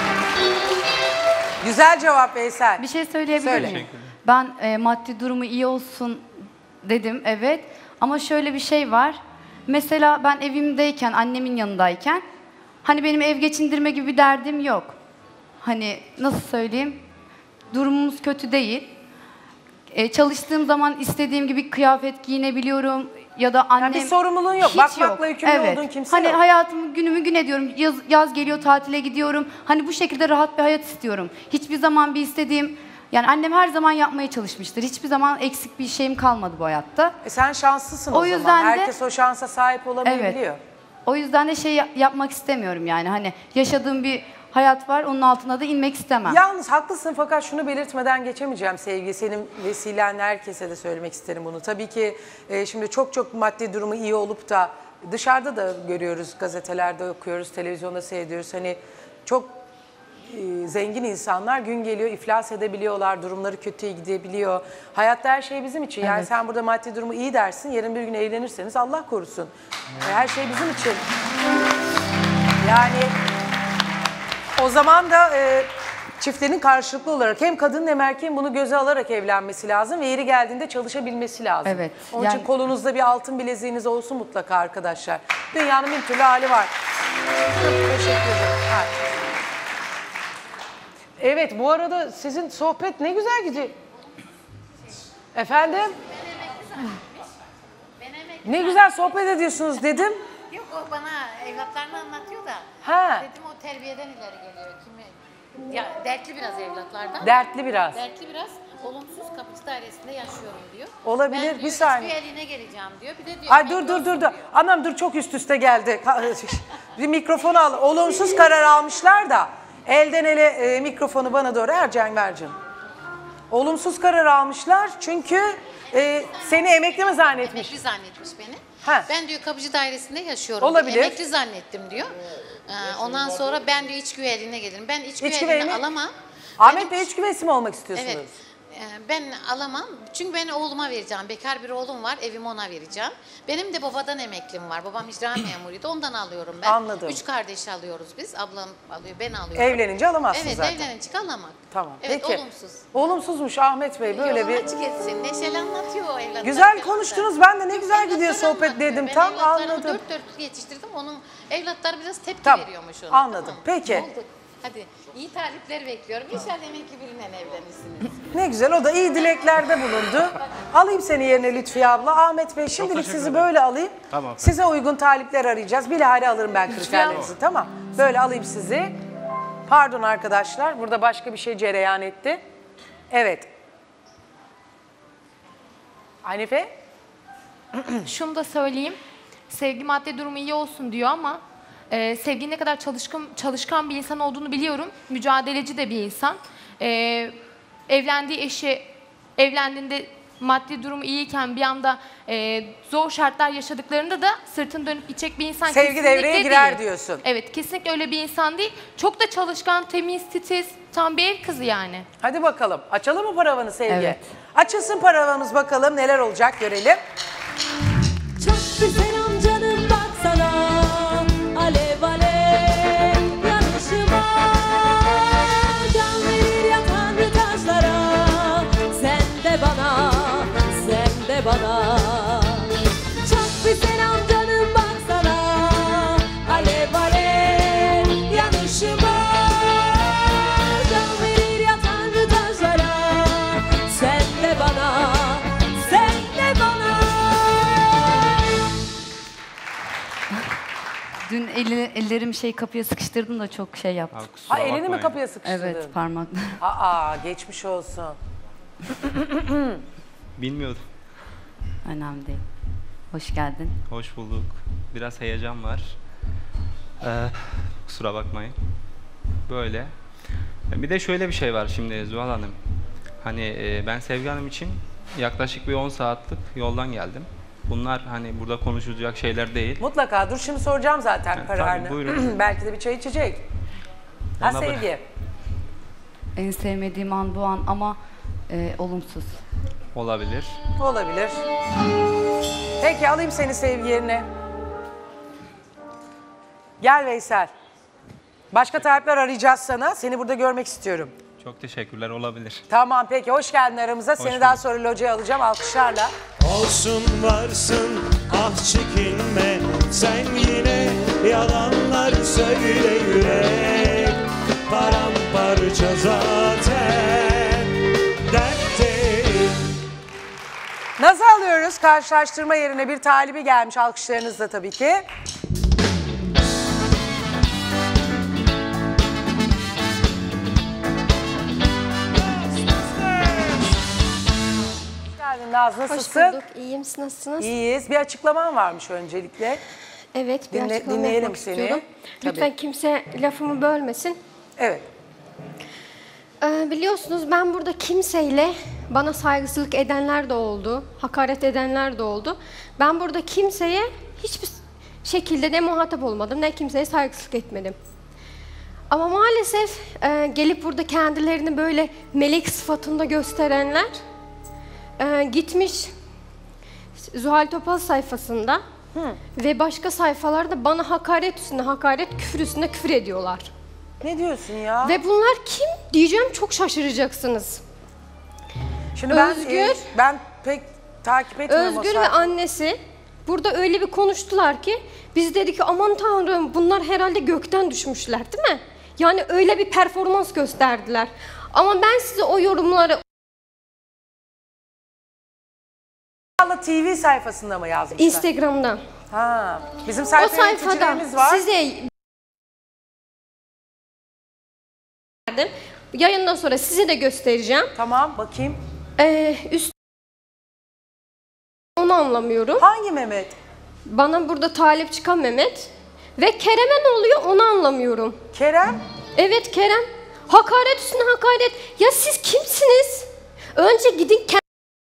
Güzel cevap Veysel. Bir şey söyleyebilir Söyle. miyim? Ben e, maddi durumu iyi olsun dedim, evet. Ama şöyle bir şey var. Mesela ben evimdeyken, annemin yanındayken, hani benim ev geçindirme gibi bir derdim yok. Hani nasıl söyleyeyim? Durumumuz kötü değil. E, çalıştığım zaman istediğim gibi kıyafet giyinebiliyorum. Ya da annem... bir sorumluluğun yok. Hiç Bakmakla yok. yükümlü Evet. olduğun kimse hani yok. hayatımı günümü gün ediyorum. Yaz, yaz geliyor, tatile gidiyorum. Hani bu şekilde rahat bir hayat istiyorum. Hiçbir zaman bir istediğim... Yani annem her zaman yapmaya çalışmıştır. Hiçbir zaman eksik bir şeyim kalmadı bu hayatta. E sen şanslısın o, O zaman. yüzden de- Herkes o şansa sahip olamayabiliyor. Evet. O yüzden de şey ya- yapmak istemiyorum yani. Hani yaşadığım bir hayat var, onun altına da inmek istemem. Yalnız haklısın fakat şunu belirtmeden geçemeyeceğim Sevgi. Senin vesilenle herkese de söylemek isterim bunu. Tabii ki e, şimdi çok çok maddi durumu iyi olup da dışarıda da görüyoruz, gazetelerde okuyoruz, televizyonda seyrediyoruz. Hani çok e, zengin insanlar gün geliyor iflas edebiliyorlar, durumları kötüye gidebiliyor. Hayatta her şey bizim için. Yani Evet. sen burada maddi durumu iyi dersin, yarın bir gün evlenirseniz Allah korusun. E, her şey bizim için. Yani o zaman da e, çiftlerin karşılıklı olarak hem kadının hem erkeğin bunu göze alarak evlenmesi lazım ve yeri geldiğinde çalışabilmesi lazım. Evet, Onun yani- için kolunuzda bir altın bileziğiniz olsun mutlaka arkadaşlar. Dünyanın bin türlü hali var. Teşekkür ederim. Ha. Evet, bu arada sizin sohbet ne güzel gidiyor. Efendim? Ne güzel sohbet ediyorsunuz dedim. Yok o bana evlatlarını anlatıyor da. Ha. Dedim o terbiyeden ileri geliyor. Kimi? Ya dertli biraz evlatlardan. Dertli biraz. Dertli biraz. Olumsuz kapıcı dairesinde yaşıyorum diyor. Olabilir, Ben bir diyor, saniye. hiçbir eline geleceğim diyor. Bir de diyor. Ay dur dur dur dur. Anam dur çok üst üste geldi. Bir mikrofonu al. Olumsuz karar almışlar da elden ele e, mikrofonu bana doğru Ercan ver canım. Olumsuz karar almışlar çünkü e, seni emekli mi zannetmiş? Emekli zannetmiş beni. Ha. Ben diyor kapıcı dairesinde yaşıyorum. Olabilir. Diyor. Emekli zannettim diyor. Ee, ondan sonra ben diyor iç güveyliğine gelirim. Ben iç İç güveyliğine güveyliği- alamam. Ahmet Bey iç güveysi mi olmak istiyorsunuz? Evet. Ee, Ben alamam. Çünkü ben oğluma vereceğim. Bekar bir oğlum var. Evimi ona vereceğim. Benim de babadan emeklim var. Babam icra memuruydu. Ondan alıyorum ben. Anladım. Üç kardeş alıyoruz biz. Ablam alıyor, ben alıyorum. Evlenince alamazsın evet, zaten. Evet, evlenince alamak. Tamam. Evet, Peki. olumsuz. Olumsuzmuş Ahmet Bey böyle Yolunu bir. açık etsin. Neşeli anlatıyor o evlatlar. Güzel konuştunuz. Ben de ne güzel gidiyor sohbet dedim. Ben Tam evlatlarımı anladım. dört dörtlük yetiştirdim. Onun evlatları biraz tepki Tamam, veriyormuş ona. anladım. Tamam. Peki. Oldu. Hadi iyi talipler bekliyorum. İnşallah emekli birinden evlenirsiniz. Ne güzel o da iyi dileklerde bulundu. Alayım seni yerine Lütfiye abla. Ahmet Bey şimdilik teşekkür sizi ederim. böyle alayım. Tamam. Size uygun talipler arayacağız. Bilahare alırım ben kriterlerinizi tamam. Böyle alayım sizi. Pardon arkadaşlar burada başka bir şey cereyan etti. Evet. Hanife? Şunu da söyleyeyim. Sevgi maddi durumu iyi olsun diyor ama e, Sevgi ne kadar çalışkan çalışkan bir insan olduğunu biliyorum. Mücadeleci de bir insan. E, evlendiği eşi evlendiğinde maddi durumu iyiyken bir anda e, zor şartlar yaşadıklarında da sırtını dönüp gidecek bir insan Sevgi kesinlikle devreye girer değil. diyorsun. Evet, kesinlikle öyle bir insan değil. Çok da çalışkan, temiz, titiz, tam bir ev kızı yani. Hadi bakalım. Açalım mı paravanı Sevgi? Evet. Açılsın paravanımız bakalım neler olacak görelim. Çok güzelim canım baksana, alev alev yanışıma, can verir yakan taşlara, sen de bana, sen de bana. Çok güzelim canım baksana, alev alev yanışıma, can verir yakan taşlara, sen de bana, sen de bana. Dün eli, ellerim şey kapıya sıkıştırdım da çok şey yaptım. Ha elini mi kapıya sıkıştırdın? Evet, parmak. Aa geçmiş olsun. Bilmiyordum. Önemli değil. Hoş geldin. Hoş bulduk. Biraz heyecan var. Ee, kusura bakmayın. Böyle. Bir de şöyle bir şey var şimdi Zuhal Hanım. Hani e, ben Sevgi Hanım için yaklaşık bir on saatlik yoldan geldim. Bunlar hani burada konuşulacak şeyler değil. Mutlaka. Dur şimdi soracağım zaten Ha, kararını. tabii, buyurun. Belki de bir çay içecek. Ha Ona Sevgi. En sevmediğim an bu an ama e, olumsuz. Olabilir. Olabilir. Peki alayım seni Sevgi yerine. Gel Veysel. Başka tarifler arayacağız sana. Seni burada görmek istiyorum. Çok teşekkürler, olabilir. Tamam peki. Hoş geldin aramıza. Seni bulduk. daha sonra locaya alacağım alkışlarla. Olsun varsın ah çekinme, sen yine yalanlar söyle yürek, paramparça zaten dert değil. Nasıl alıyoruz? Karşılaştırma yerine bir talibi gelmiş alkışlarınızla tabii ki. geldin Naz, nasılsın? Hoş bulduk, iyiyim. Siz nasılsınız? İyiyiz. Bir açıklaman varmış öncelikle. Evet, bir Dinle, açıklama dinleyelim yapmak seni. istiyorum. Lütfen Tabii. kimse lafımı bölmesin. Evet. Ee, biliyorsunuz ben burada kimseyle bana saygısızlık edenler de oldu, hakaret edenler de oldu. Ben burada kimseye hiçbir şekilde ne muhatap olmadım, ne kimseye saygısızlık etmedim. Ama maalesef e, gelip burada kendilerini böyle melek sıfatında gösterenler e, gitmiş Zuhal Topal sayfasında Hı. ve başka sayfalarda bana hakaret üstüne hakaret, küfür üstüne küfür ediyorlar. Ne diyorsun ya? Ve bunlar kim diyeceğim, çok şaşıracaksınız. Şimdi ben, Özgür, e, ben pek takip etmiyorum o Özgür ve sayfayı. annesi burada öyle bir konuştular ki biz dedik ki aman tanrım bunlar herhalde gökten düşmüşler değil mi? Yani öyle bir performans gösterdiler. Ama ben size o yorumları T V sayfasında mı yazmışlar? Instagram'da. Ha, bizim O sayfa sayfada yöneticilerimiz var. size yayından sonra size de göstereceğim. Tamam, bakayım. Ee, üst onu anlamıyorum. Hangi Mehmet? Bana burada talip çıkan Mehmet. Ve Kerem'e ne oluyor onu anlamıyorum. Kerem? Evet Kerem. Hakaret üstüne hakaret. Ya siz kimsiniz? Önce gidin kend-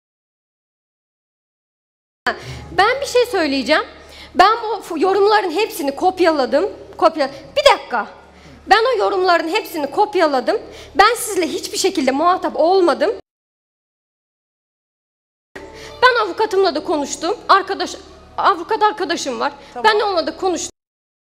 Ben bir şey söyleyeceğim. Ben bu yorumların hepsini kopyaladım. Kopya. Bir dakika. Ben o yorumların hepsini kopyaladım. Ben sizle hiçbir şekilde muhatap olmadım. Ben avukatımla da konuştum. Arkadaş, avukat arkadaşım var. Tamam. Ben onunla da konuştum.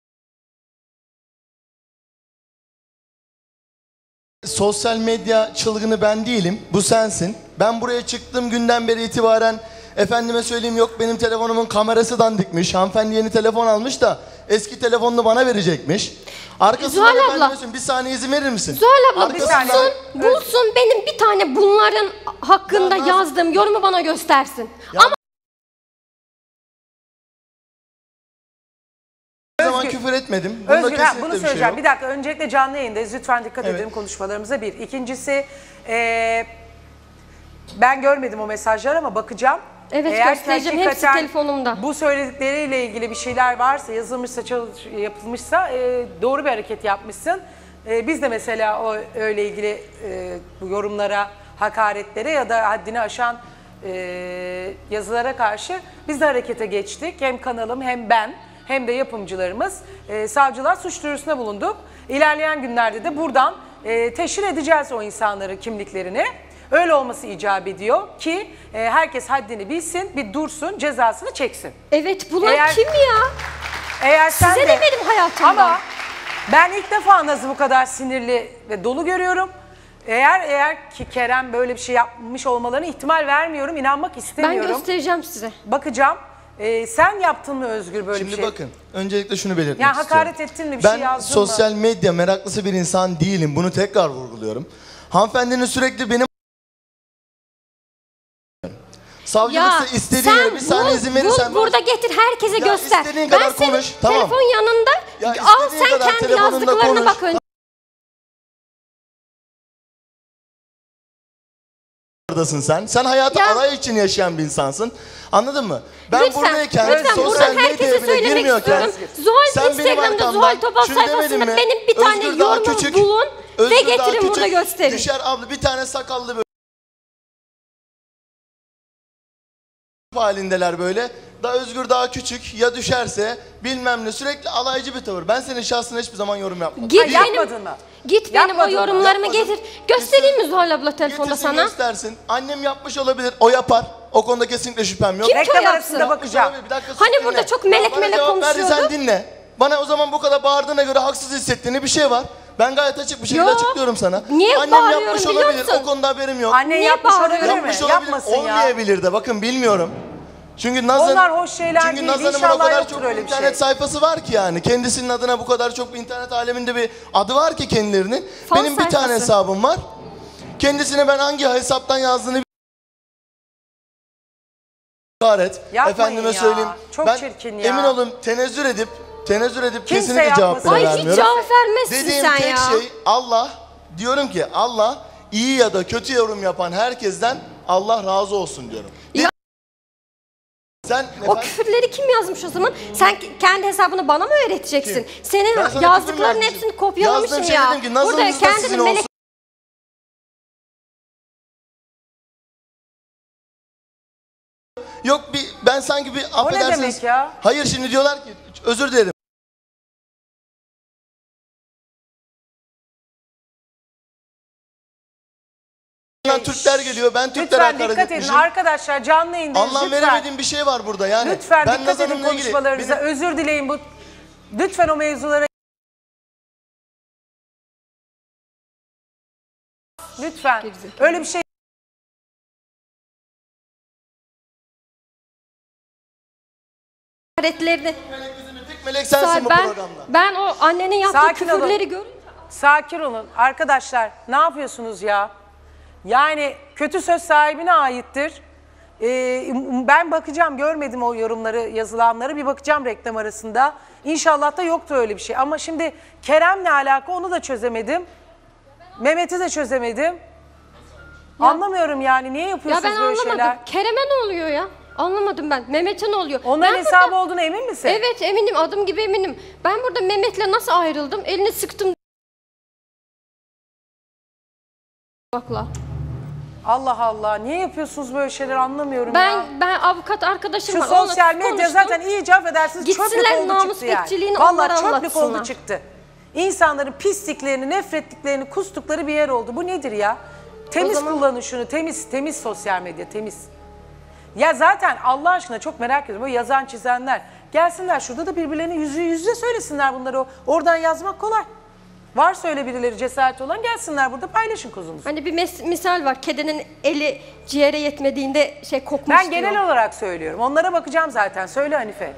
Sosyal medya çılgını ben değilim, bu sensin. Ben buraya çıktığım günden beri itibaren efendime söyleyeyim yok benim telefonumun kamerası dandikmiş. Hanımefendi yeni telefon almış da eski telefonunu bana verecekmiş. Arkasından Zuhal abla. efendime söyleyeyim bir saniye izin verir misin? Zuhal abla Arkasından- bulsun, bulsun benim bir tane bunların hakkında Ya, yazdığım yorumu bana göstersin. Ama Her zaman Özgür- küfür etmedim. Bunda Özgür, ha, kesinlikle bunu bir şey söyleyeceğim. yok. Bir dakika, öncelikle canlı yayındayız. Lütfen dikkat Evet. edelim konuşmalarımıza bir. İkincisi, e, ben görmedim o mesajları ama bakacağım. Evet, Eğer göstereceğim. Hepsi hakikaten telefonumda. Bu söyledikleriyle ilgili bir şeyler varsa, yazılmışsa, çalış, yapılmışsa e, doğru bir hareket yapmışsın. E, biz de mesela o öyle ilgili e, bu yorumlara, hakaretlere ya da haddini aşan e, yazılara karşı biz de harekete geçtik. Hem kanalım hem ben hem de yapımcılarımız e, savcılığa suç duyurusunda bulunduk. İlerleyen günlerde de buradan e, teşhir edeceğiz o insanları, kimliklerini. Öyle olması icap ediyor ki e, herkes haddini bilsin, bir dursun, cezasını çeksin. evet bunlar Eğer- kim ya? Eğer sen Size de, ne benim hayatımda? Ama ben ilk defa Naz'ı bu kadar sinirli ve dolu görüyorum. Eğer eğer ki Kerem böyle bir şey yapmış olmalarına ihtimal vermiyorum, inanmak Ben istemiyorum. göstereceğim size. Bakacağım. Ee, sen yaptın mı Özgür böyle Şimdi bir şey? bakın, öncelikle şunu belirtmek Yani hakaret istiyorum. ettin mi, bir ben şey yazdın sosyal mı? medya meraklısı bir insan değilim. Bunu tekrar vurguluyorum. Hanımefendinin sürekli benim savcılıksa istediğin yere bir saniye izin verirsen... bul, burada getir herkese Ya göster. istediğin Ben kadar senin konuş, tamam. telefon yanında Ya al istediğin sen kadar kendi telefonunda yazdıklarına konuş. bak önce. Buradasın sen. Sen hayatı Ya- alay için yaşayan bir insansın. Anladın mı? Ben Lütfen, buradayken lütfen, sosyal buradan herkese medyaya bile söylemek bilmiyorken, istiyorum. Zuhal sen benim Instagram'da arkamdan Zuhal Topal şunu demedin sayfasında mi? benim bir tane Özgür daha yorumumu küçük, bulun ve Özgür daha getirin burada küçük, gösterin. Düşer abla bir tane sakallı böyle halindeler böyle. Da Özgür daha küçük, ya düşerse bilmem ne, sürekli alaycı bir tavır. Ben senin şahsına hiçbir zaman yorum yapmadım. Git Bir- benim, git benim o yorumlarımı Yapmadın. getir. Göstereyim mi Zuhal abla telefonda Getirsin, sana? göstersin. Annem yapmış olabilir, o yapar. O konuda kesinlikle şüphem yok. Kim ki o yapsın? Bir dakika, sus Hani dinle. burada çok melek Bana melek cevap verdi, konuşuyordu. sen dinle. Bana o zaman bu kadar bağırdığına göre haksız hissettiğini bir şey var. Ben gayet açık bir şekilde Yok. açıklıyorum sana. Niye Annem bağırıyorum yapmış biliyor olabilir, musun? o konuda haberim yok. Annen Niye yapmış olabilir mi? Yapmış olabilir, Yapmasın ya. olmayabilir de, bakın bilmiyorum. Çünkü Nazan, Onlar hoş şeyler çünkü değil. Nazan'ın o İnşallah kadar yoktur çok öyle bir internet şey. sayfası var ki yani. Kendisinin adına bu kadar çok bir internet aleminde bir adı var ki kendilerinin. Fan Benim bir tane sayfası. hesabım var. Kendisine ben hangi hesaptan yazdığını Hakaret, Yapmayın efendime ya. söyleyeyim. Çok ben çirkin ya. emin olun tenezzül edip tenezzül edip Kimse kesinlikle cevap yapmasın. bile Ay, hiç vermiyorum. cevap vermezsin Dediğim sen tek ya. şey Allah, diyorum ki Allah iyi ya da kötü yorum yapan herkesten Allah razı olsun diyorum. Ya- Sen O küfürleri kim yazmış o zaman? Sen ke- kendi hesabını bana mı öğreteceksin? Kim? Senin Ben sana yazdıkların küfür mü hepsini kopyalamışım Yazdığım şey ya. dedim ki, nasıl Burada lütfen sizin kendini melek olsun? Yok bir ben sanki bir O ne affedersiniz. demek ya? Hayır şimdi diyorlar ki özür dilerim. Türkler geliyor. Ben Türklere Lütfen hakaret dikkat edin etmişim. arkadaşlar, canlı yayındayız Anlam lütfen. veremediğim bir şey var burada yani. Lütfen ben dikkat edin Nazan'ımla ilgili- konuşmalarınıza. benim- Özür dileyin bu. Lütfen o mevzulara. Lütfen. Öyle bir şey. hakaretlerini. Melek sensin bu ben, programda. ben o annenin yaptığı Sakin olun. küfürleri görünce Sakin olun. Arkadaşlar ne yapıyorsunuz ya? Yani kötü söz sahibine aittir. Ee, ben bakacağım, görmedim o yorumları, yazılanları. Bir bakacağım reklam arasında. İnşallah da yoktur öyle bir şey. Ama şimdi Kerem'le alaka onu da çözemedim. Mehmet'i de çözemedim. Anlamıyorum yani. Niye Ya yapıyorsunuz ben böyle anlamadım. şeyler? Kerem'e ne oluyor ya? Anlamadım ben. Mehmet'e ne oluyor? Onların Ben hesabı burada- olduğuna emin misin? Evet eminim, adım gibi eminim. Ben burada Mehmet'le nasıl ayrıldım? Elini sıktım. Bakla. Allah Allah. Niye yapıyorsunuz böyle şeyler anlamıyorum Ben ya. ben avukat arkadaşım Şu var. onunla sosyal medya konuştum. zaten iyice affedersiniz Gitsinler, çöplük oldu namus çıktı yani. bekçiliğini Vallahi onlara çöplük anlatsınlar. oldu çıktı. İnsanların pisliklerini, nefretliklerini kustukları bir yer oldu. Bu nedir ya? Temiz zaman- kullanın şunu. Temiz, temiz sosyal medya, temiz. Ya zaten Allah aşkına çok merak ediyorum. Böyle yazan çizenler. Gelsinler şurada da birbirlerine yüzü yüze söylesinler bunları. Oradan yazmak kolay. Varsa öyle birileri cesareti olan gelsinler burada paylaşın kuzumuzu. Hani bir mes- misal var. Kedinin eli ciğere yetmediğinde şey kokmuş Ben genel diyor. olarak söylüyorum. Onlara bakacağım zaten. Söyle Hanife.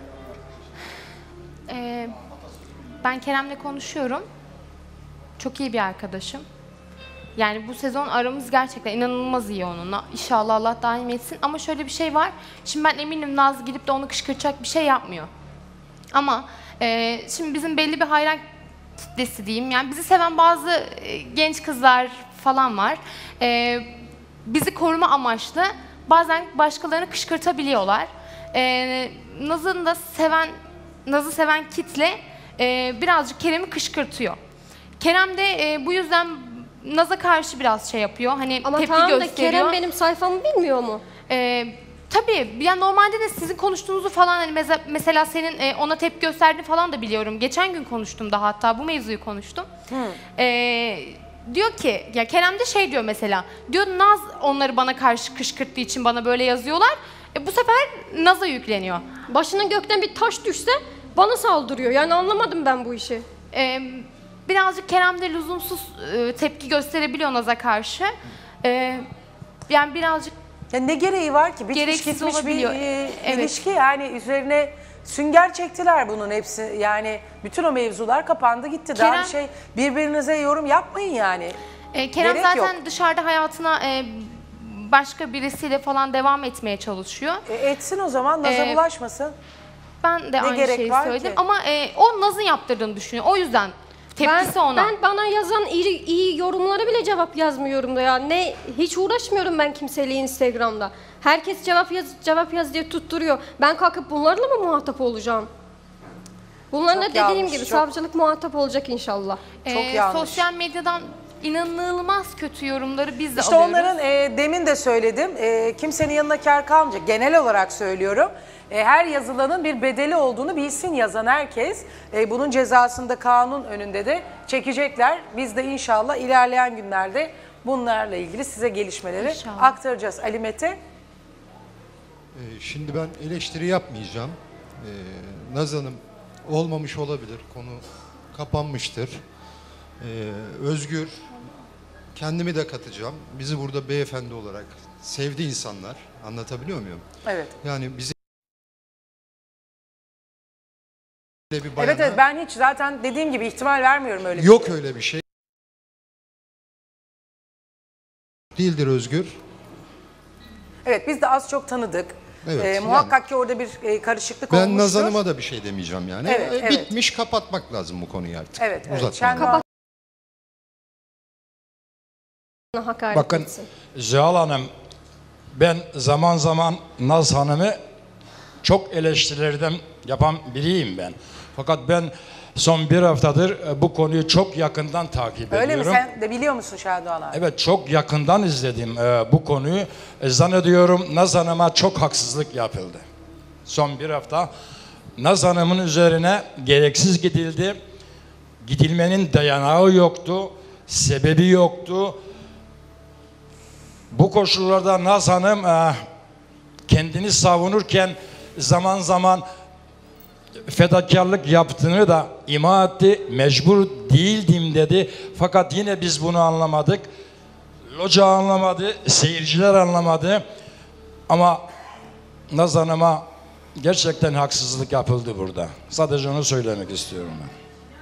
Ee, ben Kerem'le konuşuyorum. Çok iyi bir arkadaşım. Yani bu sezon aramız gerçekten inanılmaz iyi onunla. İnşallah Allah daim etsin. Ama şöyle bir şey var. Şimdi ben eminim Naz gidip de onu kışkırtacak bir şey yapmıyor. Ama e, şimdi bizim belli bir hayran kitlesi diyeyim. Yani bizi seven bazı e, genç kızlar falan var. E, bizi koruma amaçlı bazen başkalarını kışkırtabiliyorlar. E, Naz'ın da seven, Naz'ı seven kitle e, birazcık Kerem'i kışkırtıyor. Kerem de e, bu yüzden Naz'a karşı biraz şey yapıyor. Hani Ama tepki tamam da gösteriyor. Kerem benim sayfamı bilmiyor mu? Ee, tabii yani normalde de sizin konuştuğunuzu falan hani meze- mesela senin e, ona tepki gösterdiğini falan da biliyorum. Geçen gün konuştum da hatta bu mevzuyu konuştum. Ee, diyor ki ya Kerem de şey diyor mesela. Diyor Naz onları bana karşı kışkırttığı için bana böyle yazıyorlar. E, bu sefer Naz'a yükleniyor. Başına gökten bir taş düşse bana saldırıyor. Yani anlamadım ben bu işi. Ee, birazcık Kerem de lüzumsuz e, tepki gösterebiliyor Naz'a karşı. Ee, yani birazcık Ya ne gereği var ki? Bitmiş Gereksiz gitmiş olabiliyor. bir e, Evet. ilişki yani üzerine sünger çektiler bunun hepsi. Yani bütün o mevzular kapandı gitti. Daha Kerem- bir şey birbirinize yorum yapmayın yani. E, Kerem Gerek zaten yok. dışarıda hayatına e, başka birisiyle falan devam etmeye çalışıyor. E, etsin o zaman Naz'a Ee, bulaşmasın. Ben de Ne aynı gerek şeyi var söyledim ki? ama e, o Naz'ın yaptırdığını düşünüyor. O yüzden tepkisi ben, ona. Ben bana yazan iyi, iyi yorumlara bile cevap yazmıyorum da ya. Ne hiç uğraşmıyorum ben kimseyle Instagram'da. Herkes cevap yaz cevap yaz diye tutturuyor. Ben kalkıp bunlarla mı muhatap olacağım? Bunlarla Çok dediğim yanlış, gibi çok- savcılık muhatap olacak inşallah. Ee, sosyal medyadan inanılmaz kötü yorumları biz de İşte alıyoruz. onların e, demin de söyledim. E, kimsenin yanına kar kalmayacak. Genel olarak söylüyorum. E, her yazılanın bir bedeli olduğunu bilsin yazan herkes. E, bunun cezasını da kanun önünde de çekecekler. Biz de inşallah ilerleyen günlerde bunlarla ilgili size gelişmeleri İnşallah. aktaracağız. Ali Mete? Ee, Şimdi ben eleştiri yapmayacağım. Ee, Naz Hanım olmamış olabilir. Konu kapanmıştır. Ee, Özgür, kendimi de katacağım. Bizi burada beyefendi olarak sevdi insanlar. Anlatabiliyor muyum? Evet. Yani bizi bir bayana... Evet evet ben hiç zaten dediğim gibi ihtimal vermiyorum öyle bir Yok şey. öyle bir şey. Değildir Özgür. Evet biz de az çok tanıdık. Evet, E, yani- muhakkak ki orada bir e, karışıklık Ben olmuştur. Naz Hanım'a da bir şey demeyeceğim yani. Evet, Ee, evet. Bitmiş, kapatmak lazım bu konuyu artık. Evet, evet. Uzatmayalım. Şenol- Hakaret Bakın etsin. Zuhal Hanım, ben zaman zaman Naz Hanım'ı çok eleştirilerden yapan biriyim ben. Fakat ben son bir haftadır e, bu konuyu çok yakından takip Öyle mi? ediyorum. Sen de biliyor musun Şadoğan abi? Evet, çok yakından izledim e, bu konuyu. E, zannediyorum Naz Hanım'a çok haksızlık yapıldı. Son bir hafta Naz Hanım'ın üzerine gereksiz gidildi. Gidilmenin dayanağı yoktu, sebebi yoktu. Bu koşullarda Naz Hanım e, kendini savunurken zaman zaman fedakarlık yaptığını da ima etti. Mecbur değildim dedi. Fakat yine biz bunu anlamadık. Loca anlamadı, seyirciler anlamadı. Ama Naz Hanım'a gerçekten haksızlık yapıldı burada. Sadece onu söylemek istiyorum ben.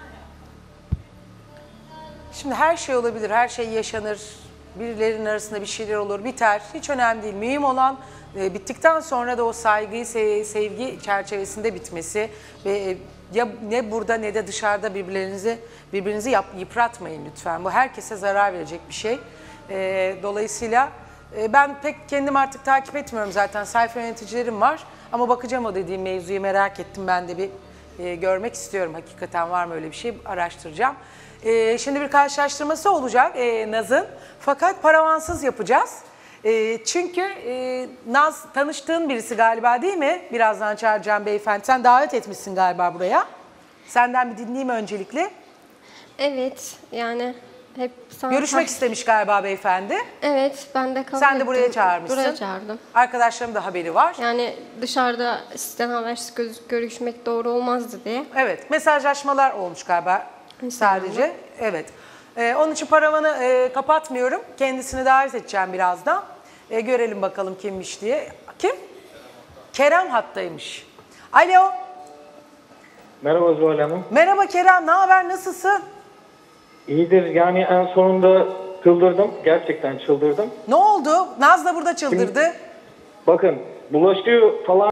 Şimdi her şey olabilir, her şey yaşanır. Birilerinin arasında bir şeyler olur, biter. Hiç önemli değil. Mühim olan e, bittikten sonra da o saygıyı, se- sevgi çerçevesinde bitmesi ve e, ya ne burada ne de dışarıda birbirlerinizi birbirinizi yap, yıpratmayın lütfen. Bu herkese zarar verecek bir şey. E, dolayısıyla e, ben pek kendim artık takip etmiyorum zaten. Sayfa yöneticilerim var ama bakacağım o dediğim mevzuyu merak ettim. Ben de bir e, görmek istiyorum. Hakikaten var mı öyle bir şey araştıracağım. Ee, şimdi bir karşılaştırması olacak e, Naz'ın. Fakat paravansız yapacağız. E, çünkü e, Naz tanıştığın birisi galiba değil mi? Birazdan çağıracağım beyefendi. Sen davet etmişsin galiba buraya. Senden bir dinleyeyim öncelikle. Evet yani hep sana... Görüşmek istemiş galiba beyefendi. Evet ben de kabul Sen de buraya ettim. çağırmışsın. Buraya çağırdım. Arkadaşlarım da haberi var. Yani dışarıda sizden habersiz göz- görüşmek doğru olmazdı diye. Evet, mesajlaşmalar olmuş galiba sadece. Evet. Ee, onun için paravanı e, kapatmıyorum. Kendisini davet edeceğim birazdan. E, görelim bakalım kimmiş diye. Kim? Kerem hattaymış. Alo. Merhaba Zuhal Hanım. Merhaba Kerem, ne haber, nasılsın? İyidir. Yani en sonunda çıldırdım. Gerçekten çıldırdım. Ne oldu? Naz da burada çıldırdı. Bakın bulaşıyor falan.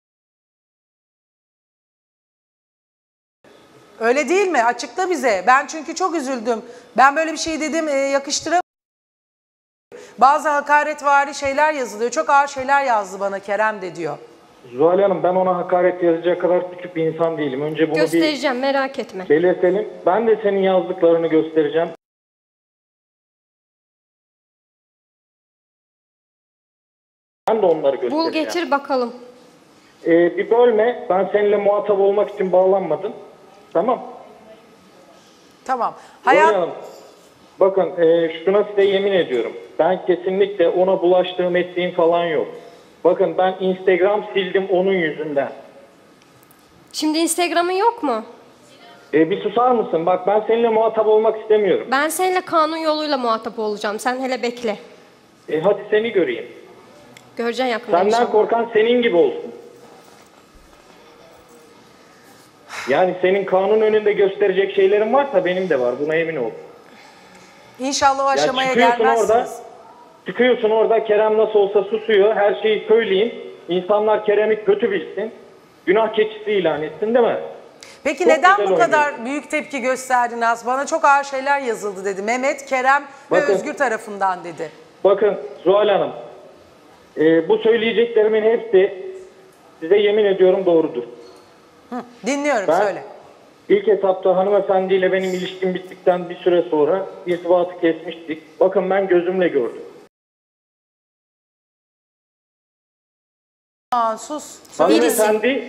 Öyle değil mi? Açıkla bize. Ben çünkü çok üzüldüm. Ben böyle bir şey dedim, e, yakıştıramıyorum. Bazı hakaretvari şeyler yazılıyor. Çok ağır şeyler yazdı bana Kerem de diyor. Zuhal Hanım ben ona hakaret yazacak kadar küçük bir insan değilim. Önce bunu Göstereceğim merak etme. bir belirtelim. Ben de senin yazdıklarını göstereceğim. Ben de onları göstereceğim. Bul getir bakalım. Ee, bir bölme. Ben seninle muhatap olmak için bağlanmadım. Tamam. Tamam. Hayat... Hayat... Hanım, bakın e, şuna size yemin ediyorum. Ben kesinlikle ona bulaştığım ettiğim falan yok. Bakın ben Instagram sildim onun yüzünden. Şimdi Instagram'ın yok mu? E, bir susar mısın? Bak ben seninle muhatap olmak istemiyorum. Ben seninle kanun yoluyla muhatap olacağım. Sen hele bekle. E, hadi seni göreyim. Göreceksin yakında Senden inşallah. korkan senin gibi olsun. Yani senin kanun önünde gösterecek şeylerin varsa benim de var. Buna emin ol. İnşallah o Ya aşamaya çıkıyorsun gelmezsiniz. orada, çıkıyorsun orada Kerem nasıl olsa susuyor. Her şeyi söyleyeyim. İnsanlar Kerem'i kötü bilsin. Günah keçisi ilan etsin değil mi? Peki Çok neden bu güzel kadar oynuyor. büyük tepki gösterdin Naz? Bana çok ağır şeyler yazıldı dedi. Mehmet, Kerem Bakın. ve Özgür tarafından dedi. Bakın Zuhal Hanım, e, bu söyleyeceklerimin hepsi size yemin ediyorum doğrudur. Hı, dinliyorum Ben, söyle. İlk etapta hanımefendiyle benim ilişkim bittikten bir süre sonra irtibatı kesmiştik. Bakın ben gözümle gördüm. Aa, sus. Hanımefendi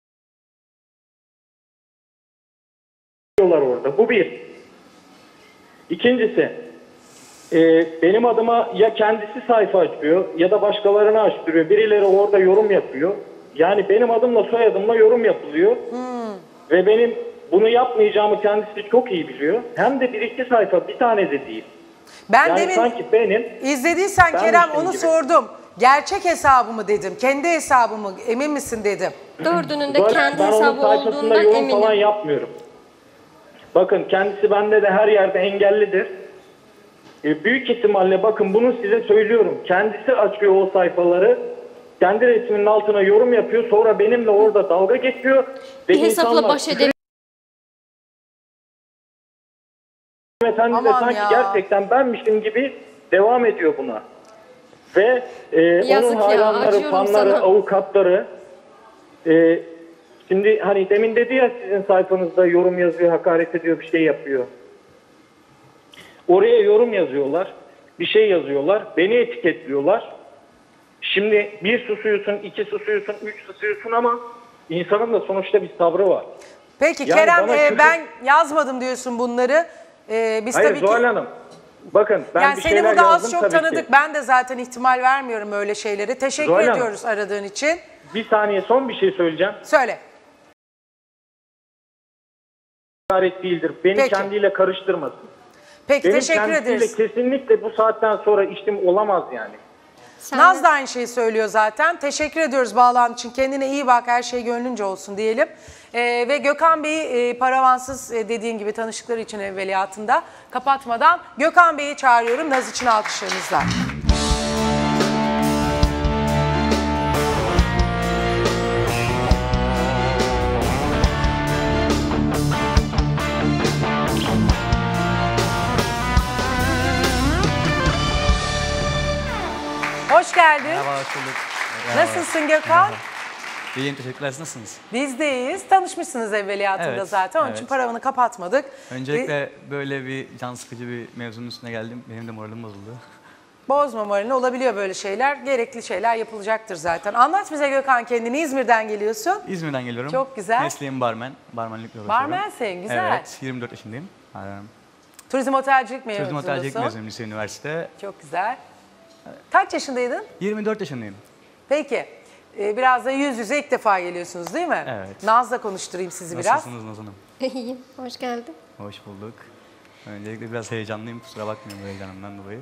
diyorlar orada. Bu bir. İkincisi, e, benim adıma ya kendisi sayfa açıyor ya da başkalarını açtırıyor. Birileri orada yorum yapıyor. Yani benim adımla soyadımla yorum yapılıyor. Hmm. Ve benim bunu yapmayacağımı kendisi çok iyi biliyor. Hem de bir iki sayfa, bir tane de değil. Ben yani demin sanki benim izlediysen Kerem benmişim onu gibi. sordum. Gerçek hesabımı dedim. Kendi hesabımı emin misin dedim. Dördünün de Zuhal, kendi ben onun hesabı sayfasında olduğundan yorum eminim. falan yapmıyorum. Bakın kendisi bende de her yerde engellidir. E, büyük ihtimalle bakın bunu size söylüyorum. Kendisi açıyor o sayfaları. Kendi resminin altına yorum yapıyor. Sonra benimle orada dalga geçiyor. Ve Bir hesapla insanlar baş edelim. hanımefendi de Aman sanki ya. gerçekten benmişim gibi devam ediyor buna. Ve e, Yazık onun ya, hayranları, acıyorum fanları, sana. avukatları e, şimdi hani demin dedi ya sizin sayfanızda yorum yazıyor, hakaret ediyor, bir şey yapıyor. Oraya yorum yazıyorlar, bir şey yazıyorlar, beni etiketliyorlar. Şimdi bir susuyorsun, iki susuyorsun, üç susuyorsun ama insanın da sonuçta bir sabrı var. Peki Yani Kerem bana e, küfür- ben yazmadım diyorsun bunları. E, biz Hayır tabii Zuhal ki... Hanım, bakın ben yani bir seni şeyler burada yazdım az çok tabii tanıdık. ki. Ben de zaten ihtimal vermiyorum öyle şeyleri. Teşekkür Zuhal Hanım. ediyoruz aradığın için. Bir saniye son bir şey söyleyeceğim. Söyle. Hakaret değildir. Beni Peki. kendiyle karıştırmasın. Peki Benim teşekkür kendisiyle ederiz. kesinlikle bu saatten sonra işim olamaz yani. Naz da aynı şeyi söylüyor zaten. Teşekkür ediyoruz bağlantı için. Kendine iyi bak, her şey gönlünce olsun diyelim. Ee, ve Gökhan Bey'i e, paravansız e, dediğin gibi tanıştıkları için evveliyatında kapatmadan Gökhan Bey'i çağırıyorum. Naz için alkışlarınızla. Hoş geldin. Merhaba, hoş bulduk. Merhaba. Nasılsın Gökhan? Merhaba. İyiyim, teşekkürler. Siz nasılsınız? Biz de iyiyiz. Tanışmışsınız evveliyatında Evet, zaten. Onun evet. için paravanı kapatmadık. Öncelikle böyle bir can sıkıcı bir mevzunun üstüne geldim. Benim de moralim bozuldu. Bozma moralini, olabiliyor böyle şeyler. Gerekli şeyler yapılacaktır zaten. Anlat bize Gökhan kendini. İzmir'den geliyorsun. İzmir'den geliyorum. Çok güzel. Mesleğim barmen. Barmenlikle uğraşıyorum. Barmensin, güzel. Evet, yirmi dört yaşındayım. Aynen. Turizm otelcilik mezunusun. Turizm otelcilik mezunuyum lise üniversite. Çok güzel. Kaç yaşındaydın? yirmi dört yaşındayım. Peki. Ee, biraz da yüz yüze ilk defa geliyorsunuz değil mi? Evet. Naz'la konuşturayım sizi biraz. Nasılsınız Naz Hanım? İyiyim, hoş geldin. Hoş bulduk. Öncelikle biraz heyecanlıyım. Kusura bakmayın bu heyecanımdan dolayı.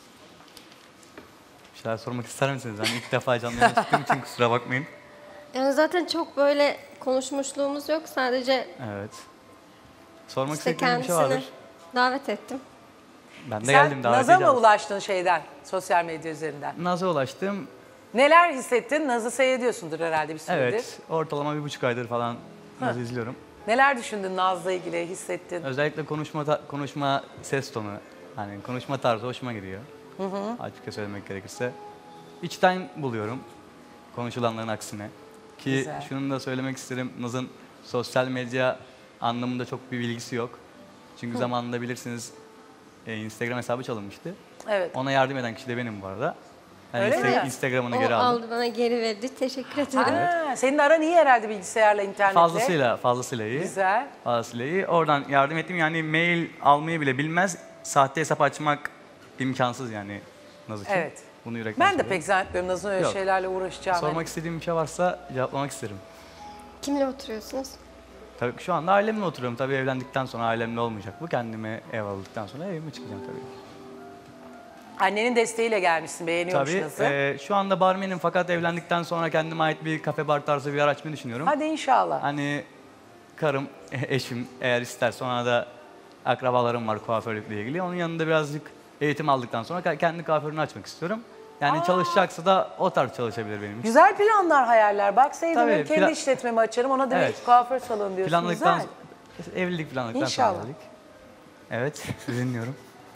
Bir şeyler sormak ister misiniz? Ben ilk defa canlı yayına çıktığım için kusura bakmayın. Yani zaten çok böyle konuşmuşluğumuz yok. Sadece Evet. Sormak işte istediğiniz bir şey kendisini vardır. davet ettim. Ben de Sen geldim davet Naz'a mı edeceğim. ulaştın şeyden, sosyal medya üzerinden? Naz'a ulaştım. Neler hissettin? Naz'ı seyrediyorsundur herhalde bir süredir. Evet, ortalama bir buçuk aydır falan Naz'ı izliyorum. Neler düşündün Naz'la ilgili, hissettin? Özellikle konuşma ta- konuşma ses tonu, hani konuşma tarzı hoşuma gidiyor. Hı hı. Açıkça söylemek gerekirse. İçten buluyorum konuşulanların aksine. Ki Güzel. şunu da söylemek isterim, Naz'ın sosyal medya anlamında çok bir bilgisi yok. Çünkü Hı. zamanında bilirsiniz e, Instagram hesabı çalınmıştı. Evet. Ona yardım eden kişi de benim bu arada. Yani Öyle Insta- mi? Instagram'ını O geri aldım. aldı bana geri verdi. Teşekkür ederim. Ha, senin aran iyi herhalde bilgisayarla, internetle. Fazlasıyla, fazlasıyla iyi. Güzel. Fazlasıyla iyi. Oradan yardım ettim. Yani mail almayı bile bilmez. Sahte hesap açmak imkansız yani Naz için. Evet. Bunu yürekten Ben de söylüyorum. pek zannetmiyorum Naz'ın öyle Yok. şeylerle uğraşacağını. Sormak istediğim bir şey varsa cevaplamak isterim. Kimle oturuyorsunuz? Tabii ki şu anda ailemle oturuyorum. Tabii evlendikten sonra ailemle olmayacak bu. Kendime ev aldıktan sonra evime çıkacağım tabii. Annenin desteğiyle gelmişsin, beğeniyormuş Tabii. Naz'ı. e, şu anda barmenim fakat evlendikten sonra kendime ait bir kafe bar tarzı bir yer açmayı düşünüyorum. Hadi inşallah. Hani karım, eşim eğer ister sonra da akrabalarım var kuaförlükle ilgili. Onun yanında birazcık eğitim aldıktan sonra ka- kendi kuaförünü açmak istiyorum. Yani Aa. çalışacaksa da o tarz çalışabilir benim için. Güzel planlar, hayaller. Bak sevdim, Tabii, benim kendi plan- işletmemi açarım. Ona demek Evet. ki kuaför salonu diyorsun. Planladıktan, Güzel. evlilik planladıktan İnşallah. sonra evlilik. Evet, sizi dinliyorum.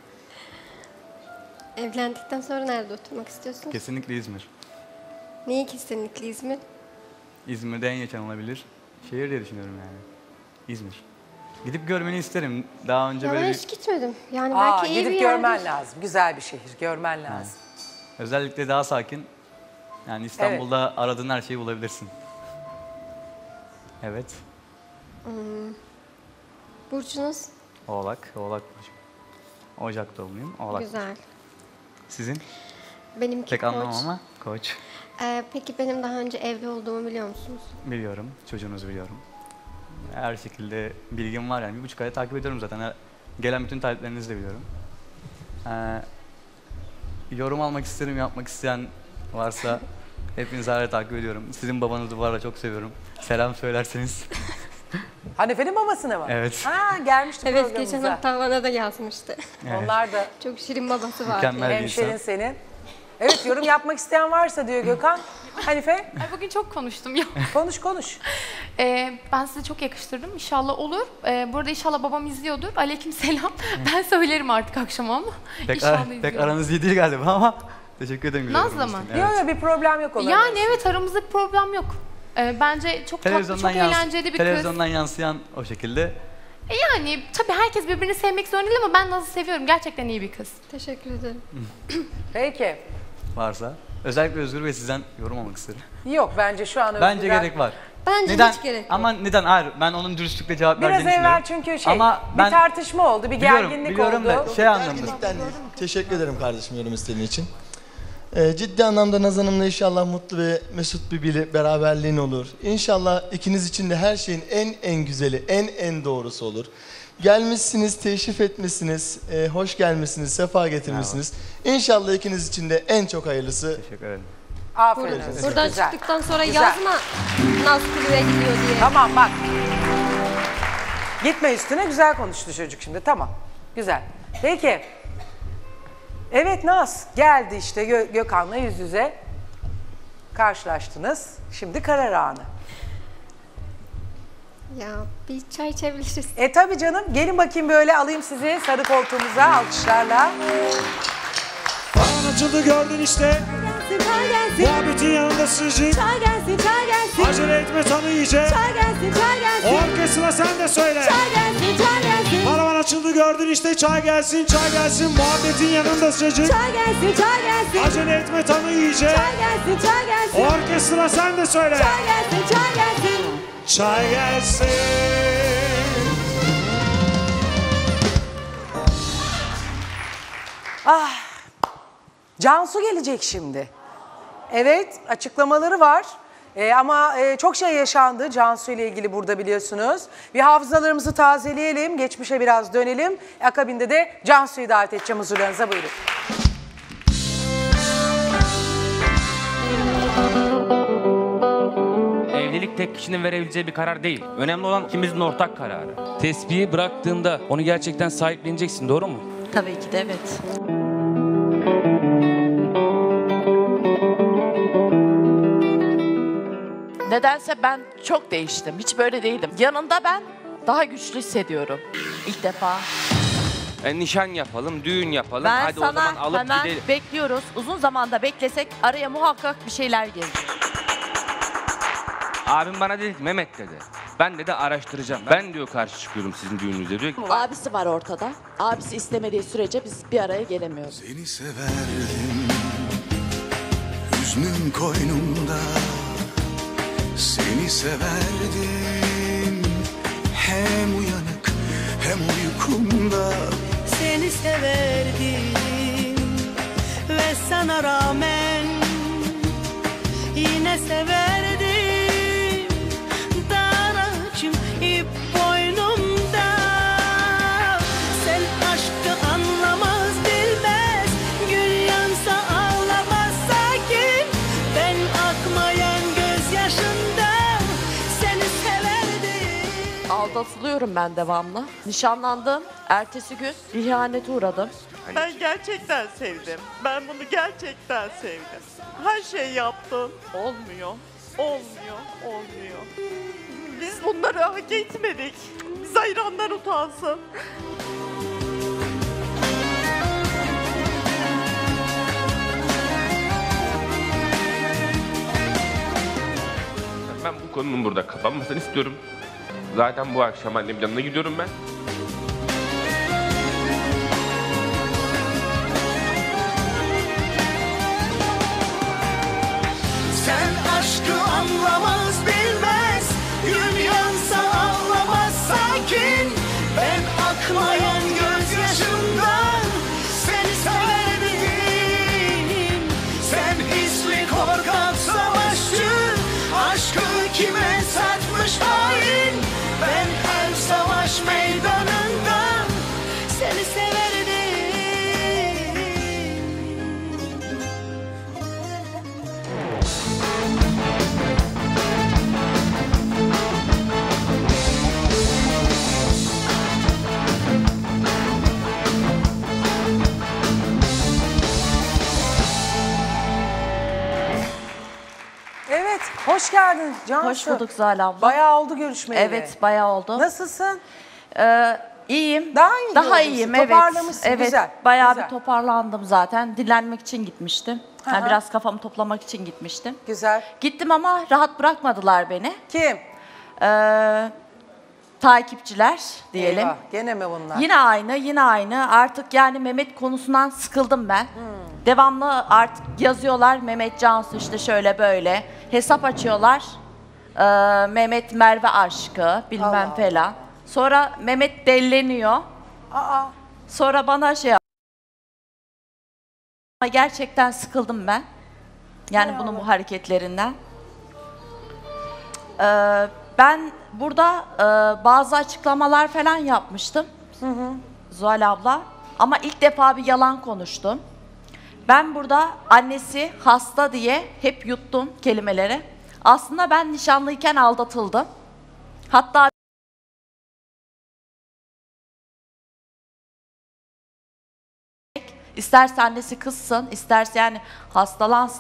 Evlendikten sonra nerede oturmak istiyorsunuz? Kesinlikle İzmir. Niye kesinlikle İzmir? İzmir'de en yaşanılabilir şehir diye düşünüyorum yani. İzmir. Gidip görmeni isterim. Daha önce Ya böyle ben bir- hiç gitmedim. Yani Aa, belki iyi gidip bir görmen yerdir. lazım. Güzel bir şehir. Görmen lazım. özellikle daha sakin. Yani İstanbul'da aradığın her şeyi bulabilirsin. Evet. Hmm. Burcunuz? Oğlak. Oğlak burcu. Ocak doğumluyum. Oğlak. Güzel. Sizin? Benimki Pek Koç. anlamam ama Koç. Ee, peki benim daha önce evli olduğumu biliyor musunuz? Biliyorum. Çocuğunuzu biliyorum. Her şekilde bilgim var yani. Bir buçuk ay takip ediyorum zaten. Her- Gelen bütün taleplerinizi de biliyorum. Ee, yorum almak isterim, yapmak isteyen varsa hepinizi hala takip ediyorum. Sizin babanızı bu arada çok seviyorum. Selam söylerseniz. Hanife'nin babasına mı? Evet. Ha, gelmişti Evet, programımıza. geçen hafta bana da yazmıştı. Evet. Onlar da Çok şirin babası var. Mükemmel bir hemşerin insan. senin. Evet, yorum yapmak isteyen varsa diyor Gökhan. Hanife? Ay, bugün çok konuştum ya. Konuş konuş. Ee, ben size çok yakıştırdım. İnşallah olur. Ee, burada inşallah babam izliyordur. Aleykümselam. Ben söylerim artık akşam ama. Pek, İnşallah ara- izliyor. pek aranız iyi değil galiba ama teşekkür ederim. güzel Naz'la yorumunuz mı? için. Yok Evet. yok, bir problem yok onların. Yani evet, aramızda bir problem yok. Ee, bence çok tatlı, Televizyondan, çok yans- eğlenceli bir kız. televizyondan yansıyan o şekilde. E yani tabii herkes birbirini sevmek zorunda değil ama ben Naz'ı seviyorum. Gerçekten iyi bir kız. Teşekkür ederim. Peki. Varsa. Özellikle Özgür Bey sizden yorum almak isterim. Yok, bence şu an Bence Özgür'den- gerek var. Bence neden? hiç gerek yok. Ama neden? Hayır, ben onun dürüstlükle cevap Biraz verdiğini evvel düşünüyorum. çünkü şey, Ama bir ben tartışma oldu, bir biliyorum, gerginlik biliyorum oldu. da şey anlamda. Gerginlikten değil. Teşekkür ederim kardeşim yorum istediğin için. Ee, ciddi anlamda Naz Hanım'la inşallah mutlu ve mesut bir bile- beraberliğin olur. İnşallah ikiniz için de her şeyin en en güzeli, en en doğrusu olur. Gelmişsiniz, teşrif etmişsiniz, e, hoş gelmişsiniz, sefa getirmişsiniz. İnşallah ikiniz için de en çok hayırlısı. Teşekkür ederim. Aferin. Buradan, olsun. buradan Güzel. çıktıktan sonra Güzel. yazma Naz kulübe gidiyor diye. Tamam bak. Gitme üstüne, güzel konuştu çocuk şimdi. Tamam. Güzel. Peki. Evet Naz geldi işte Gö- Gökhan'la yüz yüze. Karşılaştınız. Şimdi karar anı. Ya bir çay içebiliriz. E tabii canım. Gelin bakayım, böyle alayım sizi sarı koltuğumuza alkışlarla. Bağın açıldı gördün işte. Çay gelsin, Muhabbetin yanında sıcak. çay gelsin, çay gelsin. Acele etme, tanı iyice. Çay gelsin, çay gelsin. Orkestra sen de söyle. Çay gelsin, çay gelsin. Paravan açıldı gördün işte. Çay gelsin, çay gelsin. Muhabbetin yanında sıcak. Çay gelsin, çay gelsin. Acele etme, tanı iyice. Çay gelsin, çay gelsin. Orkestra sen de söyle. Çay gelsin, çay gelsin. Çay gelsin. Ah. Cansu gelecek şimdi. Evet, açıklamaları var. Ee, ama e, çok şey yaşandı Cansu ile ilgili burada, biliyorsunuz. Bir hafızalarımızı tazeleyelim, geçmişe biraz dönelim. Akabinde de Cansu'yu davet edeceğim huzurlarınıza, buyurun. Evlilik tek kişinin verebileceği bir karar değil. Önemli olan ikimizin ortak kararı. Tespihi bıraktığında onu gerçekten sahipleneceksin, doğru mu? Tabii ki de evet. Nedense ben çok değiştim. Hiç böyle değildim. Yanında ben daha güçlü hissediyorum. İlk defa. E, nişan yapalım, düğün yapalım. Ben Hadi o sana zaman alıp hemen gidelim. bekliyoruz. Uzun zamanda beklesek araya muhakkak bir şeyler gelir. Abim bana dedi ki Mehmet dedi. Ben dedi araştıracağım. Ben diyor karşı çıkıyorum sizin düğününüze diyor. Abisi var ortada. Abisi istemediği sürece biz bir araya gelemiyoruz. Seni severdim, hüznün koynumda. Seni severdim, hem uyanık hem uykumda. Seni severdim ve sana rağmen yine severdim. Daracım ip boynumda. Sen aşkı anlamaz bilmez, gül yansa ağlamaz sakin. Ben akmayan gözyaşında seni severdim. Aldatılıyorum ben devamlı. Nişanlandım. Ertesi gün bir ihanete uğradım. Ben gerçekten sevdim. Ben bunu gerçekten sevdim. Her şey yaptım. Olmuyor. Olmuyor. Olmuyor. Biz bunları hak etmedik. Biz hayranlar utansın. Ben bu konunun burada kapanmasını istiyorum. Zaten bu akşam annemin yanına gidiyorum ben. Sen aşkı anlamaz bilmez, gün yansa ağlamaz sakin. Ben akmayan gözyaşımdan seni severdim. Sen hisli korkak savaşçı, aşkı kime satmış hain. Ben her savaş meydanında seni severdim. Evet, hoş geldin Cansu. Hoş bulduk Zuhal abla. Bayağı oldu görüşmeyeli. Evet, bayağı oldu. Nasılsın? Ee, iyiyim. Daha iyi Daha görünüyorsun, iyiyim, evet. toparlamışsın, Evet, güzel, bayağı güzel. bir toparlandım zaten. Dinlenmek için gitmiştim. Hı Yani hı. biraz kafamı toplamak için gitmiştim. Güzel. Gittim ama rahat bırakmadılar beni. Kim? Ee, takipçiler diyelim. Eyvah, gene mi bunlar? Yine aynı, yine aynı. Artık yani Mehmet konusundan sıkıldım ben. Hmm. Devamlı artık yazıyorlar Mehmet Cansu işte şöyle böyle. Hesap açıyorlar. Ee, Mehmet Merve aşkı bilmem Allah Allah. falan. Sonra Mehmet delleniyor. Aa. Sonra bana şey yap- Ama gerçekten sıkıldım ben. Yani Hay bunun Allah. bu hareketlerinden. Ee, ben burada e, bazı açıklamalar falan yapmıştım. Hı hı. Zuhal abla. Ama ilk defa bir yalan konuştum. Ben burada annesi hasta diye hep yuttum kelimeleri. Aslında ben nişanlıyken aldatıldım. Hatta isterse annesi kızsın, isterse yani hastalansın.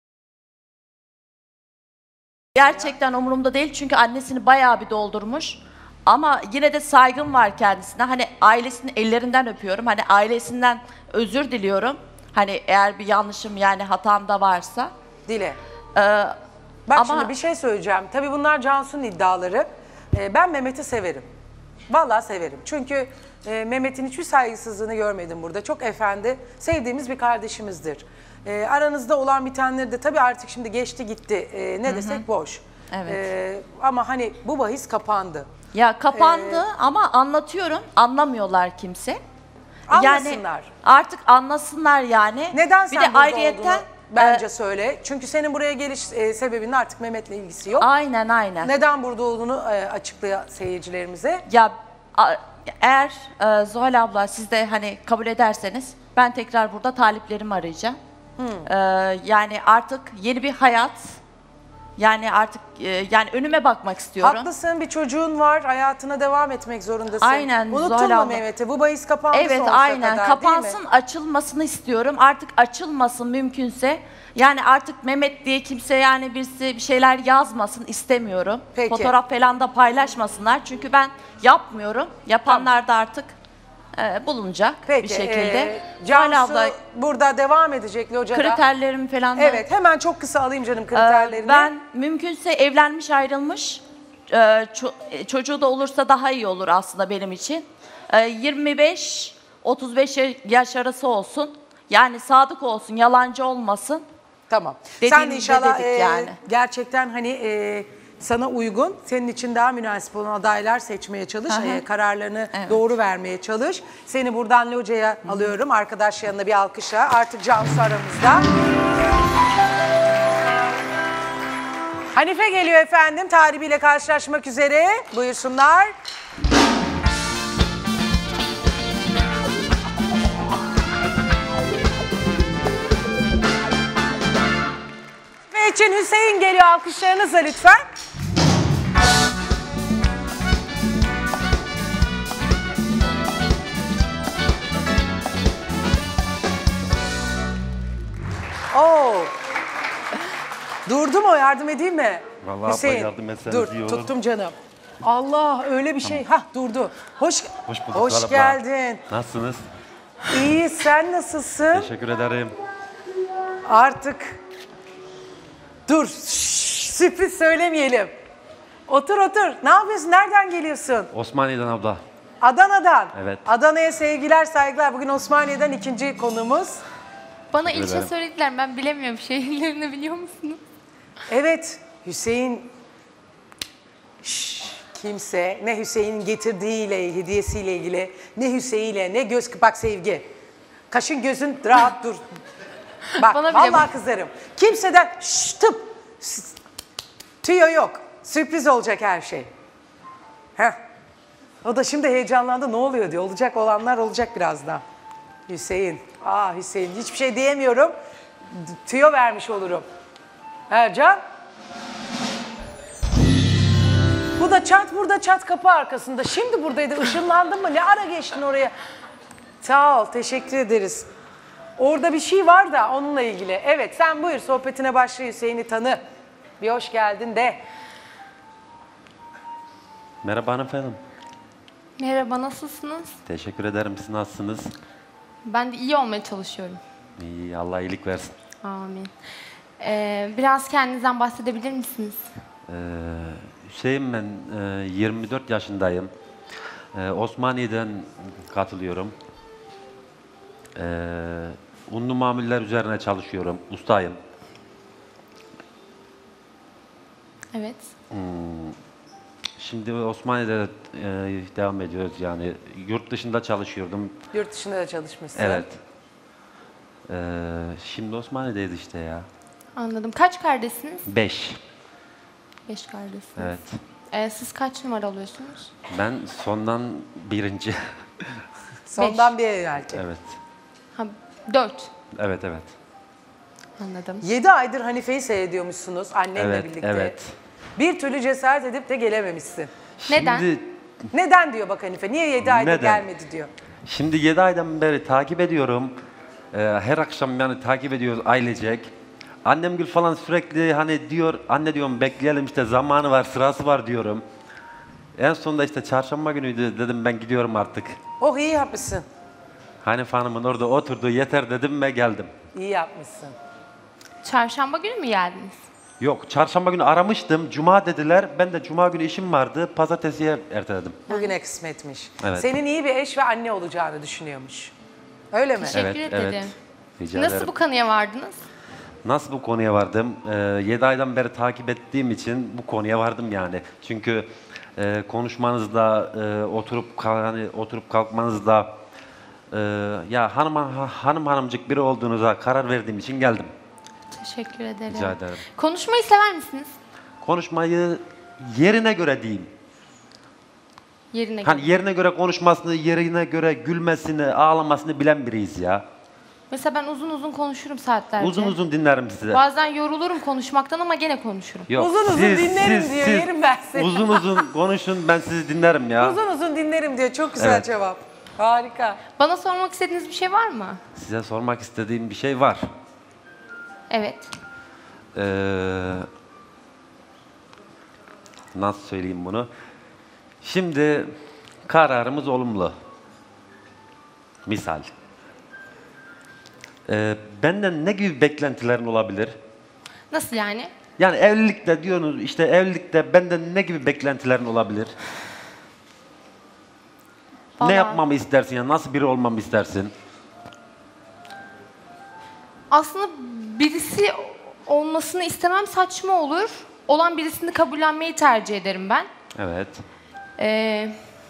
Gerçekten umurumda değil çünkü annesini bayağı bir doldurmuş. Ama yine de saygım var kendisine. Hani ailesinin ellerinden öpüyorum. Hani ailesinden özür diliyorum. Hani eğer bir yanlışım yani hatam da varsa. Dile. Ee, Bak ama şimdi bir şey söyleyeceğim. Tabii bunlar Cansu'nun iddiaları. Ee, ben Mehmet'i severim. Vallahi severim. Çünkü e, Mehmet'in hiçbir saygısızlığını görmedim burada. Çok efendi, sevdiğimiz bir kardeşimizdir. Ee, aranızda olan bitenleri de tabii artık şimdi geçti gitti. Ee, ne Hı hı. desek boş. Evet. Ee, ama hani bu bahis kapandı. ya kapandı Ee, ama anlatıyorum. Anlamıyorlar kimse. Anlasınlar. Yani artık anlasınlar yani. Neden sen bir de burada ayrıyetten olduğunu bence söyle. Çünkü senin buraya geliş e, sebebinin artık Mehmet'le ilgisi yok. Aynen aynen. Neden burada olduğunu e, açıkla seyircilerimize. Ya a- eğer e, Zuhal abla siz de hani kabul ederseniz ben tekrar burada taliplerimi arayacağım. Hmm. Ee, yani artık yeni bir hayat. Yani artık e, yani önüme bakmak istiyorum. Haklısın, bir çocuğun var, hayatına devam etmek zorundasın. Aynen, Unuttun Zuhal mu abla. Mehmet'i? Bu bahis kapandı Evet sonsuza aynen kadar, kapansın değil mi? açılmasını istiyorum. Artık açılmasın mümkünse. Yani artık Mehmet diye kimse yani birisi bir şeyler yazmasın istemiyorum. Peki. Fotoğraf falan da paylaşmasınlar. Çünkü ben yapmıyorum. Yapanlar da artık e, bulunacak Peki, bir şekilde. e, Zuhal Cansu abla, burada devam edecek locada. kriterlerim falan da. Evet, hemen çok kısa alayım canım Ee, kriterlerini. Ben mümkünse evlenmiş ayrılmış e, ço- e, çocuğu da olursa daha iyi olur aslında benim için. E, yirmi beş otuz beş yaş arası olsun. Yani sadık olsun, yalancı olmasın. Tamam. Sen de Dediğimizde inşallah dedik e, yani. gerçekten hani e, sana uygun, senin için daha münasip olan adaylar seçmeye çalış. Hı hı. e, kararlarını Evet. doğru vermeye çalış. Seni buradan locaya alıyorum. Arkadaş yanına bir alkışla. Artık Cansu aramızda. Hanife geliyor efendim. Talibiyle karşılaşmak üzere. Buyursunlar. Ve için Hüseyin geliyor. Alkışlarınızla lütfen. Oo. Durdu mu? Yardım edeyim mi? Vallahi Hüseyin, abla yardım etseniz dur, iyi olur. tuttum canım. Allah öyle bir şey. Hah durdu. Hoş, Hoş bulduk. hoş Zuhal abla. geldin. Nasılsınız? İyi, sen nasılsın? Teşekkür ederim. Artık dur, şşş, sürpriz söylemeyelim. Otur otur. Ne yapıyorsun? Nereden geliyorsun? Osmaniye'den abla. Adana'dan. Evet. Adana'ya sevgiler, saygılar. Bugün Osmaniye'den ikinci konuğumuz. Bana Teşekkür ilçe ederim. söylediler. Ben bilemiyorum. Şehirlerini biliyor musunuz? Evet, Hüseyin Şş, kimse ne Hüseyin'in getirdiğiyle, hediyesiyle ilgili, ne Hüseyin'le, ne göz bak Sevgi. Kaşın gözün rahat dur. Bak Bana bile vallahi bak. kızarım. Kimseden şş, tıp, s- tüyo yok. Sürpriz olacak her şey. Heh. O da şimdi heyecanlandı. Ne oluyor diyor. Olacak olanlar olacak birazdan. Hüseyin. Aa Hüseyin. Hiçbir şey diyemiyorum. D- Tüyo vermiş olurum. Ercan. Bu da çat burada çat kapı arkasında. Şimdi buradaydı. Işınlandın mı? Ne ara geçtin oraya? Sağ ol. Teşekkür ederiz. Orada bir şey var da onunla ilgili. Evet sen buyur sohbetine başla, Hüseyin'i tanı. Bir hoş geldin de. Merhaba hanımefendi. Merhaba, nasılsınız? Teşekkür ederim. Siz nasılsınız? Ben de iyi olmaya çalışıyorum. İyi, Allah iyilik versin. Amin. Ee, biraz kendinizden bahsedebilir misiniz? Ee, Hüseyin ben e, yirmi dört yaşındayım. Ee, Osmaniye'den katılıyorum. Ee, unlu mamuller üzerine çalışıyorum. Ustayım. Evet. Hmm, Şimdi Osmaniye'de e, devam ediyoruz yani. Yurt dışında çalışıyordum. Yurt dışında da çalışmışsın. Evet. Ee, şimdi Osmaniye'deyiz işte ya. Anladım. Kaç kardeşsiniz? Beş. Beş kardeşsiniz. Evet. Ee, siz kaç numara alıyorsunuz? Ben sondan birinci. Sondan bir erkek. Evet. Ha, dört. Evet, evet. Anladım. Yedi aydır Hanife'yi seyrediyormuşsunuz annenle Evet, birlikte. evet. Bir türlü cesaret edip de gelememişsin. Neden? Şimdi, Neden diyor bak Hanife? Niye yedi aydır Neden? gelmedi diyor. şimdi yedi aydan beri takip ediyorum. Ee, her akşam yani takip ediyoruz ailecek. Annemgil falan sürekli hani diyor, anne diyorum bekleyelim işte zamanı var, sırası var diyorum. En sonunda işte çarşamba günüydü dedim ben gidiyorum artık. Oh iyi yapmışsın. Hanife Hanım'ın orada oturdu yeter dedim ve geldim. İyi yapmışsın. Çarşamba günü mü geldiniz? Yok çarşamba günü aramıştım, cuma dediler. Ben de cuma günü işim vardı, pazartesiye erteledim. Bugüne kısmetmiş. Evet. Senin iyi bir eş ve anne olacağını düşünüyormuş. Öyle mi? Teşekkür Evet, ederim. evet. Rica Nasıl ederim. bu kanıya vardınız? Nasıl bu konuya vardım? Ee, yedi aydan beri takip ettiğim için bu konuya vardım yani. Çünkü e, konuşmanızda, e, oturup kal- hani oturup kalkmanızda e, ya hanım ha- hanım hanımcık biri olduğunuza karar verdiğim için geldim. Teşekkür ederim. Rica ederim. Konuşmayı sever misiniz? Konuşmayı yerine göre diyeyim. Yerine Hani göre. yerine göre konuşmasını, yerine göre gülmesini, ağlamasını bilen biriyiz ya. Mesela ben uzun uzun konuşurum saatlerce. Uzun uzun dinlerim size. Bazen yorulurum konuşmaktan ama gene konuşurum. Yok, Uzun uzun dinlerim diyor, yerim ben seni. Uzun uzun konuşun, ben sizi dinlerim ya. Uzun uzun dinlerim diyor. Çok güzel Evet. cevap. Harika. Bana sormak istediğiniz bir şey var mı? Size sormak istediğim bir şey var. Evet. Ee, nasıl söyleyeyim bunu? Şimdi kararımız olumlu. Misal. Ee, benden ne gibi beklentilerin olabilir? Nasıl yani? Yani evlilikte diyorsunuz işte evlilikte benden ne gibi beklentilerin olabilir? Vallahi- Ne yapmamı istersin ya? Nasıl biri olmamı istersin? Aslında birisi olmasını istemem, saçma olur. Olan birisini kabullenmeyi tercih ederim ben. Evet. Ee,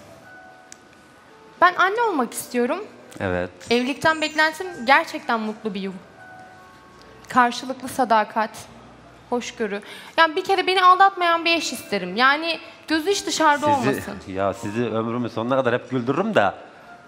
ben anne olmak istiyorum. Evet. Evlilikten beklentim gerçekten mutlu bir yuva. Karşılıklı sadakat, hoşgörü. Yani bir kere beni aldatmayan bir eş isterim. Yani gözü hiç dışarıda olmasın. Ya sizi ömrümün sonuna kadar hep güldürürüm de.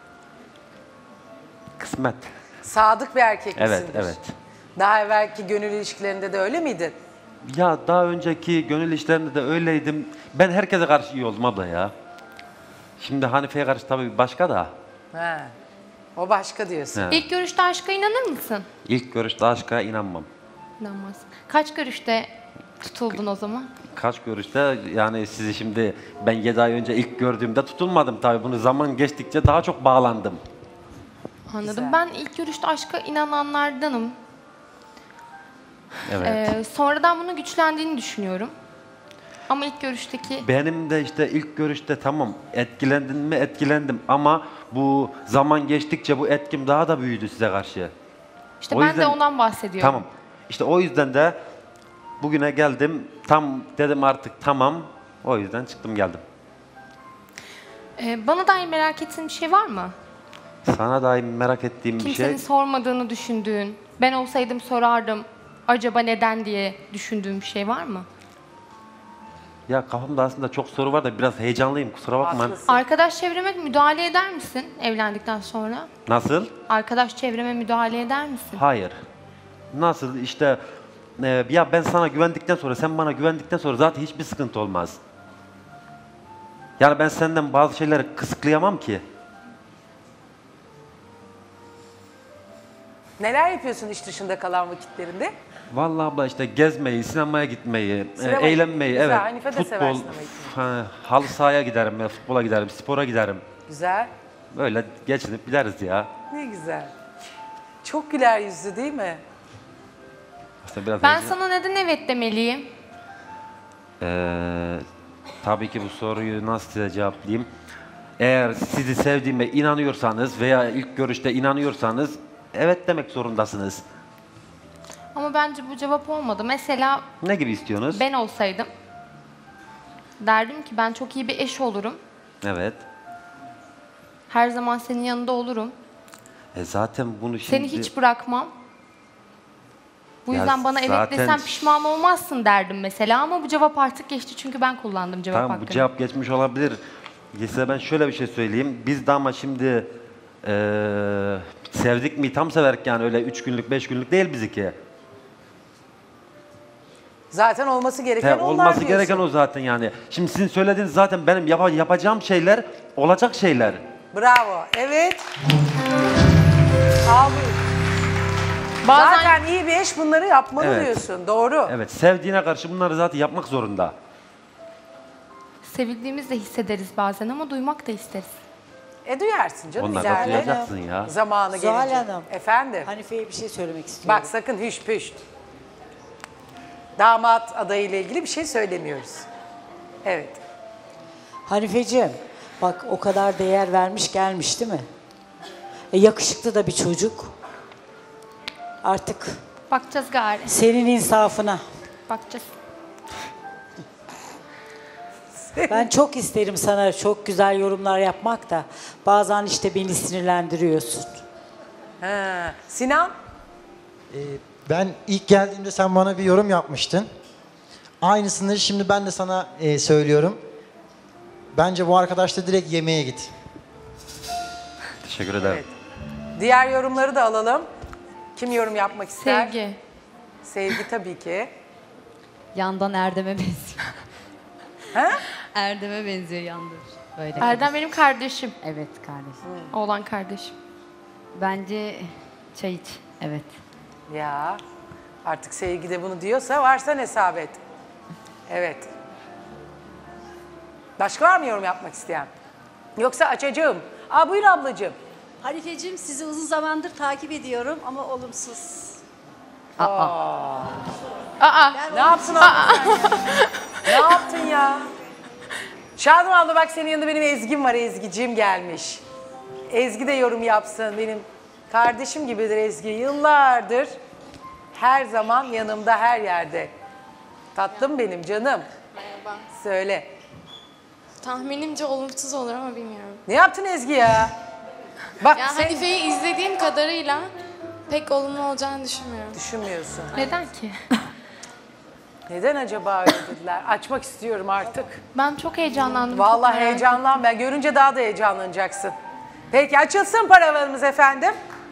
Kısmet. Sadık bir erkek Evet, misindir? evet. Daha evvelki gönül ilişkilerinde de öyle miydin? Ya daha önceki gönül işlerinde de öyleydim. Ben herkese karşı iyi oldum abla ya. Şimdi Hanife'ye karşı tabii başka da. He. O başka diyorsun. He. İlk görüşte aşka inanır mısın? İlk görüşte aşka inanmam. İnanmazsın. Kaç görüşte tutuldun o zaman? Kaç görüşte yani sizi şimdi ben yedi ay önce ilk gördüğümde tutulmadım tabii. Bunu zaman geçtikçe daha çok bağlandım. Anladım. Güzel. Ben ilk görüşte aşka inananlardanım. Evet. Ee, sonradan bunun güçlendiğini düşünüyorum. Ama ilk görüşteki... Benim de işte ilk görüşte tamam etkilendin mi etkilendim ama bu zaman geçtikçe bu etkim daha da büyüdü size karşı. İşte O ben yüzden- de ondan bahsediyorum. Tamam. İşte o yüzden de bugüne geldim. Tam dedim artık tamam. O yüzden çıktım geldim. Ee, bana dair merak ettiğin bir şey var mı? Sana dair merak ettiğim bir Kimsenin şey. sormadığını düşündüğün, ben olsaydım sorardım, acaba neden diye düşündüğün bir şey var mı? Ya kafamda aslında çok soru var da biraz heyecanlıyım. Kusura bakma. Arkadaş çevreme müdahale eder misin evlendikten sonra? Nasıl? Arkadaş çevreme müdahale eder misin? Hayır. Nasıl işte e, ya ben sana güvendikten sonra sen bana güvendikten sonra zaten hiçbir sıkıntı olmaz. Yani ben senden bazı şeyleri kısıtlayamam ki. Neler yapıyorsun iş dışında kalan vakitlerinde? Vallahi abla işte gezmeyi, sinemaya gitmeyi, e, Sinema- eğlenmeyi, Güzel, evet. Hanife de sever Futbol, sinemayı. ha, halı sahaya giderim, ya, futbola giderim, spora giderim. Güzel. Böyle geçinip gideriz ya. Ne güzel. Çok güler yüzlü değil mi? İşte biraz Ben heyecan- sana neden evet demeliyim? Ee, tabii ki bu soruyu nasıl size cevaplayayım? Eğer sizi sevdiğime inanıyorsanız veya ilk görüşte inanıyorsanız evet demek zorundasınız. Ama bence bu cevap olmadı. Mesela Ne gibi istiyorsunuz? ben olsaydım derdim ki ben çok iyi bir eş olurum. Evet. Her zaman senin yanında olurum. E zaten bunu şimdi... Seni hiç bırakmam. Bu Ya yüzden bana evet zaten- desem pişman olmazsın derdim mesela ama bu cevap artık geçti çünkü ben kullandım cevap Tamam bu hakkını. cevap geçmiş olabilir. Size ben şöyle bir şey söyleyeyim. Biz de ama şimdi eee, sevdik mi tam severek yani öyle üç günlük beş günlük değil bizimki. Zaten olması gereken He, onlar olması diyorsun. gereken o zaten yani. Şimdi sizin söylediğiniz zaten benim yapa- yapacağım şeyler olacak şeyler. Bravo. Evet. Al buyur. Bazen- Zaten iyi bir eş bunları yapmalı Evet. diyorsun. Doğru. Evet sevdiğine karşı bunları zaten yapmak zorunda. Sevildiğimizi de hissederiz bazen ama duymak da isteriz. E duyarsın canım Onları da ileride. duyacaksın ya. Zamanı Zuhal gelince. Hanım. Efendim. Hanife'ye bir şey söylemek istiyorum. Bak sakın hüş püş. Damat adayıyla ilgili bir şey söylemiyoruz. Evet. Hanifeciğim, bak o kadar değer vermiş gelmiş değil mi? E, yakışıklı da bir çocuk. Artık Bakacağız gari. senin insafına. Bakacağız. Ben çok isterim sana çok güzel yorumlar yapmak da bazen işte beni sinirlendiriyorsun. Ha. Sinan? Ben ilk geldiğimde sen bana bir yorum yapmıştın. Aynısını şimdi ben de sana e, söylüyorum. Bence bu arkadaşla direkt yemeğe git. Teşekkür ederim. Diğer yorumları da alalım. Kim yorum yapmak ister? Sevgi. Sevgi tabii ki. Yandan Erdem'e benziyor. Ha? Erdem'e benziyor yandır. Böyle. Erdem benim kardeşim. Evet kardeşim. Oğlan kardeşim. Bence çay iç. Evet. Ya artık Sevgi de bunu diyorsa varsa hesap et. Evet. Başka var mı yorum yapmak isteyen? Yoksa açacağım. Aa buyur ablacığım. Hanifeciğim sizi uzun zamandır takip ediyorum ama olumsuz. Aa. Aa. Ne yaptın abla sen ya? Ne yaptın ya? Şadım abla bak senin yanında benim Ezgi'm var. Ezgi'cim gelmiş. Ezgi de yorum yapsın. Benim kardeşim gibidir Ezgi. Yıllardır her zaman yanımda her yerde. Tatlım benim canım. Merhaba. Söyle. Tahminimce olumsuz olur ama bilmiyorum. Ne yaptın Ezgi ya? Bak ya sen... Hanife'yi izlediğim kadarıyla pek olumlu olacağını düşünmüyorum. Düşünmüyorsun. Neden ki? Neden acaba öyle dediler? Açmak istiyorum artık. Ben çok heyecanlandım. Vallahi çok merak heyecanlan. Ben görünce daha da heyecanlanacaksın. Peki açılsın paravanımız efendim.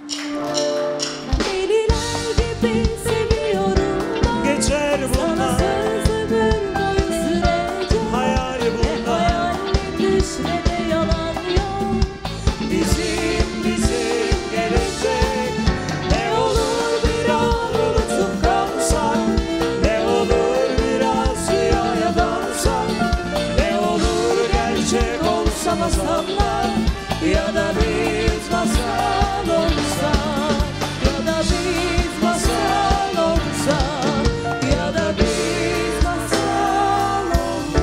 Deliler gibi seviyorum ben. Geçer bunlar. Söz ömür boyu sürecek. Hayal bunlar. Ne hayal ne düş ne de yalan yok. Bizim bizim gelecek. Ne olur bir an unutup kalsak. Ne olur biraz rüyaya dalsak. Ne olur gerçek olsa masallar. Ya da biz masal olsak. Ya da biz masal olsak. Ya da biz masal olsak.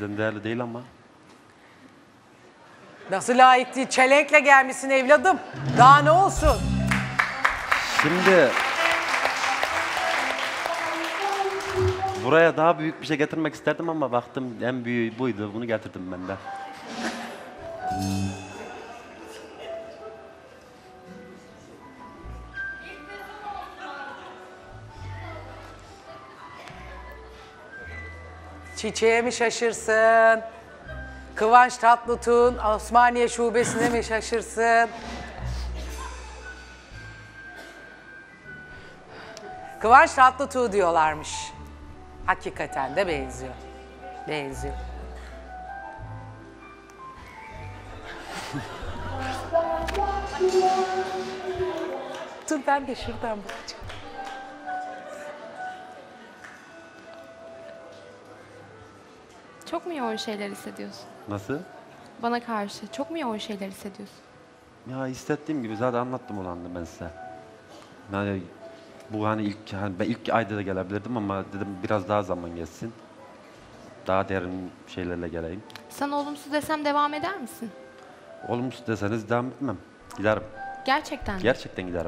Sizden değerli değil ama. Nasıl layık değil? Çelenkle gelmişsin evladım. Daha ne olsun? Şimdi buraya daha büyük bir şey getirmek isterdim ama baktım en büyüğü buydu. Bunu getirdim ben de. Çiçeğe mi şaşırsın? Kıvanç Tatlıtuğ'un Osmaniye şubesine mi şaşırsın? Kıvanç Tatlıtuğ diyorlarmış. Hakikaten de benziyor. Benziyor. Dur ben de şuradan bakacağım. Çok mu yoğun şeyler hissediyorsun? Nasıl? Bana karşı çok mu yoğun şeyler hissediyorsun? Ya hissettiğim gibi zaten anlattım olanı ben size. Yani bu hani ilk hani ben ilk ayda da gelebilirdim ama dedim biraz daha zaman geçsin. Daha derin şeylerle geleyim. Sana olumsuz desem devam eder misin? Olumsuz deseniz devam etmem. Giderim. Gerçekten mi? Gerçekten giderim.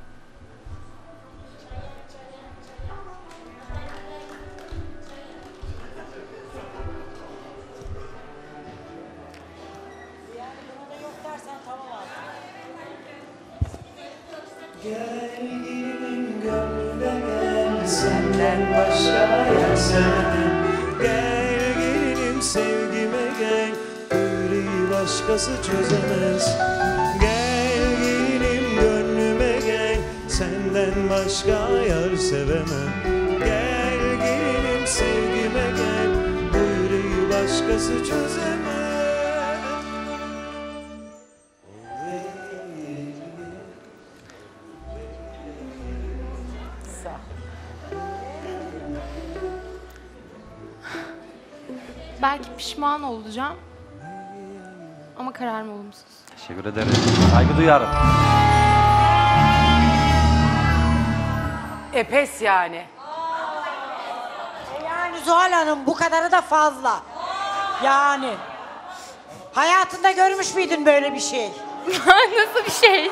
Gelginin gönlüne gel, senden başka yer sevmem. Gel gelinim sevgime gel, yüreği başkası çözemez. Gel gelinim gönlüme gel, senden başka yer sevemem. Gel gelinim sevgime gel, bu yüreği başkası çözemez. Belki pişman olacağım. Ama kararım olumsuz. Teşekkür ederim. Saygı duyarım. E pes yani. Yani Zuhal Hanım bu kadarı da fazla. Yani. Hayatında görmüş müydün böyle bir şey? Nasıl bir şey?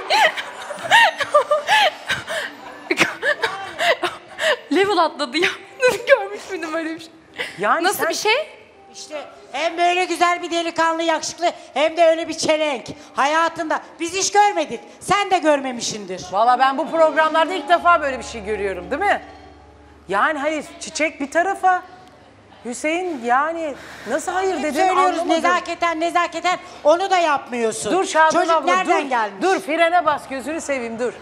Level atladı ya. Görmüş müydün böyle bir şey? Yani Nasıl sen- bir şey? İşte hem böyle güzel bir delikanlı yakışıklı hem de öyle bir çelenk. Hayatında biz hiç görmedik. Sen de görmemişindir. Valla ben bu programlarda ilk defa böyle bir şey görüyorum değil mi? Yani hayır çiçek bir tarafa. Hüseyin yani nasıl hayır Hep dedin söylüyoruz anlamadım. nezaketen nezaketen onu da yapmıyorsun. Dur Şadan Çocuk abla nereden dur. gelmiş? Dur frene bas gözünü seveyim dur.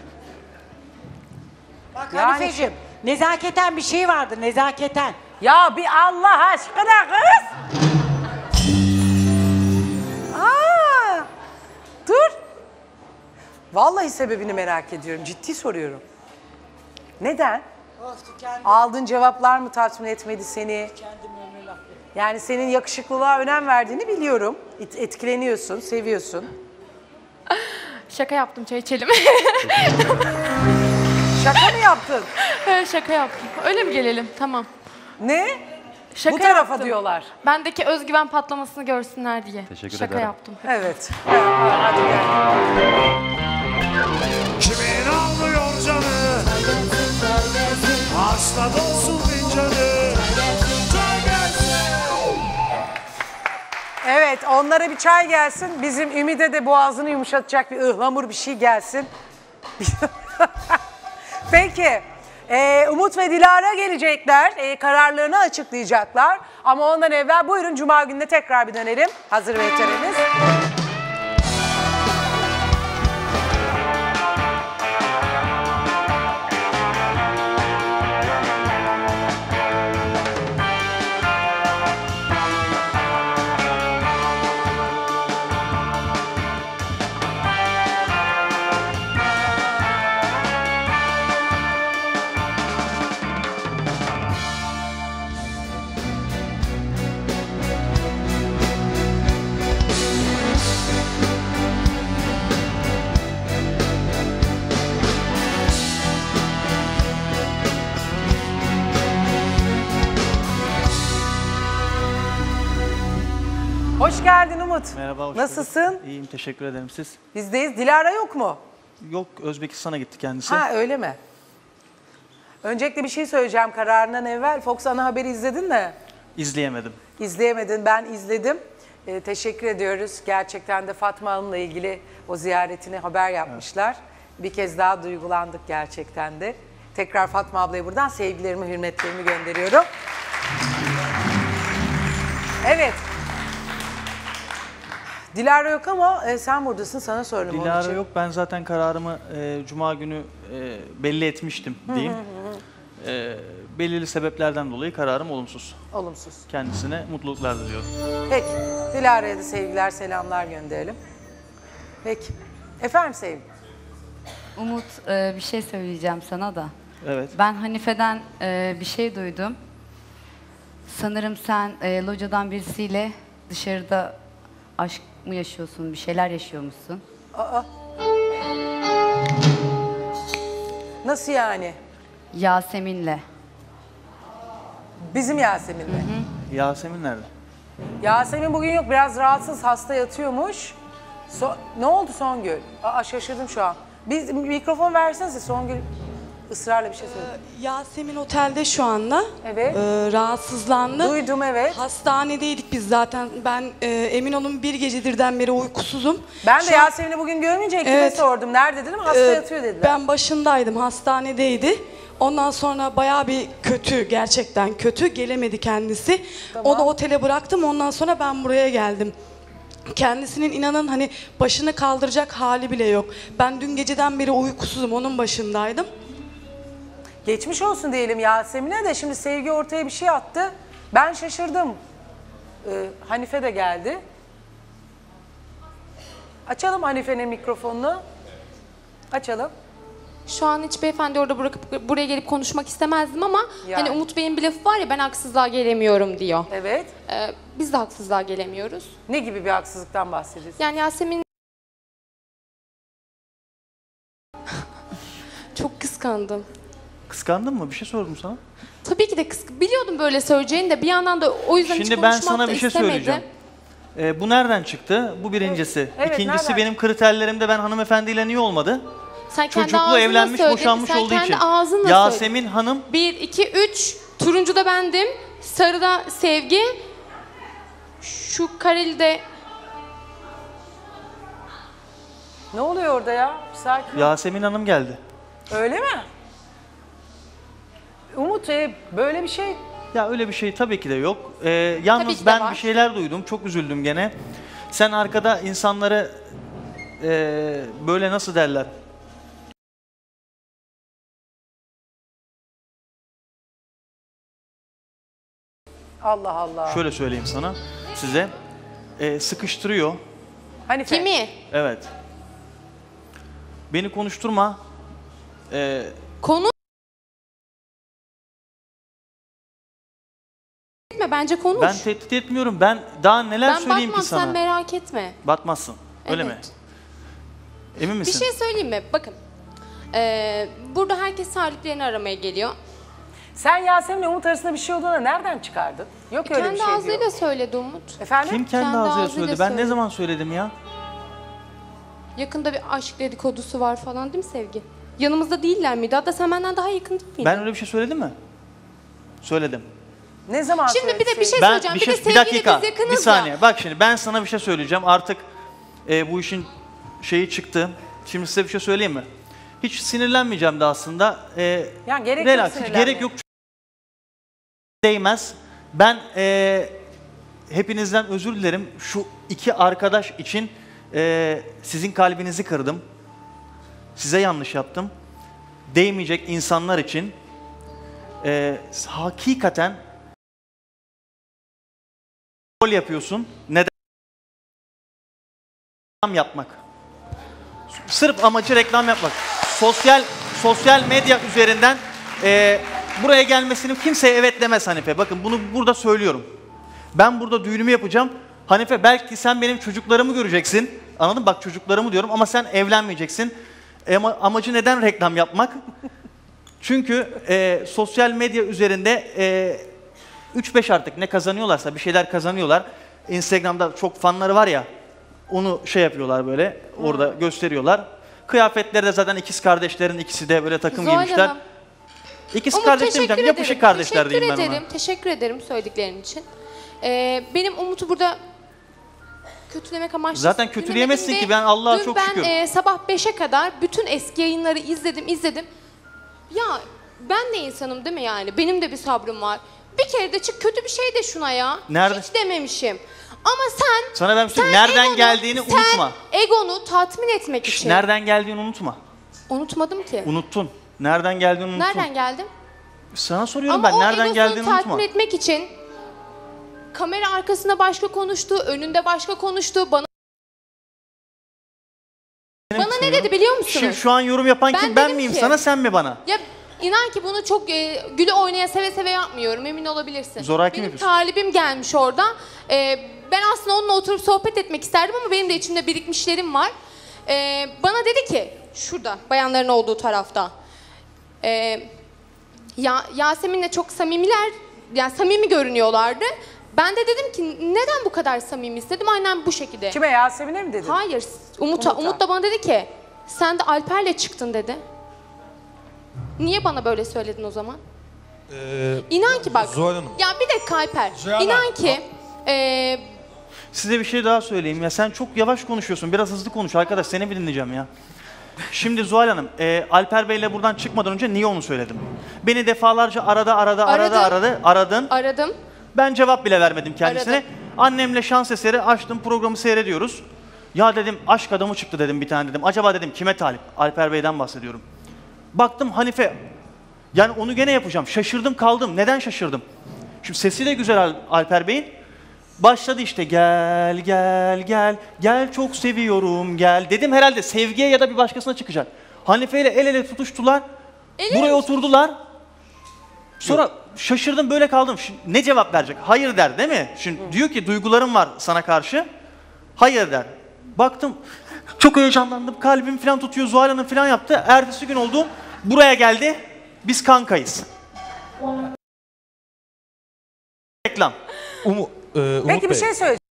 Bak Yani- Hanifeciğim nezaketen bir şey vardı nezaketen. Ya bir Allah aşkına kız. Aa, dur. Vallahi sebebini merak ediyorum. Ciddi soruyorum. Neden? Aldığın cevaplar mı tatmin etmedi seni? Yani senin yakışıklılığa önem verdiğini biliyorum. Et- Etkileniyorsun, seviyorsun. Şaka yaptım, çay içelim. Şaka mı yaptın? Evet, şaka yaptım. Öyle mi gelelim? Tamam. Ne? Şaka Bu tarafa yaptım. diyorlar. Bendeki özgüven patlamasını görsünler diye. Teşekkür Şaka ederim. yaptım. Evet. Hadi gel. Kimin almıyor canı? Hasta dolsun fincanı. Çay gelsin. Evet, onlara bir çay gelsin. Bizim Ümide de boğazını yumuşatacak bir ıhlamur bir şey gelsin. Peki, e, Umut ve Dilara gelecekler. E, kararlarını açıklayacaklar. Ama ondan evvel buyurun Cuma gününe tekrar bir dönelim. Hazır veteriniz. Umut. Merhaba, hoş Nasılsın? bulduk. İyiyim, teşekkür ederim. Siz? Bizdeyiz. Dilara yok mu? Yok, Özbekistan'a gitti kendisi. Ha öyle mi? Öncelikle bir şey söyleyeceğim kararından evvel. Fox Ana Haber'i izledin mi? İzleyemedim. İzleyemedin, ben izledim. Ee, teşekkür ediyoruz. Gerçekten de Fatma Hanım'la ilgili o ziyaretini haber yapmışlar. Bir kez daha duygulandık gerçekten de. Tekrar Fatma ablaya buradan sevgilerimi, hürmetlerimi gönderiyorum. Evet. Dilara yok ama e, sen buradasın, sana sordum onun Dilara için. yok, ben zaten kararımı e, Cuma günü e, belli etmiştim diyeyim. E, belirli sebeplerden dolayı kararım olumsuz. Olumsuz. Kendisine mutluluklar diliyorum. Peki. Dilara'ya da sevgiler, selamlar gönderelim. Peki. Efendim sevgilim. Umut, e, bir şey söyleyeceğim sana da. Evet. Ben Hanife'den e, bir şey duydum. Sanırım sen e, locadan birisiyle dışarıda aşk mı yaşıyorsun, bir şeyler yaşıyormuşsun. Aa. Nasıl yani? Yasemin'le. Bizim Yasemin'le. Yasemin nerede? Yasemin bugün yok, biraz rahatsız, hasta yatıyormuş. So- ne oldu Songül? Aa, şaşırdım şu an. Bir mikrofon versenize, Songül ısrarla bir şey söyledi. Yasemin otelde şu anda. Evet. Ee, rahatsızlandı. Duydum, evet. Hastanedeydik biz zaten. Ben e, emin olun bir gecedirden beri uykusuzum. Ben Şu de an- Yasemin'i bugün görmeyince ekibe Evet. sordum. Nerede dedim, hasta Ee, yatıyor dediler. Ben başındaydım, hastanedeydi. Ondan sonra bayağı bir kötü, gerçekten kötü. Gelemedi kendisi. Tamam. Onu otele bıraktım. Ondan sonra ben buraya geldim. Kendisinin inanın hani başını kaldıracak hali bile yok. Ben dün geceden beri uykusuzum, onun başındaydım. Geçmiş olsun diyelim Yasemin'e de, şimdi Sevgi ortaya bir şey attı. Ben şaşırdım. Ee, Hanife de geldi. Açalım Hanife'nin mikrofonunu. Açalım. Şu an hiç beyefendi orada bırakıp buraya gelip konuşmak istemezdim ama Yani. hani Umut Bey'in bir lafı var ya, ben haksızlığa gelemiyorum diyor. Evet. Ee, biz de haksızlığa gelemiyoruz. Ne gibi bir haksızlıktan bahsediyorsun? Yani Yasemin çok kıskandım. Kıskandın mı? Bir şey sordum sana. Tabii ki de kıskandım. Biliyordum böyle söyleyeceğini de bir yandan da o yüzden hiç Şimdi ben konuşmak sana da bir şey istemedim. söyleyeceğim. Ee, bu nereden çıktı? Bu birincisi. Evet, İkincisi nereden? benim kriterlerimde ben hanımefendiyle niye olmadı? Sen kendi Çocuklu, ağzınla evlenmiş, söyledin. boşanmış Sen olduğu kendi için. ağzınla Yasemin söyledin. Hanım Bir, iki, üç. Turuncuda bendim. Sarıda Sevgi. Şu kareli de Ne oluyor orada ya? Sakin ol. Yasemin Hanım geldi. Öyle mi? Umut e, böyle bir şey. Ya öyle bir şey tabii ki de yok. Ee, Tabii yalnız ki de ben var. bir şeyler duydum. Çok üzüldüm gene. Sen arkada insanları ee, böyle nasıl derler? Allah Allah. Şöyle söyleyeyim sana, size. Ee, sıkıştırıyor. Hanife. Kimi? Evet. Beni konuşturma. Ee, Konu etme, bence konuş. ben tehdit etmiyorum. Ben daha neler Ben söyleyeyim bakmam, ki sana? sen merak etme. Batmazsın. Öyle mi? Evet. Emin misin? Bir şey söyleyeyim mi? Bakın. Ee, burada herkes taliplerini aramaya geliyor. Sen Yasemin'le Umut arasında bir şey olduğunu nereden çıkardın? Yok öyle Kendi bir şey ağzıyla diyor. söyledi Umut. Efendim? Kim kendi, Kendi ağzıyla ağzıyla söyledi? Ben ne söyledi. zaman söyledim ya? Yakında bir aşk dedikodusu var falan değil mi Sevgi? Yanımızda değiller miydi? Hatta sen benden daha yakın değil miydin? Ben öyle bir şey söyledim mi? Söyledim. Ne zaman Şimdi bir de bir şey Ben söyleyeceğim. bir, Bir, şey, de bir sevgiyle dakika, biz yakınız bir saniye. ya. Bak şimdi ben sana bir şey söyleyeceğim. Artık e, bu işin şeyi çıktı. Şimdi size bir şey söyleyeyim mi? Hiç sinirlenmeyeceğim de aslında. E, Yani gerek relax, yok hiç sinirlenmeye. gerek yok. Değmez. Ben e, hepinizden özür dilerim. Şu iki arkadaş için e, sizin kalbinizi kırdım. Size yanlış yaptım. Değmeyecek insanlar için e, hakikaten rol yapıyorsun. Neden? Reklam yapmak. Sırf amacı reklam yapmak. Sosyal sosyal medya üzerinden e, buraya gelmesini kimseye evet demez Hanife. Bakın bunu burada söylüyorum. Ben burada düğünümü yapacağım. Hanife belki sen benim çocuklarımı göreceksin. Anladın mı? Bak çocuklarımı diyorum ama sen evlenmeyeceksin. E, ama, amacı neden reklam yapmak? Çünkü e, sosyal medya üzerinde e, üç beş artık ne kazanıyorlarsa bir şeyler kazanıyorlar. Instagram'da çok fanları var ya, onu şey yapıyorlar böyle, orada gösteriyorlar. Kıyafetleri de zaten ikiz kardeşlerin ikisi de böyle takım Zuhal giymişler. Hanım. İkiz Umut, kardeş teşekkür demeyeceğim, yapışık ederim. kardeşler diyeyim ben Teşekkür ona. ederim, teşekkür ederim söylediklerin için. Ee, benim Umut'u burada kötülemek amaçlı Zaten kötüleyemezsin ki, ben Allah'a Dün çok ben, şükür. e, sabah beşe kadar bütün eski yayınları izledim, izledim. Ya ben de insanım değil mi yani? Benim de bir sabrım var. Bir kere de çık kötü bir şey de şuna ya. Nerede? Hiç dememişim. Ama sen... Sana ben bir şey sen nereden egonu- geldiğini sen unutma. egonu tatmin etmek Şş, için. nereden geldiğini unutma. Unutmadım ki. Unuttun. Nereden geldiğini unuttun. Nereden geldim? Sana soruyorum Ama ben, o nereden egosunu geldiğini tatmin unutma. etmek için kamera arkasında başka konuştu, önünde başka konuştu. Bana Benim Bana ne soruyorum. dedi biliyor musunuz? Şimdi şu an yorum yapan Ben kim? Ben dedim miyim? ki- Sana sen mi bana? Ya inan ki bunu çok e, güle oynaya seve seve yapmıyorum, emin olabilirsin. Zoraki mi Benim yapıyorsun? talibim gelmiş orada. E, ben aslında onunla oturup sohbet etmek isterdim ama benim de içimde birikmişlerim var. E, bana dedi ki, şurada bayanların olduğu tarafta. E, ya Yasemin'le çok samimiler, yani samimi görünüyorlardı. Ben de dedim ki neden bu kadar samimi istedim? Aynen bu şekilde. Kime, Yasemin'e mi dedin? Hayır, Umut'a. Umut'a. Umut da bana dedi ki, sen de Alper'le çıktın dedi. Niye bana böyle söyledin o zaman? Ee, İnan ki bak. Zuhal Hanım. Ya bir dakika Alper. Zuhal İnan Hanım. ki e, Size bir şey daha söyleyeyim ya. Sen çok yavaş konuşuyorsun. Biraz hızlı konuş arkadaş. Seni mi dinleyeceğim ya? Şimdi Zuhal Hanım, e, Alper Bey'le buradan çıkmadan önce niye onu söyledim? Beni defalarca arada arada arada Aradım. aradı, aradın. aradım. Ben cevap bile vermedim kendisine. Aradım. Annemle şans eseri açtım, programı seyrediyoruz. Ya dedim aşk adamı çıktı dedim bir tane dedim. Acaba dedim kime talip? Alper Bey'den bahsediyorum. Baktım Hanife. Yani onu gene yapacağım. Şaşırdım kaldım. Neden şaşırdım? Şimdi sesi de güzel Al- Alper Bey'in. Başladı işte gel gel gel gel çok seviyorum gel. Dedim herhalde sevgiye ya da bir başkasına çıkacak. Hanife ile el ele tutuştular. Buraya oturdular. Sonra şaşırdım böyle kaldım. Şimdi ne cevap verecek? Hayır der değil mi? Şimdi diyor ki duygularım var sana karşı. Hayır der. Baktım çok heyecanlandım. Kalbim falan tutuyor. Zuhal Hanım falan yaptı. Ertesi gün oldu. Buraya geldi. Biz kankayız. Reklam. Umu, e, Umut Peki bir Bey. şey söyleyeceğim.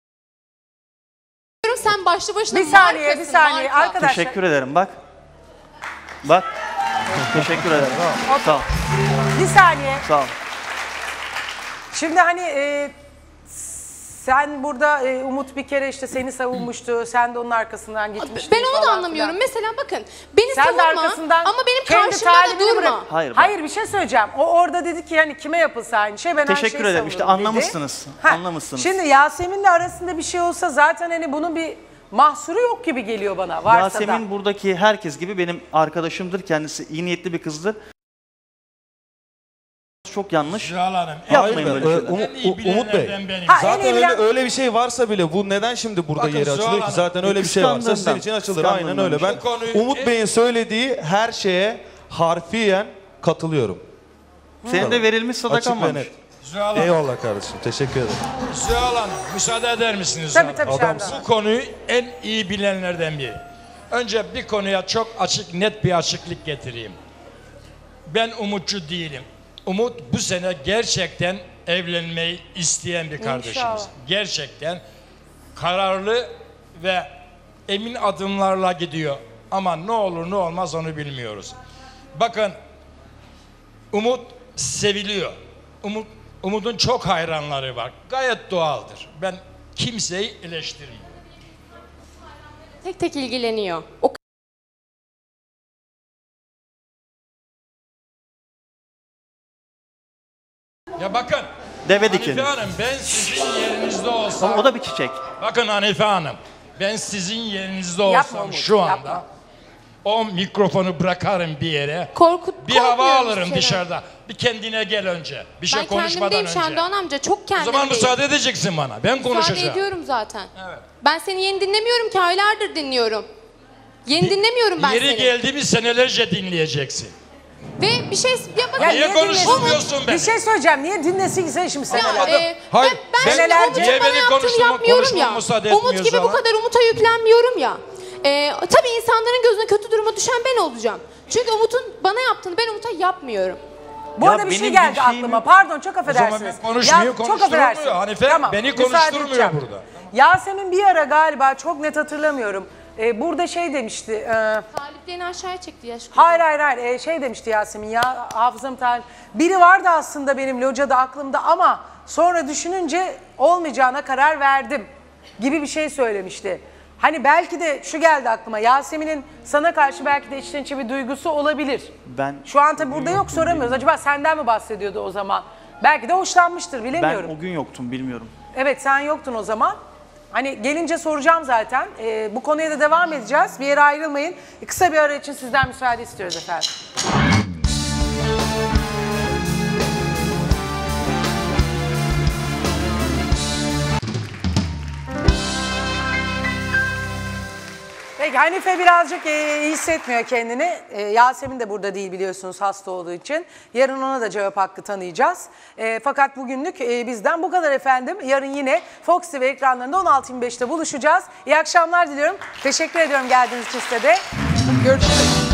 Sen başlı başına Bir saniye, bir markasın, saniye. marka. Arkadaşlar. Teşekkür ederim bak. Bak. Teşekkür ederim. Sağ ol. Bir saniye. Sağ ol. Şimdi hani e, sen burada e, Umut bir kere işte seni savunmuştu. Sen de onun arkasından gitmiştin. Ben onu da falan anlamıyorum. filan. Mesela bakın beni Sen de savunma arkasından ama benim kendi karşımda da talibini durma. bırak- Hayır, bak. Hayır bir şey söyleyeceğim. O orada dedi ki hani kime yapılsa aynı şey ben Teşekkür Ayşe'yi ederim. İşte savunurum dedi. anlamışsınız. Ha, Anlamışsınız. Şimdi Yasemin'le arasında bir şey olsa zaten hani bunun bir mahsuru yok gibi geliyor bana. Varsa Yasemin da. buradaki herkes gibi benim arkadaşımdır. Kendisi iyi niyetli bir kızdır. Çok yanlış. Yapmayın Hayır, böyle e, şeyler. Um- U- Umut Bey. Ha, Zaten en iyi öyle bilen- öyle bir şey varsa bile bu neden şimdi burada Bakın yeri Zuhal açılıyor ki? Hanım, Zaten öyle bir şey varsa sizin kıskandığından, için açılır. Aynen kıskandığından. öyle. Ben Bu konuyu- Umut Bey'in söylediği her şeye harfiyen katılıyorum. Senin de verilmiş Açık sadakan ve varmış. net. Zuhal Hanım. Eyvallah kardeşim. Teşekkür ederim. Zuhal Hanım, müsaade eder misiniz? Tabii, Zuhal tabii, Hanım? Şahin Bu konuyu en iyi bilenlerden biri. Önce bir konuya çok açık, net bir açıklık getireyim. Ben umutçu değilim. Umut bu sene gerçekten evlenmeyi isteyen bir kardeşimiz. İnşallah. Gerçekten kararlı ve emin adımlarla gidiyor. Ama ne olur ne olmaz onu bilmiyoruz. Bakın, Umut seviliyor. Umut, Umut'un çok hayranları var. Gayet doğaldır. Ben kimseyi eleştirmiyorum. Tek tek ilgileniyor. O Ya bakın. Deve dikeni. Hanife Hanım, ben sizin yerinizde olsam. Ama o da bir çiçek. Bakın Hanife Hanım, ben sizin yerinizde Yapma olsam Umut, şu anda yapma. o mikrofonu bırakarım bir yere. korkut Bir hava korkmuyorum alırım seni. dışarıda. Bir kendine gel önce. Bir şey Ben konuşmadan kendimdeyim önce. Şendoğan amca. Çok O kendimdeyim. zaman müsaade edeceksin bana. Ben Müsaade konuşacağım. ediyorum zaten. Evet. Ben seni yeni dinlemiyorum ki aylardır dinliyorum. Yeni dinlemiyorum ben Yeri seni. geldi mi senelerce dinleyeceksin. Ve bir şey ya bakın. Ya niye dinlesin? konuşturmuyorsun beni? Bir şey söyleyeceğim. Niye dinlesin ki sen şimdi Ya, seneler? e, Hayır, ben, ben ben- şimdi Senelerce- Umut'un Niye bana beni yaptığını konuşturma- yapmıyorum konuşmama ya. müsaade Umut etmiyorsun gibi bu ama? kadar Umut'a yüklenmiyorum ya. E, tabii insanların gözüne kötü duruma düşen ben olacağım. Çünkü Umut'un bana yaptığını ben Umut'a yapmıyorum. Bu Ya arada bir şey benim geldi bir şeyim aklıma. yok. Pardon çok O affedersiniz. zaman ben konuşmuyor, Ya, çok konuşturulmuyor. affedersiniz. Hanife beni müsaade konuşturmuyor edeceğim. burada. Yasemin bir ara galiba çok net hatırlamıyorum. Ee, burada şey demişti. E, Taliplerini aşağıya çekti yaş. hayır hayır hayır Ee, şey demişti Yasemin ya hafızam talip. Biri vardı aslında benim locada aklımda ama sonra düşününce olmayacağına karar verdim gibi bir şey söylemişti. Hani belki de şu geldi aklıma, Yasemin'in sana karşı belki de içten içe bir duygusu olabilir. Ben Şu an tabii burada yok, soramıyoruz. Acaba senden mi bahsediyordu o zaman? Belki de hoşlanmıştır, bilemiyorum. Ben o gün yoktum, bilmiyorum. Evet, sen yoktun o zaman. Hani gelince soracağım zaten. Ee, bu konuya da devam edeceğiz. Bir yere ayrılmayın. Kısa bir ara için sizden müsaade istiyoruz efendim. Peki Hanife birazcık e, iyi hissetmiyor kendini. E, Yasemin de burada değil biliyorsunuz hasta olduğu için. Yarın ona da cevap hakkı tanıyacağız. E, fakat bugünlük e, bizden bu kadar efendim. Yarın yine Fox T V ekranlarında on altı yirmi beşte buluşacağız. İyi akşamlar diliyorum. Teşekkür ediyorum geldiğiniz için size de. Görüşürüz.